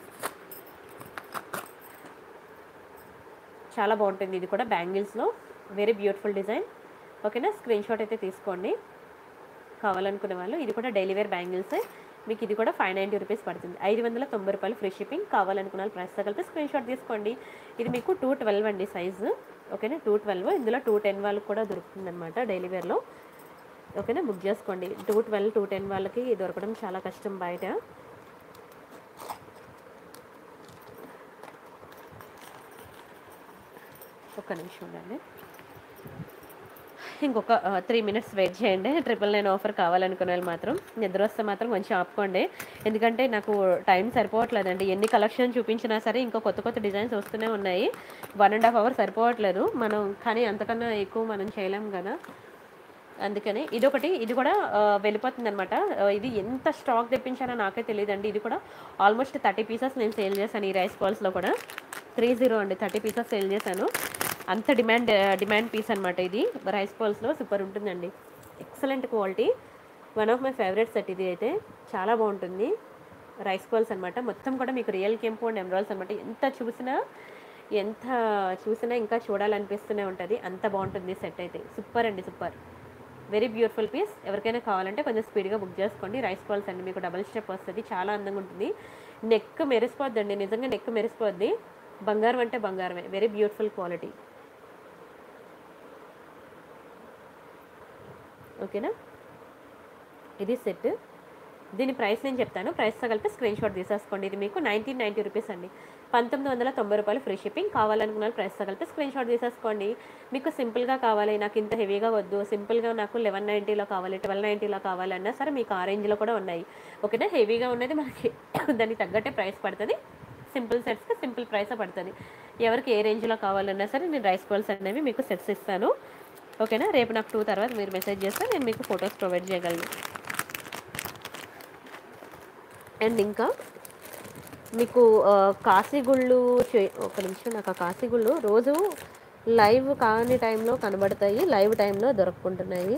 చాలా బాగుంటుంది. ఇది కూడా బ్యాంగిల్స్లో వెరీ బ్యూటిఫుల్ డిజైన్. ఓకేనా, స్క్రీన్ షాట్ అయితే తీసుకోండి కావాలనుకునే వాళ్ళు. ఇది కూడా డెలివరీ బ్యాంగిల్స్. మీకు ఇది కూడా 590 రూపీస్ పడుతుంది. 590 రూపాయలు ఫ్రీ షిప్పింగ్. కావాలనుకున్న వాళ్ళు ప్రైస్తో కలిపి స్క్రీన్ షాట్ తీసుకోండి. ఇది మీకు 212 అండి సైజు. ఓకేనా, 212. ఇందులో 210 వాళ్ళకి కూడా దొరుకుతుంది అనమాట డెలివరీలో. ఓకేనా, బుక్ చేసుకోండి. 212, 210 వాళ్ళకి దొరకడం చాలా కష్టం బయట. ఒక్క నిమిషం ఉండండి, ఇంకొక 3 మినిట్స్ వెయిట్ చేయండి. 999 ఆఫర్ కావాలనుకునే వాళ్ళు మాత్రం నిద్ర వస్తే మాత్రం కొంచెం ఆపుకోండి. ఎందుకంటే నాకు టైం సరిపోవట్లేదండి. ఎన్ని కలెక్షన్ చూపించినా సరే ఇంకా కొత్త కొత్త డిజైన్స్ వస్తూనే ఉన్నాయి. 1.5 అవర్ సరిపోవట్లేదు మనం, కానీ అంతకన్నా ఎక్కువ మనం చేయలేం కదా. అందుకని ఇది కూడా వెళ్ళిపోతుంది అనమాట. ఇది ఎంత స్టాక్ తెప్పించానో నాకే తెలియదండి. ఇది కూడా ఆల్మోస్ట్ 30 పీసెస్ నేను సేల్ చేశాను ఈ రైస్ బాల్స్లో కూడా. 30 అండి, 30 పీసెస్ సేల్ చేశాను. అంత డిమాండ్ పీస్ అనమాట ఇది. రైస్ బాల్స్లో సూపర్ ఉంటుందండి, excellent quality. One of my favourite set ఇది అయితే. చాలా బాగుంటుంది. రైస్ బాల్స్ అనమాట. మొత్తం కూడా మీకు రియల్ కెంపు అండ్ ఎమరాల్డ్స్ అనమాట. ఎంత చూసినా ఇంకా చూడాలనిపిస్తూనే ఉంటుంది. అంత బాగుంటుంది సెట్ అయితే. సూపర్ అండి, సూపర్, వెరీ బ్యూటిఫుల్ పీస్. ఎవరికైనా కావాలంటే కొంచెం స్పీడ్గా బుక్ చేసుకోండి. రైస్ బాల్స్ అండి, మీకు డబల్ స్టెప్ వస్తుంది. చాలా అందంగా ఉంటుంది. నెక్ మెరిసిపోద్ది అండి, నిజంగా నెక్ మెరిసిపోద్ది. బంగారం అంటే బంగారమే. Very beautiful quality. ఓకేనా, ఇది సెట్. దీని ప్రైస్ నేను చెప్తాను, ప్రైస్తో కలిపి స్క్రీన్ షాట్ తీసేసుకోండి. ఇది మీకు 1990 రూపీస్ అండి. 1990 రూపాయలు ఫ్రీ షిప్పింగ్. కావాలనుకున్న ప్రైస్తో కలిపి స్క్రీన్ షాట్ తీసేసుకోండి. మీకు సింపుల్గా కావాలి, నాకు ఇంత హెవీగా వద్దు, సింపుల్గా నాకు 1190లో కావాలి, 1290లో కావాలన్నా సరే మీకు ఆ రేంజ్లో కూడా ఉన్నాయి. ఓకేనా, హెవీగా ఉన్నది మనకి దానికి తగ్గట్టే ప్రైస్ పడుతుంది. సింపుల్ సెట్స్కి సింపుల్ ప్రైసే పడుతుంది. ఎవరికి ఏ రేంజ్లో కావాలన్నా సరే నేను రైస్ బాల్స్ అనేవి మీకు సెట్స్ ఇస్తాను. ఓకేనా, రేపు నాకు 2 తర్వాత మీరు మెసేజ్ చేస్తే నేను మీకు ఫొటోస్ ప్రొవైడ్ చేయగలను. అండ్ ఇంకా మీకు కాశీగుళ్ళు ఒక నిమిషం, నాకు ఆ కాశీగుళ్ళు రోజు లైవ్ కాని టైంలో కనబడతాయి, లైవ్ టైంలో దొరుకుంటున్నాయి.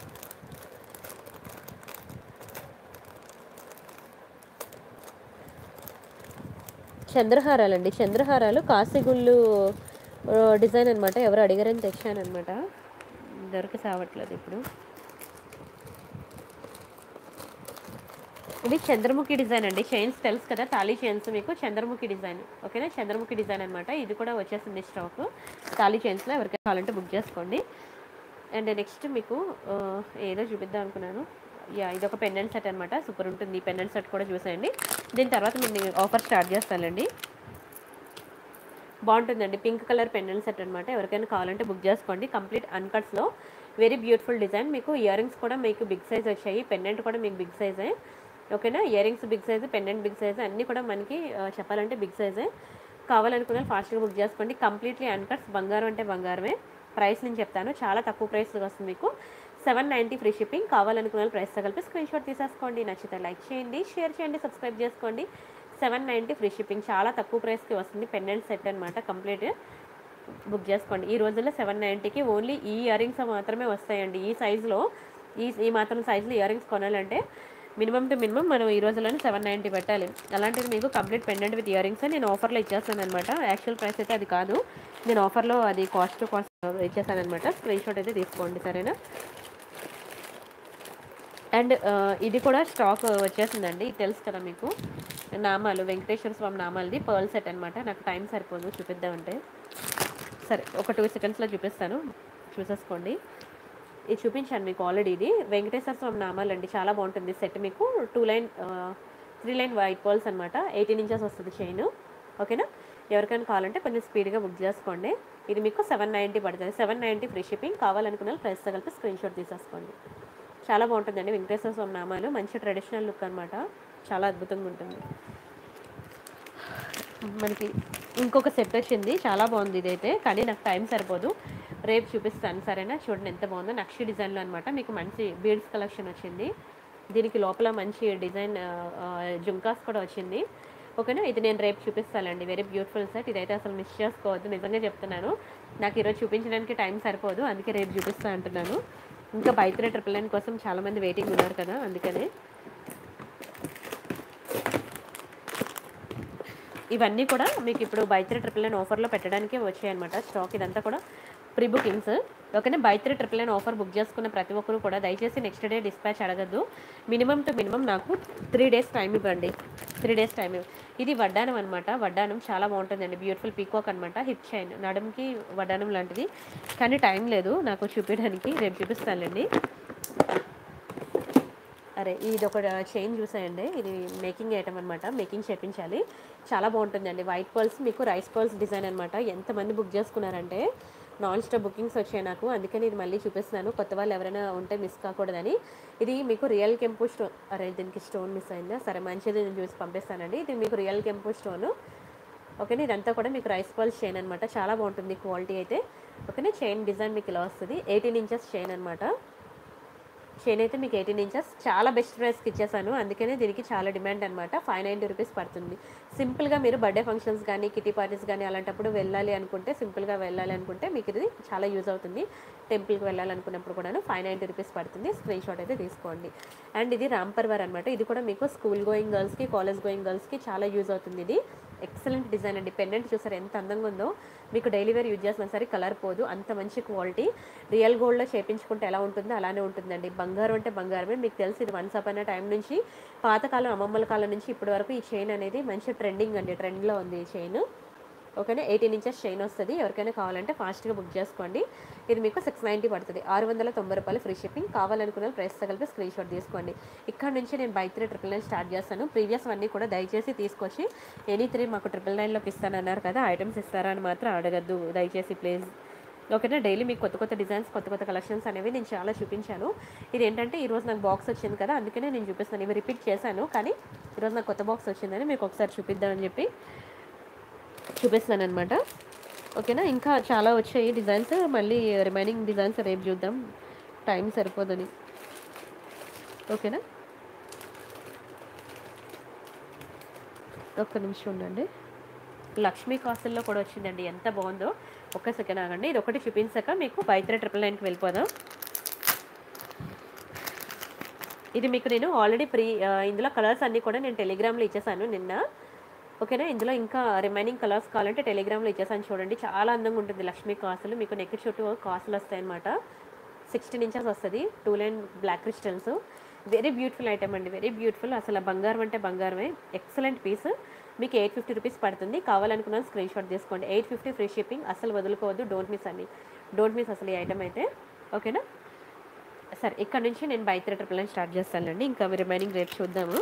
చంద్రహారాలండి, చంద్రహారాలు కాశీగుళ్ళు డిజైన్ అనమాట. ఎవరు అడిగారని తెచ్చానమాట, దొరికి సావట్లేదు ఇప్పుడు. ఇది చంద్రముఖి డిజైన్ అండి. చైన్స్ తెలుసు కదా, తాళీ చైన్స్ మీకు చంద్రముఖి డిజైన్. ఓకేనా, చంద్రముఖి డిజైన్ అనమాట. ఇది కూడా వచ్చేసింది స్టాక్ తాళీ చైన్స్లో. ఎవరికైనా కావాలంటే బుక్ చేసుకోండి. అండ్ నెక్స్ట్ మీకు ఏదో చూపిద్దాం అనుకున్నాను. ఇది ఒక పెండెంట్ సెట్ అనమాట. సూపర్ ఉంటుంది. ఈ పెండెంట్ సెట్ కూడా చూసేయండి. దీని తర్వాత నేను ఆఫర్ స్టార్ట్ చేస్తానండి. బాగుంటుందండి. పింక్ కలర్ పెండెంట్ సెట్ అనమాట. ఎవరికైనా కావాలంటే బుక్ చేసుకోండి. కంప్లీట్ అన్కట్స్లో వెరీ బ్యూటిఫుల్ డిజైన్. మీకు ఇయర్ రింగ్స్ కూడా మీకు బిగ్ సైజ్ వచ్చాయి, పెండెంట్ కూడా మీకు బిగ్ సైజే. ఓకేనా, ear rings big size, pendant big size, అన్నీ కూడా మనకి చెప్పాలంటే బిగ్ సైజే. కావాలనుకున్న ఫాస్ట్గా బుక్ చేసుకోండి. కంప్లీట్లీ అన్కట్స్, బంగారం అంటే బంగారమే. ప్రైస్ నేను చెప్తాను, చాలా తక్కువ ప్రైస్ వస్తుంది మీకు. 790 ఫ్రీ షిప్పింగ్. కావాలనుకున్న ప్రైస్తో కలిపి స్క్రీన్ షాట్ తీసేసుకోండి. నచ్చితే లైక్ చేయండి, షేర్ చేయండి, సబ్స్క్రైబ్ చేసుకోండి. 790 ఫ్రీ షిప్పింగ్, చాలా తక్కువ ప్రైస్కి వస్తుంది. పెండెంట్ సెట్ అనమాట, కంప్లీట్ బుక్ చేసుకోండి. ఈ రోజుల్లో 790కి ఓన్లీ ఈ ఇయర్ రింగ్స్ మాత్రమే వస్తాయండి. ఈ సైజులో ఈ మాత్రం సైజులో ఇయర్ రింగ్స్ కొనాలంటే మినిమం టు మినిమం మనం ఈ రోజుల్లోనే 790 పెట్టాలి. అలాంటిది మీకు complete pendant with ear rings నేను ఆఫర్లో ఇచ్చేస్తాను అనమాట. యాక్చువల్ ప్రైస్ అయితే అది కాదు, నేను ఆఫర్లో అది కాస్ట్ ఇచ్చేస్తాను అనమాట. స్క్రీన్ షాట్ అయితే తీసుకోండి, సరేనా. అండ్ ఇది కూడా స్టాక్ వచ్చేసిందండి, తెలుసు కదా మీకు. నామాలు, వెంకటేశ్వర స్వామి నామాలది పర్ల్ సెట్ అనమాట. నాకు టైం సరిపోదు చూపిద్దామంటే. సరే, ఒక 2 సెకండ్స్లో చూపిస్తాను, చూసేసుకోండి. ఇది చూపించాను మీకు ఆల్రెడీ. ఇది వెంకటేశ్వర స్వామి నామాలు అండి, చాలా బాగుంటుంది సెట్. మీకు 3 లైన్ వైట్ పర్ల్స్ అనమాట. 18 ఇంచెస్ వస్తుంది చైన్. ఓకేనా, ఎవరికైనా కావాలంటే కొంచెం స్పీడ్గా బుక్ చేసుకోండి. ఇది మీకు 790 పడుతుంది. 790 ఫ్రీ షిప్పింగ్. కావాలనుకున్న ప్రైస్తో కలిపి స్క్రీన్ షాట్ తీసేసుకోండి. చాలా బాగుంటుందండి వెంకటేశ్వర స్వామి నామాలు. మంచి ట్రెడిషనల్ లుక్ అనమాట, చాలా అద్భుతంగా ఉంటుంది. మనకి ఇంకొక సెట్ వచ్చింది, చాలా బాగుంది ఇదైతే, కానీ నాకు టైం సరిపోదు, రేపు చూపిస్తాను, సరేనా. చూడండి ఎంత బాగుందో, నక్షి డిజైన్లో అనమాట. మీకు మంచి బీడ్స్ కలెక్షన్ వచ్చింది. దీనికి లోపల మంచి డిజైన్ జుంకాస్ కూడా వచ్చింది. ఓకేనా, ఇది నేను రేపు చూపిస్తానండి. Very beautiful set. ఇదైతే అసలు మిస్ చేసుకోవద్దు, నిజంగా చెప్తున్నాను. నాకు ఈరోజు చూపించడానికి టైం సరిపోదు, అందుకే రేపు చూపిస్తా అంటున్నాను. ఇంకా బై 3 999 కోసం చాలామంది వెయిటింగ్ ఉన్నారు కదా, అందుకనే. ఇవన్నీ కూడా మీకు ఇప్పుడు బై 3 999 ఆఫర్లో పెట్టడానికే వచ్చాయన్నమాట స్టాక్. ఇదంతా కూడా ప్రీ బుకింగ్స్. ఓకేనా, బై 3 999 ఆఫర్ బుక్ చేసుకున్న ప్రతి ఒక్కరు కూడా దయచేసి నెక్స్ట్ డే డిస్పాచ్ అడగద్దు. మినిమం టు మినిమం నాకు 3 డేస్ టైం ఇవ్వండి. 3 డేస్ టైం ఇది వడ్డానం అనమాట. వడ్డానం చాలా బాగుంటుందండి, బ్యూటిఫుల్ పీకాక్ అనమాట. హిప్ చైన్, నడుముకి వడ్డానం లాంటిది, కానీ టైం లేదు నాకు చూపించడానికి, రేపు చూపిస్తానండి. అరే, ఇది ఒక చైన్ చూసాయండి, ఇది మేకింగ్ ఐటమ్ అనమాట, మేకింగ్ చేయించాలి. చాలా బాగుంటుందండి. వైట్ పర్ల్స్, మీకు రైస్ పర్ల్స్ డిజైన్ అనమాట. ఎంతమంది బుక్ చేసుకున్నారంటే నాన్ స్టాప్ బుకింగ్స్ వచ్చాయి నాకు, అందుకని ఇది మళ్ళీ చూపిస్తున్నాను, కొత్త వాళ్ళు ఎవరైనా ఉంటే మిస్ కాకూడదని. ఇది మీకు రియల్ కెంపు స్టోన్. అరే, దీనికి స్టోన్ మిస్ అయిందా, సరే మంచిది, నేను చూసి పంపిస్తానండి. ఇది మీకు రియల్ కెంపు స్టోను. ఓకేనా, ఇదంతా కూడా మీకు రైస్ పర్ల్స్ చైన్ అనమాట. చాలా బాగుంటుంది క్వాలిటీ అయితే. ఓకేనా, చైన్ డిజైన్ మీకు ఇలా వస్తుంది. 18 ఇంచెస్ చైన్ అనమాట. చైన్ అయితే మీకు 18 ఇంచెస్, చాలా బెస్ట్ ప్రైస్కి ఇచ్చేసాను, అందుకనే దీనికి చాలా డిమాండ్ అనమాట. 590 రూపీస్ పడుతుంది. సింపుల్గా మీరు బర్త్డే ఫంక్షన్స్ కానీ కిటీ పార్టీస్ కానీ అలాంటప్పుడు వెళ్ళాలి అనుకుంటే, సింపుల్గా వెళ్ళాలి అనుకుంటే మీకు ఇది చాలా యూజ్ అవుతుంది. టెంపుల్కి వెళ్ళాలనుకున్నప్పుడు కూడాను 590 రూపీస్ పడుతుంది. స్క్రీన్ షాట్ అయితే తీసుకోండి. అండ్ ఇది రాంపర్వర్ అనమాట. ఇది కూడా మీకు స్కూల్ గోయింగ్ గర్ల్స్కి, కాలేజ్ గోయింగ్ గర్ల్స్కి చాలా యూజ్ అవుతుంది. ఇది ఎక్సలెంట్ డిజైన్ అండి. పెండెంట్ చూసారు ఎంత అందంగా ఉందో, మీకు డైలీ వేర్ యూజ్ చేసిన సరే కలర్ పోదు, అంత మంచి క్వాలిటీ. రియల్ గోల్డ్లో చేయించుకుంటే ఎలా ఉంటుందో అలానే ఉంటుందండి. బంగారం అంటే బంగారమే. మీకు తెలిసి ఇది వన్స్ అపాన్ టైం నుంచి, పాతకాలం అమ్మమ్మల కాలం నుంచి ఇప్పటి వరకు ఈ చైన్ అనేది మంచి ట్రెండింగ్ అండి, ట్రెండ్లో ఉంది ఈ చైన్. ఓకేనా, 18 ఇంచెస్ చైన్ వస్తుంది. ఎవరికైనా కావాలంటే ఫాస్ట్గా బుక్ చేసుకోండి. ఇది మీకు 690 పడుతుంది. 690 రూపాయలు ఫ్రీ షిప్పింగ్. కావాలనుకున్న ప్రైస్తో కలిపి స్క్రీన్ షాట్ తీసుకోండి. ఇక్కడ నుంచి నేను బై 3 999 స్టార్ట్ చేస్తాను. ప్రీవియస్ అన్నీ కూడా దయచేసి తీసుకొచ్చి ఎనీ 3 మాకు 999లోకి ఇస్తానన్నారు కదా, ఐటమ్స్ ఇస్తారా అని మాత్రం అడగద్దు దయచేసి ప్లీజ్. ఓకేనా, డైలీ మీకు కొత్త కొత్త డిజైన్స్, కొత్త కొత్త కలెక్షన్స్ అనేవి నేను చాలా చూపించాను. ఇది ఏంటంటే ఈరోజు నాకు బాక్స్ వచ్చింది కదా, అందుకనే నేను చూపిస్తాను. ఇవి రిపీట్ చేశాను, కానీ ఈరోజు నాకు కొత్త బాక్స్ వచ్చిందని మీకు ఒకసారి చూపిద్దామని చెప్పి చూపిస్తాను అనమాట. ఓకేనా, ఇంకా చాలా వచ్చాయి డిజైన్స్, మళ్ళీ రిమైనింగ్ డిజైన్స్ రేపు చూద్దాం, టైం సరిపోదని. ఓకేనా, ఒక్క నిమిషం ఉండండి. లక్ష్మీ కాసుల్లో కూడా వచ్చిందండి, ఎంత బాగుందో. ఒక్క సెకండ్ ఆగండి, ఇది ఒకటి చూపించాక మీకు బై 3 999కి వెళ్ళిపోదాం. ఇది మీకు నేను ఆల్రెడీ ఇందులో కలర్స్ అన్నీ కూడా నేను టెలిగ్రామ్లో ఇచ్చేసాను నిన్న. ఓకేనా, ఇందులో ఇంకా రిమైనింగ్ కలర్స్ కావాలంటే టెలిగ్రామ్లో ఇచ్చేసాను. చూడండి, చాలా అందంగా ఉంటుంది లక్ష్మీ కాసులు. మీకు నెక్ చుట్టూ కాసులు వస్తాయి అనమాట. 16 ఇంచెస్ వస్తుంది. 2 line black crystals. Very beautiful item అండి, వెరీ బ్యూటిఫుల్. అసలు బంగారం అంటే బంగారమే. Excellent piece. మీకు 850 రూపీస్ పడుతుంది. కావాలనుకున్న స్క్రీన్ షాట్ తీసుకోండి. 850 ఫ్రీ షిప్పింగ్. అసలు వదులుకోవద్దు, డోంట్ మిస్ అసలు ఈ ఐటమ్ అయితే. ఓకేనా, సరే ఇక్కడ నుంచి నేను బై 3 999 స్టార్ట్ చేస్తానండి. ఇంకా రిమైనింగ్ రేపు చూద్దాము.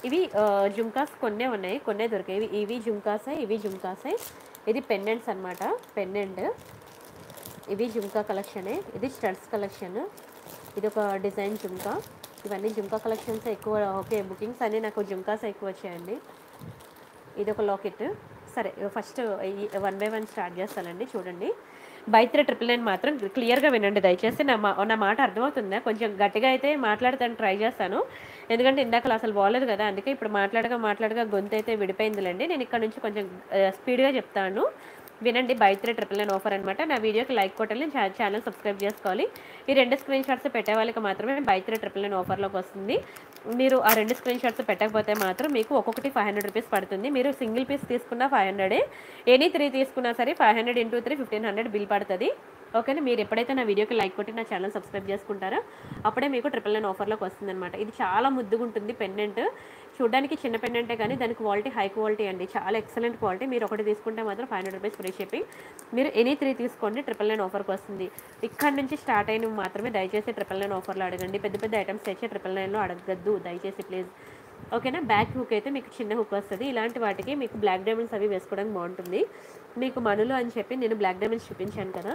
ఇవి జుంకాస్ కొన్నే ఉన్నాయి, కొన్నే దొరికాయి. ఇవి జుంకాసే, ఇవి జుంకాసే. ఇది పెండెంట్స్ అనమాట, పెండెంట్. ఇవి జుంకా కలెక్షనే. ఇది స్టడ్స్ కలెక్షన్. ఇది ఒక డిజైన్ జుంకా. ఇవన్నీ జుంకా కలెక్షన్స్ ఎక్కువ. ఓకే, బుకింగ్స్ అన్నీ నాకు జుంకాస్ ఎక్కువ వచ్చాయండి. ఇది ఒక లాకెట్. సరే, first one by one start చేస్తానండి. చూడండి, బై 399 మాత్రం క్లియర్గా వినండి దయచేసి. నా మాట అర్థమవుతుందా? కొంచెం గట్టిగా అయితే మాట్లాడతాను, ట్రై చేస్తాను. ఎందుకంటే ఇందాక అసలు బాగలేదు కదా, అందుకే ఇప్పుడు మాట్లాడగా గొంతు అయితే విడిపోయిందిలేండి. నేను ఇక్కడ నుంచి కొంచెం స్పీడ్గా చెప్తాను, వినండి. బై 399 ఆఫర్ అనమాట. నా వీడియోకి లైక్ కొట్టాలి, ఛానల్ సబ్స్క్రైబ్ చేసుకోవాలి. ఈ 2 స్క్రీన్ షాట్స్ పెట్టే వాళ్ళకి మాత్రమే బై 399 ఆఫర్లోకి వస్తుంది. మీరు ఆ 2 స్క్రీన్ షాట్స్ పెట్టకపోతే మాత్రం మీకు ఒక్కొక్కటి 500 రూపీస్ పడుతుంది. మీరు సింగిల్ పీస్ తీసుకున్న 500, ఎనీ 3 తీసుకున్నా సరే 500 × 3 1500 బిల్ పడుతుంది. ఓకేనా? మీరు ఎప్పుడైతే నా వీడియోకి లైక్ కొట్టి నా ఛానల్ సబ్స్క్రైబ్ చేసుకుంటారో అప్పుడే మీకు 999 ఆఫర్లోకి వస్తుంది అనమాట. ఇది చాలా ముద్దుగా ఉంటుంది పెండెంట్. చూడడానికి చిన్న పెండెంటే కానీ దాని క్వాలిటీ హై క్వాలిటీ అండి, చాలా ఎక్సలెంట్ క్వాలిటీ. మీరు ఒకటి తీసుకుంటే మాత్రం 500 రూపీస్ ఫ్రీ షిప్పింగ్. మీరు ఎనీ 3 తీసుకోండి, 999 ఆఫర్కి వస్తుంది. ఇక్కడ నుంచి స్టార్ట్ అయినవి మాత్రమే దయచేసి 999 ఆఫర్లో అడగండి. పెద్ద పెద్ద ఐటమ్స్ తెచ్చే 999లో అడగద్దు దయచేసి, ప్లీజ్. ఓకేనా? బ్యాక్ హుక్ అయితే మీకు చిన్న హుక్ వస్తుంది. ఇలాంటి వాటికి మీకు బ్లాక్ డైమండ్స్ అవి వేసుకోవడానికి బాగుంటుంది. మీకు మనులు అని చెప్పి నేను బ్లాక్ డైమండ్స్ చూపించాను కదా,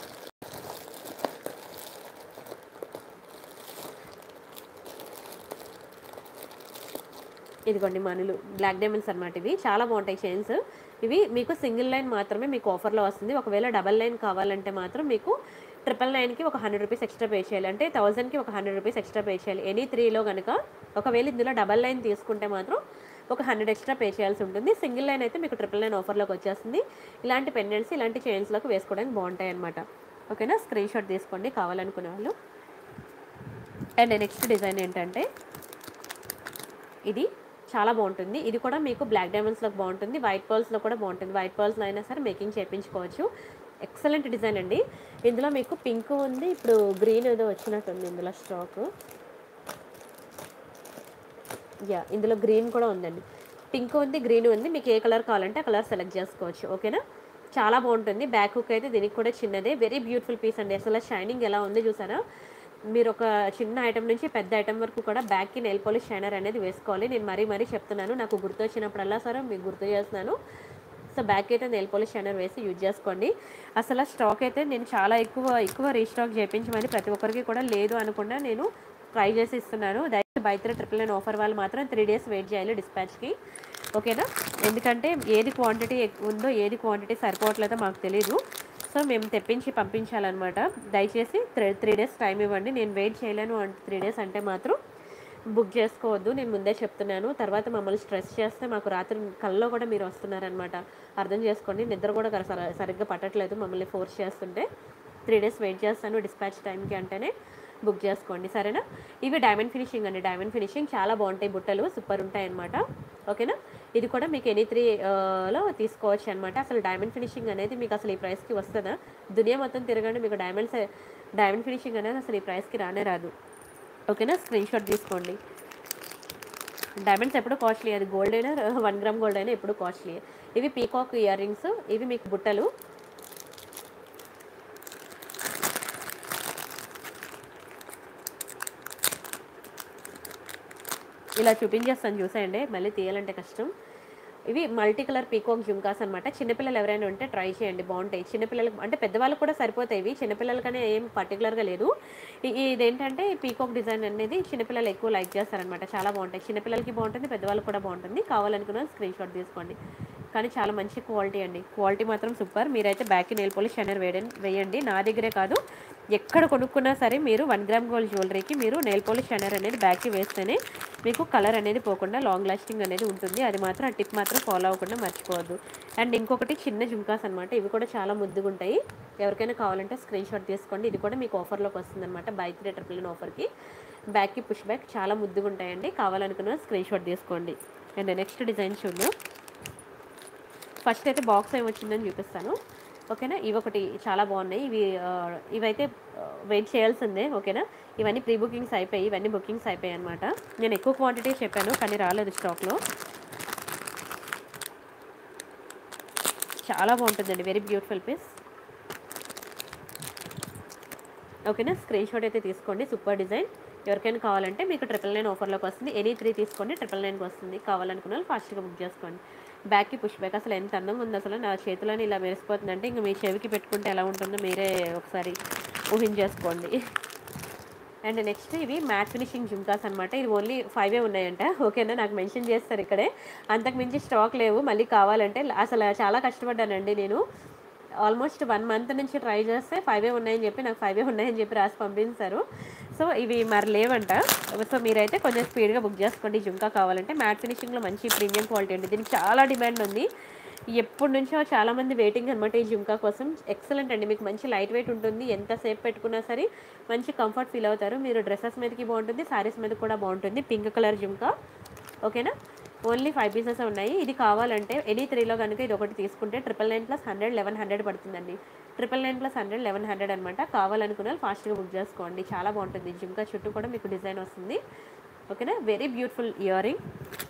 ఇదిగోండి మనులు బ్లాక్ డైమండ్స్ అనమాట. ఇవి చాలా బాగుంటాయి చైన్స్. ఇవి మీకు సింగిల్ లైన్ మాత్రమే మీకు ఆఫర్లో వస్తుంది. ఒకవేళ డబల్ లైన్ కావాలంటే మాత్రం మీకు 999కి ఒక 100 రూపీస్ ఎక్స్ట్రా పే చేయాలి. అంటే 1000కి ఒక 100 రూపీస్ ఎక్స్ట్రా పే చేయాలి. ఎనీ 3లో కనుక ఒకవేళ ఇందులో డబల్ లైన్ తీసుకుంటే మాత్రం ఒక 100 ఎక్స్ట్రా పే చేయాల్సి ఉంటుంది. సింగిల్ లైన్ అయితే మీకు 999 ఆఫర్లోకి వచ్చేస్తుంది. ఇలాంటి పెండెంట్స్, ఇలాంటి చైన్స్లోకి వేసుకోవడానికి బాగుంటాయి అనమాట. ఓకేనా? స్క్రీన్ షాట్ తీసుకోండి కావాలనుకునే వాళ్ళు. అండ్ నెక్స్ట్ డిజైన్ ఏంటంటే ఇది చాలా బాగుంటుంది. ఇది కూడా మీకు బ్లాక్ డైమండ్స్లో బాగుంటుంది, వైట్ పర్ల్స్లో కూడా బాగుంటుంది. వైట్ పర్ల్స్లో అయినా సరే మేకింగ్ చేయించుకోవచ్చు. ఎక్సలెంట్ డిజైన్ అండి. ఇందులో మీకు పింక్ ఉంది, ఇప్పుడు గ్రీన్ ఏదో వచ్చినట్టుంది ఇందులో స్టాక్. యా, ఇందులో గ్రీన్ కూడా ఉందండి. పింక్ ఉంది, గ్రీన్ ఉంది. మీకు ఏ కలర్ కావాలంటే ఆ కలర్ సెలెక్ట్ చేసుకోవచ్చు. ఓకేనా? చాలా బాగుంటుంది. బ్యాక్ హుక్ అయితే దీనికి కూడా చిన్నదే. వెరీ బ్యూటిఫుల్ పీస్ అండి. అసలు షైనింగ్ ఎలా ఉంది చూసారా? మీరు ఒక చిన్న ఐటమ్ నుంచి పెద్ద ఐటమ్ వరకు కూడా బ్యాక్కి నెయిల్ పాలిష్ షైనర్ అనేది వేసుకోవాలి. నేను మరీ చెప్తున్నాను, నాకు గుర్తు వచ్చినప్పుడల్లా సరే మీకు గుర్తు చేస్తున్నాను. సో బ్యాక్ అయితే నెయిల్ పాలిష్ షైనర్ వేసి యూజ్ చేసుకోండి. అసలు స్టాక్ అయితే నేను చాలా ఎక్కువ రీస్టాక్ చేయించమని ప్రతి ఒక్కరికి కూడా లేదు అనకుండా నేను ట్రై చేసి ఇస్తున్నాను. దయచేసి బై 399 ఆఫర్ వాళ్ళు మాత్రం 3 days వెయిట్ చేయాలి డిస్పాచ్కి. ఓకేనా? ఎందుకంటే ఏది క్వాంటిటీ ఉందో ఏది క్వాంటిటీ సరిపోవట్లేదో మాకు తెలీదు. సో మేము తెప్పించి పంపించాలన్నమాట. దయచేసి 3 days టైం ఇవ్వండి. నేను వెయిట్ చేయలేను 3 days అంటే మాత్రం బుక్ చేసుకోవద్దు, నేను ముందే చెప్తున్నాను. తర్వాత మమ్మల్ని స్ట్రెస్ చేస్తే మాకు రాత్రి కల్లో కూడా మీరు వస్తున్నారనమాట. అర్థం చేసుకోండి. నిద్ర కూడా సరిగ్గా పట్టట్లేదు మమ్మల్ని ఫోర్స్ చేస్తుంటే. 3 days వెయిట్ చేస్తాను డిస్పాచ్ టైంకి అంటేనే బుక్ చేసుకోండి, సరేనా? ఇవి డైమండ్ ఫినిషింగ్ అండి. డైమండ్ ఫినిషింగ్ చాలా బాగుంటాయి, బుట్టలు సూపర్ ఉంటాయి అనమాట. ఓకేనా? ఇది కూడా మీకు ఎనీ 3లో తీసుకోవచ్చు అనమాట. అసలు డైమండ్ ఫినిషింగ్ అనేది మీకు అసలు ఈ ప్రైస్కి వస్తుందా? దునియా మొత్తం తిరగండి, మీకు డైమండ్ ఫినిషింగ్ అనేది అసలు ఈ ప్రైస్కి రానే రాదు. ఓకేనా? స్క్రీన్ షాట్ తీసుకోండి. డైమండ్స్ ఎప్పుడు కాస్ట్లీ, అది గోల్డ్ అయినా 1 గ్రామ్ గోల్డ్ అయినా ఎప్పుడు కాస్ట్లీ. ఇవి పీకాక్ ఇయర్ రింగ్స్, ఇవి మీకు బుట్టలు. ఇలా చూపించేస్తాను చూసేయండి, మళ్ళీ తీయాలంటే కష్టం. ఇవి మల్టీ కలర్ పీకాక్ జుంకాస్ అనమాట. చిన్నపిల్లలు ఎవరైనా ఉంటే ట్రై చేయండి, బాగుంటాయి. చిన్నపిల్లలకు అంటే పెద్దవాళ్ళకు కూడా సరిపోతాయి. ఇవి చిన్నపిల్లలకనే ఏం పర్టికులర్గా లేదు. ఇదేంటంటే పీకాక్ డిజైన్ అనేది చిన్నపిల్లలు ఎక్కువ లైక్ చేస్తారనమాట. చాలా బాగుంటాయి, చిన్నపిల్లలకి బాగుంటుంది, పెద్దవాళ్ళకి కూడా బాగుంటుంది. కావాలనుకున్న స్క్రీన్ షాట్ తీసుకోండి. కానీ చాలా మంచి క్వాలిటీ అండి, క్వాలిటీ మాత్రం సూపర్. మీరైతే బ్యాక్కి నెయిల్ పాలిష్ షైనర్ వేయండి. నా దగ్గరే కాదు, ఎక్కడ కొనుక్కున్నా సరే మీరు 1 గ్రామ్ గోల్డ్ జ్యువెలరీకి మీరు నెయిల్ పాలిష్ షైనర్ అనేది బ్యాక్కి వేస్తేనే మీకు కలర్ అనేది పోకుండా లాంగ్ లాస్టింగ్ అనేది ఉంటుంది. అది మాత్రం ఆ టిప్ మాత్రం ఫాలో అవ్వకుండా మర్చిపోవద్దు. అండ్ ఇంకొకటి చిన్న జుంకాస్ అనమాట. ఇవి కూడా చాలా ముద్దుగా ఉంటాయి. ఎవరికైనా కావాలంటే స్క్రీన్ షాట్ తీసుకోండి. ఇది కూడా మీకు ఆఫర్లోకి వస్తుంది అనమాట. బై 399 ఆఫర్కి బ్యాక్కి పుష్ బ్యాక్ చాలా ముద్దుగా ఉంటాయండి. కావాలనుకున్న స్క్రీన్ షాట్ తీసుకోండి. అండ్ నెక్స్ట్ డిజైన్ చూద్దాం. ఫస్ట్ అయితే బాక్స్ ఏమి వచ్చిందని చూపిస్తాను. ఓకేనా? ఇవి ఒకటి చాలా బాగున్నాయి. ఇవైతే వెయిట్ చేయాల్సిందే. ఓకేనా? ఇవన్నీ ప్రీ బుకింగ్స్ అయిపోయి, ఇవన్నీ బుకింగ్స్ అయిపోయాయి అనమాట. నేను ఎక్కువ క్వాంటిటీ చెప్పాను కానీ రాలేదు స్టాక్లో. చాలా బాగుంటుందండి, వెరీ బ్యూటిఫుల్ పీస్. ఓకేనా? స్క్రీన్ షాట్ అయితే తీసుకోండి. Super design. ఎవరికైనా కావాలంటే మీకు 999 ఆఫర్లోకి వస్తుంది. ఎనీ 3 తీసుకోండి 999కి వస్తుంది. కావాలనుకున్న వాళ్ళు ఫాస్ట్గా బుక్ చేసుకోండి. బ్యాక్కి పుష్ బ్యాక్ అసలు ఎంత అందంగా ఉంది, అసలు నా చేతిలోనే ఇలా మెరిసిపోతుందంటే ఇంక మీ చెవికి పెట్టుకుంటే ఎలా ఉంటుందో మీరే ఒకసారి ఊహించేసుకోండి. అండ్ నెక్స్ట్ ఇవి మ్యాట్ ఫినిషింగ్ జుమ్కాస్ అనమాట. ఇది ఓన్లీ 5 ఉన్నాయంట. ఓకేనా, నాకు మెన్షన్ చేస్తారు ఇక్కడే, అంతకుమించి స్టాక్ లేవు. మళ్ళీ కావాలంటే అసలు చాలా కష్టపడ్డానండి నేను. ఆల్మోస్ట్ 1 మంత్ నుంచి ట్రై చేస్తే 5 ఉన్నాయని చెప్పి నాకు 5 ఉన్నాయని చెప్పి రాసి పంపించారు. సో ఇవి మరి లేవంట. సో మీరైతే కొంచెం స్పీడ్గా బుక్ చేసుకోండి జుమ్కా కావాలంటే. మ్యాట్ ఫినిషింగ్లో మంచి ప్రీమియం క్వాలిటీ అండి. దీనికి చాలా డిమాండ్ ఉంది. ఎప్పటి నుంచో చాలామంది వెయిటింగ్ అనమాట ఈ జుమ్కా కోసం. ఎక్సలెంట్ అండి, మీకు మంచి లైట్ వెయిట్ ఉంటుంది. ఎంతసేపు పెట్టుకున్నా సరే మంచి కంఫర్ట్ ఫీల్ అవుతారు. మీరు డ్రెస్సెస్ మీదకి బాగుంటుంది, శారీస్ మీద కూడా బాగుంటుంది. Pink colour jhumka. ఓకేనా, ఓన్లీ 5 పీసెస్ ఉన్నాయి. ఇది కావాలంటే ఎనీ 3లో కనుక ఇది ఒకటి తీసుకుంటే 999 + 100 1100 పడుతుందండి. 999 + 100 1100 అనమాట. కావాలనుకున్న వాళ్ళు ఫాస్ట్గా బుక్ చేసుకోండి. చాలా బాగుంటుంది. జుమ్కా చుట్టూ కూడా మీకు డిజైన్ వస్తుంది. ఓకేనా, వెరీ బ్యూటిఫుల్ ఇయర్ రింగ్.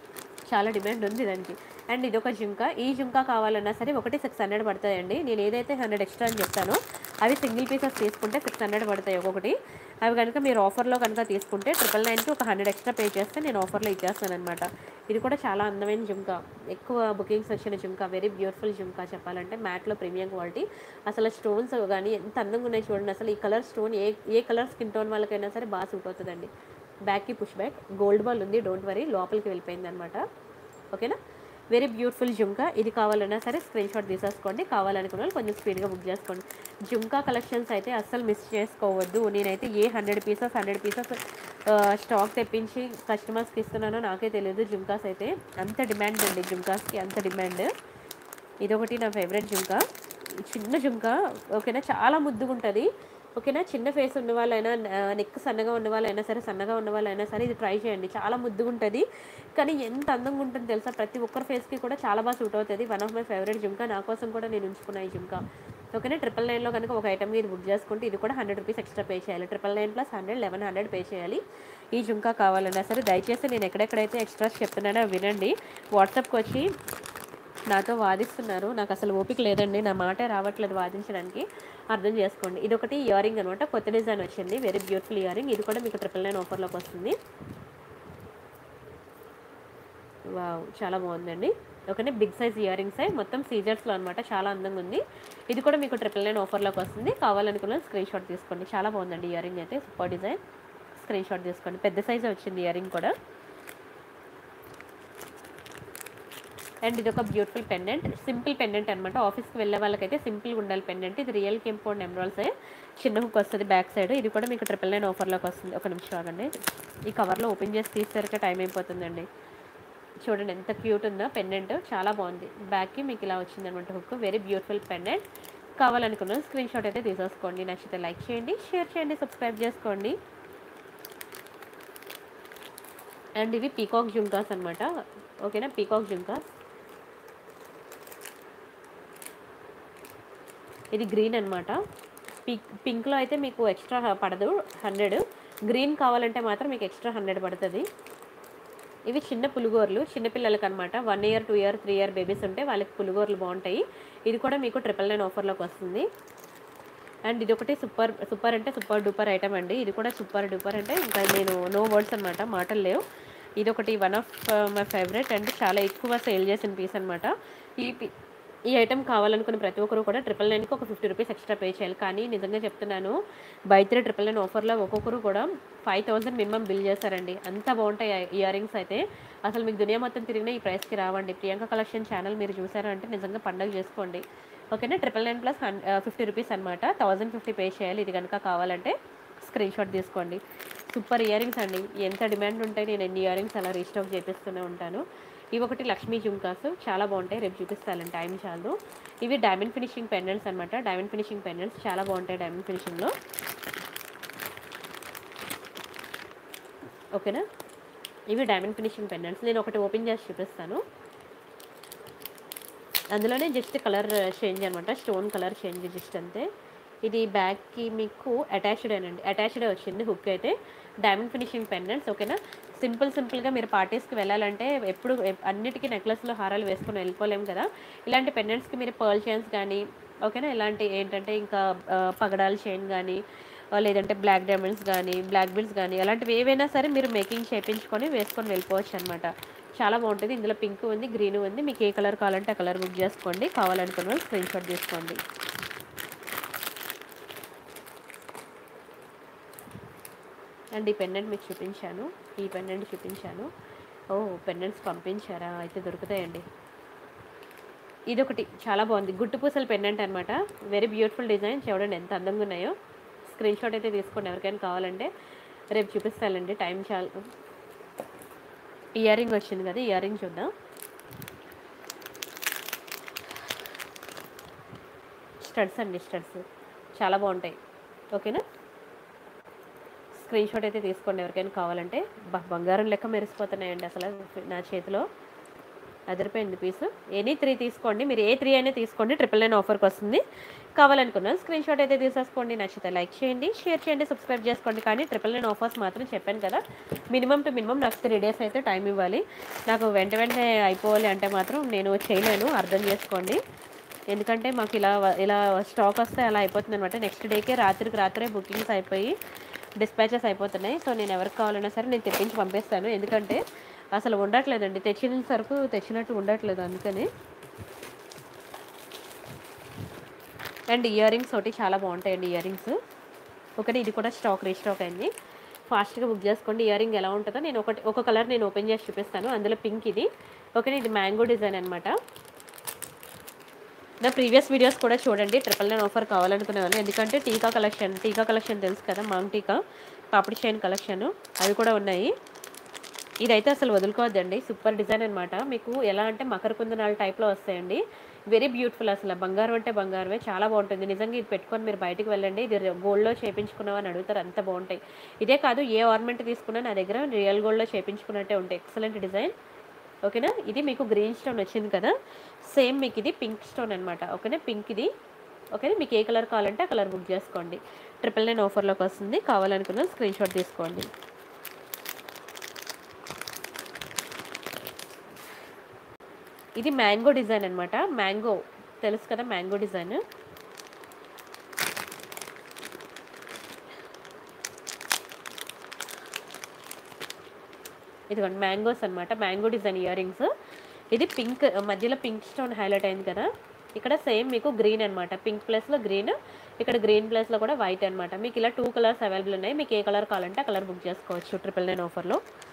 చాలా డిమాండ్ ఉంది దానికి. అండ్ ఇది ఒక జుమ్కా. ఈ జుమ్కా కావాలన్నా సరే ఒకటి 600 పడతాయండి. నేను ఏదైతే 100 ఎక్స్ట్రా అని చెప్తానో అవి సింగిల్ పీసెస్ తీసుకుంటే 600 పడతాయి ఒక్కొక్కటి. అవి కనుక మీరు ఆఫర్లో కనుక తీసుకుంటే 999కి ఒక 100 ఎక్స్ట్రా పే చేస్తే నేను ఆఫర్లో ఇచ్చేస్తాను అనమాట. ఇది కూడా చాలా అందమైన జుమ్కా, ఎక్కువ బుకింగ్స్ వచ్చిన జుమ్కా. వెరీ బ్యూటిఫుల్ జుమ్కా చెప్పాలంటే. మ్యాట్లో ప్రీమియం క్వాలిటీ. అసలు స్టోన్స్ కానీ ఎంత అందంగా ఉన్నాయి చూడండి. అసలు ఈ కలర్ స్టోన్ ఏ కలర్ స్కిన్ టోన్ వాళ్ళకైనా సరే బాగా సూట్ అవుతుందండి. బ్యాక్కి పుష్ బ్యాక్, గోల్డ్ బాల్ ఉంది, డోంట్ వరీ, లోపలికి వెళ్ళిపోయింది అనమాట. ఓకేనా, వెరీ బ్యూటిఫుల్ జుమ్కా. ఇది కావాలన్నా సరే స్క్రీన్ షాట్ తీసేసుకోండి. కావాలనుకున్న వాళ్ళు కొంచెం స్పీడ్గా బుక్ చేసుకోండి. జుమ్కా కలెక్షన్స్ అయితే అస్సలు మిస్ చేసుకోవద్దు. నేనైతే ఏ 100 పీసెస్ స్టాక్ తెప్పించి కస్టమర్స్కి ఇస్తున్నానో నాకే తెలియదు. జుమ్కాస్ అయితే అంత డిమాండ్ అండి, జుమ్కాస్కి అంత డిమాండ్. ఇదొకటి నా ఫేవరెట్ జుమ్కా, చిన్న జుమ్కా. ఓకేనా, చాలా ముద్దుగా ఉంటుంది. ఓకేనా, చిన్న ఫేస్ ఉన్న వాళ్ళైనా, నెక్ సన్నగా ఉన్న వాళ్ళైనా సరే, సన్నగా ఉన్న వాళ్ళైనా సరే ఇది ట్రై చేయండి. చాలా ముద్దుగా ఉంటుంది, కానీ ఎంత అందంగా ఉంటుంది తెలుసా. ప్రతి ఒక్కరి ఫేస్కి కూడా చాలా బాగా సూట్ అవుతుంది. One of my favourite jhumka. నా కోసం కూడా నేను ఉంచుకున్నా ఈ జుమ్కా. ఓకేనా, 999లో కనుక ఒక ఐటమ్ మీరు బుక్ చేసుకుంటే ఇది కూడా 100 రూపీస్ ఎక్స్ట్రా పే చేయాలి. 999 + 100 1100 పే చేయాలి. ఈ జుమ్కా కావాలన్నా సరే దయచేసి నేను ఎక్కడెక్కడైతే ఎక్స్ట్రాస్ చెప్తున్నానో వినండి. వాట్సాప్కి వచ్చి నాతో వాదిస్తున్నారు, నాకు అసలు ఓపిక లేదండి, నా మాటే రావట్లేదు వాదించడానికి, అర్థం చేసుకోండి. ఇది ఒకటి ఇయర్ రింగ్ అనమాట. కొత్త డిజైన్ వచ్చింది, వెరీ బ్యూటిఫుల్ ఇయర్ రింగ్. ఇది కూడా మీకు 999 ఆఫర్లోకి వస్తుంది. వావ్, చాలా బాగుందండి. ఓకేనా, బిగ్ సైజ్ ఇయర్ రింగ్స్ మొత్తం సీజర్స్లో అనమాట. చాలా అందంగా ఉంది. ఇది కూడా మీకు 999 ఆఫర్లోకి వస్తుంది. కావాలనుకున్న స్క్రీన్ షాట్ తీసుకోండి. చాలా బాగుందండి ఇయర్ రింగ్ అయితే, సూపర్ డిజైన్. స్క్రీన్ షాట్ తీసుకోండి. పెద్ద సైజే వచ్చింది ఇయర్ రింగ్ కూడా. అండ్ ఇది ఒక బ్యూటిఫుల్ పెండెంట్, సింపుల్ పెండెంట్ అనమాట. ఆఫీస్కి వెళ్ళే వాళ్ళకైతే సింపుల్గా ఉండాలి పెండెంట్. ఇది రియల్ కెంపౌండ్ ఎమరాల్డ్సే, చిన్న హుక్ వస్తుంది బ్యాక్ సైడ్. ఇది కూడా మీకు 999 ఆఫర్లోకి వస్తుంది. ఒక నిమిషం ఆగండి, ఈ కవర్లో ఓపెన్ చేసి తీసేసరికి టైం అయిపోతుందండి. చూడండి ఎంత క్యూట్ ఉందో పెండెంట్, చాలా బాగుంది. బ్యాక్కి మీకు ఇలా వచ్చింది అనమాట హుక్. Very beautiful pendant. కావాలనుకున్న స్క్రీన్ షాట్ అయితే తీసేసుకోండి. నచ్చితే లైక్ చేయండి, షేర్ చేయండి, సబ్స్క్రైబ్ చేసుకోండి. అండ్ ఇవి పీకాక్ జుమ్కాస్ అనమాట. ఓకేనా, పీకాక్ జుమ్కాస్. ఇది గ్రీన్ అనమాట. పింక్లో అయితే మీకు ఎక్స్ట్రా పడదు 100. గ్రీన్ కావాలంటే మాత్రం మీకు ఎక్స్ట్రా 100 పడుతుంది. ఇవి చిన్న పులిగోర్లు, చిన్నపిల్లలకి అనమాట. 1 ఇయర్ 2 ఇయర్ 3 ఇయర్ బేబీస్ ఉంటే వాళ్ళకి పులిగోర్లు బాగుంటాయి. ఇది కూడా మీకు 999 ఆఫర్లోకి వస్తుంది. అండ్ ఇది ఒకటి సూపర్ అంటే సూపర్ డూపర్ ఐటమ్ అండి. ఇది కూడా సూపర్ డూపర్ అంటే ఇంకా నేను నో వర్డ్స్ అనమాట, మాటలు లేవు. ఇది ఒకటి one of my favourite and చాలా ఎక్కువ సేల్ చేసిన పీస్ అనమాట. ఈ ఐటమ్ కావాలనుకున్న ప్రతి ఒక్కరు కూడా 999కి ఒక 50 రూపీస్ ఎక్స్ట్రా పే చేయాలి. కానీ నిజంగా చెప్తున్నాను, బై 3 999 ఆఫర్లో ఒక్కొక్కరు కూడా 5000 మినిమం బిల్ చేస్తారండి. అంత బాగుంటాయి ఇయర్ రింగ్స్ అయితే. అసలు మీకు దునియా మొత్తం తిరిగినా ఈ ప్రైస్కి రావండి. ప్రియాంక కలెక్షన్ ఛానల్ మీరు చూసారు అంటే నిజంగా పండగ చేసుకోండి. ఓకేనా, 999 + 50 రూపీస్ అనమాట. 1050 పే చేయాలి. ఇది కనుక కావాలంటే స్క్రీన్ షాట్ తీసుకోండి. సూపర్ ఇయర్ రింగ్స్ అండి, ఎంత డిమాండ్ ఉంటాయి. నేను ఎన్ని ఇయర్ రింగ్స్ అలా రీస్టాక్ చేపిస్తూనే ఉంటాను. ఇవి ఒకటి లక్ష్మీ జుమ్కాస్, చాలా బాగుంటాయి. రేపు చూపిస్తాను, టైం చాలు. ఇవి డైమండ్ ఫినిషింగ్ పెండెంట్స్ అనమాట. డైమండ్ ఫినిషింగ్ పెండెంట్స్ చాలా బాగుంటాయి డైమండ్ ఫినిషింగ్లో. ఓకేనా, ఇవి డైమండ్ ఫినిషింగ్ పెండెంట్స్. నేను ఒకటి ఓపెన్ చేసి చూపిస్తాను. అందులోనే జస్ట్ కలర్ చేంజ్ అనమాట, స్టోన్ కలర్ చేంజ్ జస్ట్ అంతే. ఇది బ్యాగ్కి మీకు అటాచ్డే వచ్చింది హుక్ అయితే. Diamond finishing pendants. ఓకేనా, సింపుల్గా మీరు పార్టీస్కి వెళ్ళాలంటే ఎప్పుడు అన్నిటికీ నెక్లెస్లో హారాలు వేసుకొని వెళ్ళిపోలేము కదా. ఇలాంటి పెండెంట్స్కి మీరు పర్ల్ చైన్స్ కానీ, ఓకేనా, ఇలాంటి ఏంటంటే ఇంకా పగడాల చైన్ కానీ, లేదంటే బ్లాక్ డైమండ్స్ కానీ, బ్లాక్ బీడ్స్ కానీ అలాంటివి ఏవైనా సరే మీరు మేకింగ్ చేయించుకొని వేసుకొని వెళ్ళిపోవచ్చు అనమాట. చాలా బాగుంటుంది. ఇందులో పింక్ ఉంది, గ్రీన్ ఉంది. మీకు ఏ కలర్ కావాలంటే ఆ కలర్ బుక్ చేసుకోండి. కావాలనుకున్న వాళ్ళు స్క్రీన్ షాట్ తీసుకోండి. అండ్ ఈ పెండెంట్ మీకు చూపించాను, ఈ పెండెంట్ చూపించాను. ఓ పెండెంట్స్ పంపించారా, అయితే దొరుకుతాయండి. ఇదొకటి చాలా బాగుంది, గుట్టు పూసల పెండెంట్ అనమాట. Very beautiful design. చూడండి ఎంత అందంగా ఉన్నాయో. స్క్రీన్ షాట్ అయితే తీసుకోండి ఎవరికైనా కావాలంటే. రేపు చూపిస్తానండి, టైం చాలా. ఇయర్ రింగ్ వచ్చింది కదా, ఇయర్ రింగ్ చూద్దాం. స్టడ్స్ అండి, స్టడ్స్ చాలా బాగుంటాయి. ఓకేనా, స్క్రీన్ షాట్ అయితే తీసుకోండి ఎవరికైనా కావాలంటే. బంగారం లెక్క మెరిసిపోతున్నాయండి అసలు నా చేతిలో. అదిరిపోయింది పీసు. ఎనీ 3 తీసుకోండి, మీరు ఏ 3 అయినా తీసుకోండి. 999 ఆఫర్కి వస్తుంది. కావాలనుకున్నాను స్క్రీన్ షాట్ అయితే తీసేసుకోండి. నచ్చితే లైక్ చేయండి, షేర్ చేయండి, సబ్స్క్రైబ్ చేసుకోండి. కానీ 999 ఆఫర్స్ మాత్రం చెప్పాను కదా, మినిమం టు మినిమం నాకు 3 డేస్ అయితే టైం ఇవ్వాలి. నాకు వెంటనే అయిపోవాలి అంటే మాత్రం నేను చేయలేను, అర్థం చేసుకోండి. ఎందుకంటే మాకు ఇలా స్టాక్ వస్తే అలా అయిపోతుంది అనమాట. నెక్స్ట్ డేకే రాత్రికి రాత్రే బుకింగ్స్ అయిపోయి డిస్పాచెస్ అయిపోతున్నాయి. సో నేను ఎవరికి కావాలన్నా సరే నేను తెప్పించి పంపిస్తాను. ఎందుకంటే అసలు ఉండట్లేదండి, తెచ్చిన సరుకు తెచ్చినట్టు ఉండట్లేదు, అందుకని. అండ్ ఇయర్ రింగ్స్ ఒకటి చాలా బాగుంటాయండి, ఇయర్ రింగ్స్. ఒకటి ఇది కూడా రీస్టాక్ అయింది. ఫాస్ట్గా బుక్ చేసుకోండి. ఇయర్ రింగ్ ఎలా ఉంటుందో నేను ఒక కలర్ నేను ఓపెన్ చేసి చూపిస్తాను. అందులో పింక్ ఇది. ఓకే, ఇది మ్యాంగో డిజైన్ అనమాట. నా ప్రీవియస్ వీడియోస్ కూడా చూడండి. 999 ఆఫర్ కావాలనుకునే వాళ్ళు. ఎందుకంటే టీకా కలెక్షన్ తెలుసు కదా, మాంగ్ టీకా, పాపిడి చైన్ కలెక్షన్ అవి కూడా ఉన్నాయి. ఇదైతే అసలు వదులుకోవద్దండి, సూపర్ డిజైన్ అనమాట. మీకు ఎలా అంటే మకర కుందనాల టైప్లో వస్తాయండి. Very beautiful. అసలు బంగారం అంటే బంగారమే, చాలా బాగుంటుంది. నిజంగా ఇది పెట్టుకొని మీరు బయటికి వెళ్ళండి, ఇది గోల్డ్లో చేయించుకున్నావు అని అడుగుతారు, అంత బాగుంటాయి. ఇదే కాదు, ఏ ఆర్నమెంట్ తీసుకున్నా నా దగ్గర రియల్ గోల్డ్లో చేయించుకున్నట్టే ఉంటాయి. Excellent design. ఓకేనా, ఇది మీకు గ్రీన్ స్టోన్ వచ్చింది కదా, సేమ్ మీకు ఇది పింక్ స్టోన్ అనమాట. ఓకేనా, పింక్ ఇది. ఓకేనా, మీకు ఏ కలర్ కావాలంటే ఆ కలర్ బుక్ చేసుకోండి. 999 ఆఫర్లోకి వస్తుంది. కావాలనుకున్న స్క్రీన్ షాట్ తీసుకోండి. ఇది మ్యాంగో డిజైన్ అనమాట. మ్యాంగో తెలుసు కదా, మ్యాంగో డిజైన్. ఇదిగోండి మ్యాంగోస్ అనమాట, మ్యాంగో డిజైన్ ఇయర్ రింగ్స్. ఇది పింక్, మధ్యలో పింక్ స్టోన్ హైలైట్ అయింది కదా. ఇక్కడ సేమ్ మీకు గ్రీన్ అనమాట, పింక్ ప్లస్లో గ్రీన్, ఇక్కడ గ్రీన్ ప్లస్లో కూడా వైట్ అనమాట. మీకు ఇలా 2 కలర్స్ అవైలబుల్ ఉన్నాయి. మీకు ఏ కలర్ కావాలంటే ఆ కలర్ బుక్ చేసుకోవచ్చు 999 ఆఫర్లో.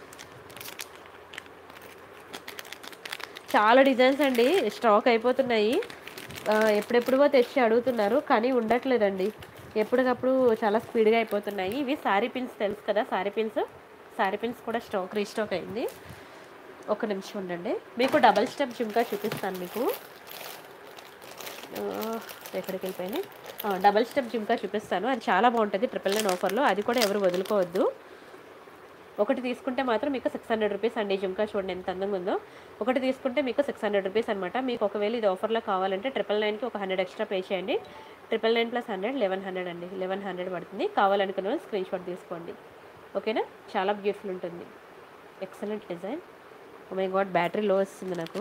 చాలా డిజైన్స్ అండి, స్టాక్ అయిపోతున్నాయి. ఎప్పుడెప్పుడో తెచ్చి అడుగుతున్నారు కానీ ఉండట్లేదండి. ఎప్పటికప్పుడు చాలా స్పీడ్గా అయిపోతున్నాయి. ఇవి శారీ పిన్స్ తెలుసు కదా, శారీ పిన్స్ కూడా రీస్టాక్ అయింది. ఒక నిమిషం ఉండండి, మీకు డబల్ స్టెప్ జుంకా చూపిస్తాను. మీకు ఎక్కడికి వెళ్ళిపోయినాయి, డబల్ స్టెప్ జుంకా చూపిస్తాను. అది చాలా బాగుంటుంది 999 ఆఫర్లో. అది కూడా ఎవరు వదులుకోవద్దు. ఒకటి తీసుకుంటే మాత్రం మీకు 600 రూపీస్ అండి. జుంకా చూడండి ఎంత అందంగా ఉందో. ఒకటి తీసుకుంటే మీకు 600 రూపీస్ అనమాట. మీకు ఒకవేళ ఇది ఆఫర్లో కావాలంటే 999కి ఒక 100 ఎక్స్ట్రా పే చేయండి. 999 + 100 1100 అండి, 1100 పడుతుంది. కావాలనుకున్న వాళ్ళు స్క్రీన్ షాట్ తీసుకోండి. ఓకేనా, చాలా బ్యూటిఫుల్ ఉంటుంది. Excellent design. Oh my god, battery low వస్తుంది నాకు.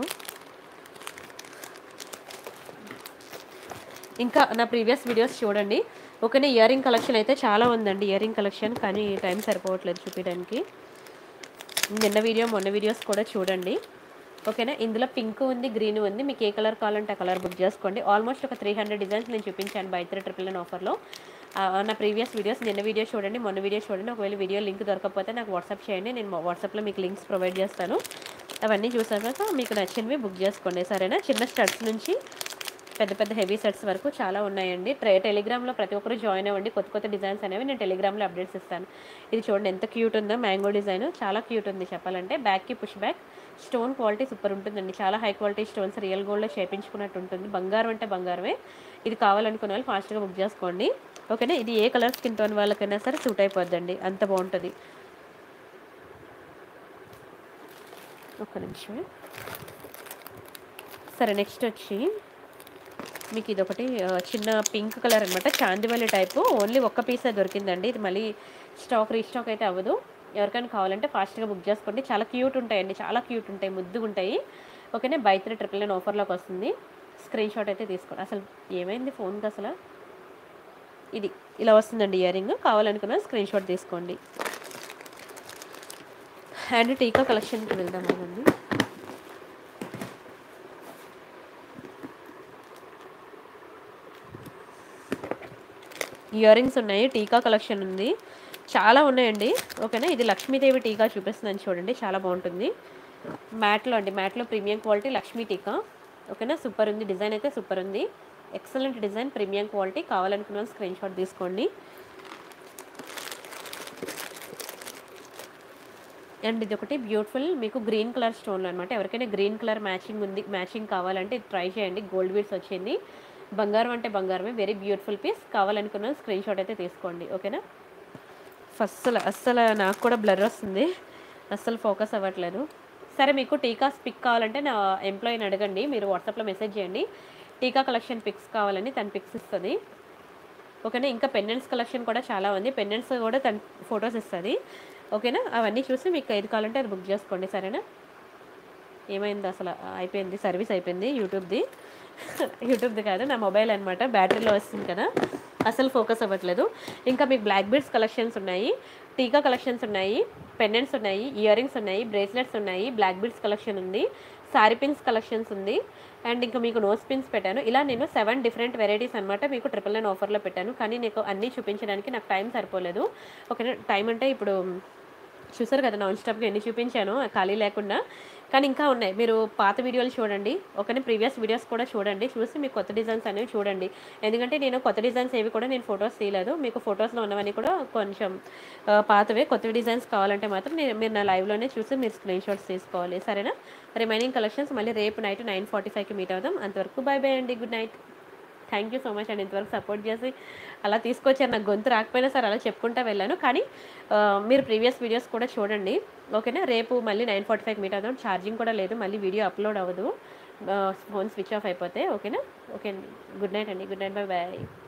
ఇంకా నా ప్రీవియస్ వీడియోస్ చూడండి. ఓకేనా, ఇయర్ రింగ్ కలెక్షన్ అయితే చాలా ఉందండి, ఇయర్ రింగ్ కలెక్షన్, కానీ టైం సరిపోవట్లేదు చూపించడానికి. మొన్న వీడియోస్ కూడా చూడండి. ఓకేనా, ఇందులో పింక్ ఉంది, గ్రీన్ ఉంది. మీకు ఏ కలర్ కావాలంటే ఆ కలర్ బుక్ చేసుకోండి. ఆల్మోస్ట్ ఒక 300 డిజైన్స్ నేను చూపించాను బై 3 999 ఆఫర్లో. నా ప్రీవియస్ వీడియోస్, నిన్న వీడియో చూడండి, మొన్న వీడియో చూడండి. ఒకవేళ వీడియో లింక్ దొరకకపోతే నాకు వాట్సాప్ చేయండి, నేను వాట్సాప్లో మీకు లింక్స్ ప్రొవైడ్ చేస్తాను. అవన్నీ చూసాక మీకు నచ్చినవి బుక్ చేసుకోండి, సరేనా. చిన్న స్టడ్స్ నుంచి పెద్ద పెద్ద హెవీ సెట్స్ వరకు చాలా ఉన్నాయండి. టెలిగ్రామ్లో ప్రతి ఒక్కరు జాయిన్ అవ్వండి. కొత్త డిజైన్స్ అనేవి నేను టెలిగ్రామ్లో అప్డేట్స్ ఇస్తాను. ఇది చూడండి ఎంత క్యూట్ ఉందో, మ్యాంగో డిజైన్ చాలా క్యూట్ ఉంది చెప్పాలంటే. బ్యాక్కి push back, stone quality super ఉంటుందండి. చాలా హై క్వాలిటీ స్టోన్స్, రియల్ గోల్డ్లో చేయించుకున్నట్టు ఉంటుంది. బంగారం అంటే బంగారమే. ఇది కావాలనుకున్న వాళ్ళు ఫాస్ట్గా బుక్ చేసుకోండి. ఓకేనా, ఇది ఏ కలర్ స్కిన్ టోన్ వాళ్ళకైనా సరే సూట్ అయిపోద్దండి, అంత బాగుంటుంది. ఒక్క నిమిషం. సరే, నెక్స్ట్ వచ్చి మీకు ఇది ఒకటి చిన్న పింక్ కలర్ అనమాట, చాందివల్లి టైపు. ఓన్లీ ఒక్క పీసే దొరికిందండి. ఇది మళ్ళీ రీస్టాక్ అయితే అవ్వదు. ఎవరికైనా కావాలంటే ఫాస్ట్గా బుక్ చేసుకోండి. చాలా క్యూట్ ఉంటాయండి, చాలా క్యూట్ ఉంటాయి, ముద్దుగా ఉంటాయి. ఓకేనా, బై 3 999 ఆఫర్లోకి వస్తుంది. స్క్రీన్ షాట్ అయితే తీసుకోండి. అసలు ఏమైంది ఫోన్కి అసలు? ఇది ఇలా వస్తుందండి ఇయర్ రింగ్. కావాలనుకున్న స్క్రీన్ షాట్ తీసుకోండి. అండ్ టీకా కలెక్షన్కి వెళ్దాం కదండి. ఇయర్ రింగ్స్ ఉన్నాయి, టీకా కలెక్షన్ ఉంది, చాలా ఉన్నాయండి. ఓకేనా, ఇది లక్ష్మీదేవి టీకా చూపిస్తుందని చూడండి, చాలా బాగుంటుంది. మ్యాట్లో అండి, మ్యాట్లో ప్రీమియం క్వాలిటీ లక్ష్మీ టీకా. ఓకేనా, సూపర్ ఉంది, డిజైన్ అయితే సూపర్ ఉంది, ఎక్సలెంట్ డిజైన్, ప్రీమియం క్వాలిటీ. కావాలనుకున్న స్క్రీన్ షాట్ తీసుకోండి. అండ్ ఇది ఒకటి బ్యూటిఫుల్ మీకు గ్రీన్ కలర్ స్టోన్లో అనమాట. ఎవరికైనా గ్రీన్ కలర్ మ్యాచింగ్ కావాలంటే ఇది ట్రై చేయండి. గోల్డ్ బీడ్స్ వచ్చింది, బంగారం అంటే బంగారమే, వెరీ బ్యూటిఫుల్ పీస్. కావాలనుకున్న స్క్రీన్ షాట్ అయితే తీసుకోండి. ఓకేనా, అస్సలు నాకు కూడా బ్లర్ వస్తుంది, అస్సలు ఫోకస్ అవ్వట్లేదు. సరే, మీకు టీకాస్ పిక్ కావాలంటే నా ఎంప్లాయీని అడగండి, మీరు వాట్సాప్లో మెసేజ్ చేయండి. టీకా కలెక్షన్ పిక్స్ కావాలని తను పిక్స్ ఇస్తుంది. ఓకేనా, ఇంకా పెండెంట్స్ కలెక్షన్ కూడా చాలా ఉంది, పెండెంట్స్ కూడా తను ఫొటోస్ ఇస్తుంది. ఓకేనా, అవన్నీ చూసి మీకు ఏది కావాలంటే అది బుక్ చేసుకోండి. సరేనా, ఏమైంది అసలు అయిపోయింది, సర్వీస్ అయిపోయింది యూట్యూబ్ది కాదు, నా మొబైల్ అనమాట, బ్యాటరీలో వస్తుంది కదా, అసలు ఫోకస్ అవ్వట్లేదు. ఇంకా మీకు బ్లాక్ బీడ్స్ కలెక్షన్స్ ఉన్నాయి, టీకా కలెక్షన్స్ ఉన్నాయి, పెండెంట్స్ ఉన్నాయి, ఇయర్ రింగ్స్ ఉన్నాయి, బ్రేస్లెట్స్ ఉన్నాయి, బ్లాక్ బీడ్స్ కలెక్షన్ ఉంది, సారీ పిన్స్ కలెక్షన్స్ ఉంది, అండ్ ఇంకా మీకు నోస్ పిన్స్ పెట్టాను. ఇలా నేను 7 డిఫరెంట్ వెరైటీస్ అనమాట మీకు 999 ఆఫర్లో పెట్టాను. కానీ నీకు అన్నీ చూపించడానికి నాకు టైం సరిపోలేదు. ఓకేనా, టైం అంటే ఇప్పుడు చూసారు కదా నాన్ స్టాప్గా ఎన్ని చూపించాను ఖాళీ లేకుండా. కానీ ఇంకా ఉన్నాయి, మీరు పాత వీడియోలు చూడండి. ఓకేనా, ప్రీవియస్ వీడియోస్ కూడా చూడండి, చూసి మీకు కొత్త డిజైన్స్ అనేవి చూడండి. ఎందుకంటే నేను కొత్త డిజైన్స్ ఏవి కూడా నేను ఫొటోస్ తీయలేదు, మీకు ఫొటోస్లో ఉన్నవన్నీ కూడా కొంచెం పాతవే. కొత్త డిజైన్స్ కావాలంటే మాత్రం మీరు నా లైవ్లోనే చూసి మీరు స్క్రీన్ షాట్స్ తీసుకోవాలి. సరేనా, రిమైనింగ్ కలెక్షన్స్ మళ్ళీ రేపు నైట్ 9:45కి మీట్ అవుదాం. అంతవరకు బై బై అండి, good night. Thank you so much అండి, ఇంతవరకు సపోర్ట్ చేసి అలా తీసుకొచ్చారు. నాకు గొంతు రాకపోయినా సరే అలా చెప్పుకుంటూ వెళ్ళాను. కానీ మీరు ప్రీవియస్ వీడియోస్ కూడా చూడండి. ఓకేనా, రేపు మళ్ళీ 9:45 మీట్ అవుదాం. ఛార్జింగ్ కూడా లేదు, మళ్ళీ వీడియో అప్లోడ్ అవ్వదు ఫోన్ స్విచ్ ఆఫ్ అయిపోతే. ఓకేనా, ఓకే అండి, గుడ్ నైట్ అండి, గుడ్ నైట్, బై బాయ్.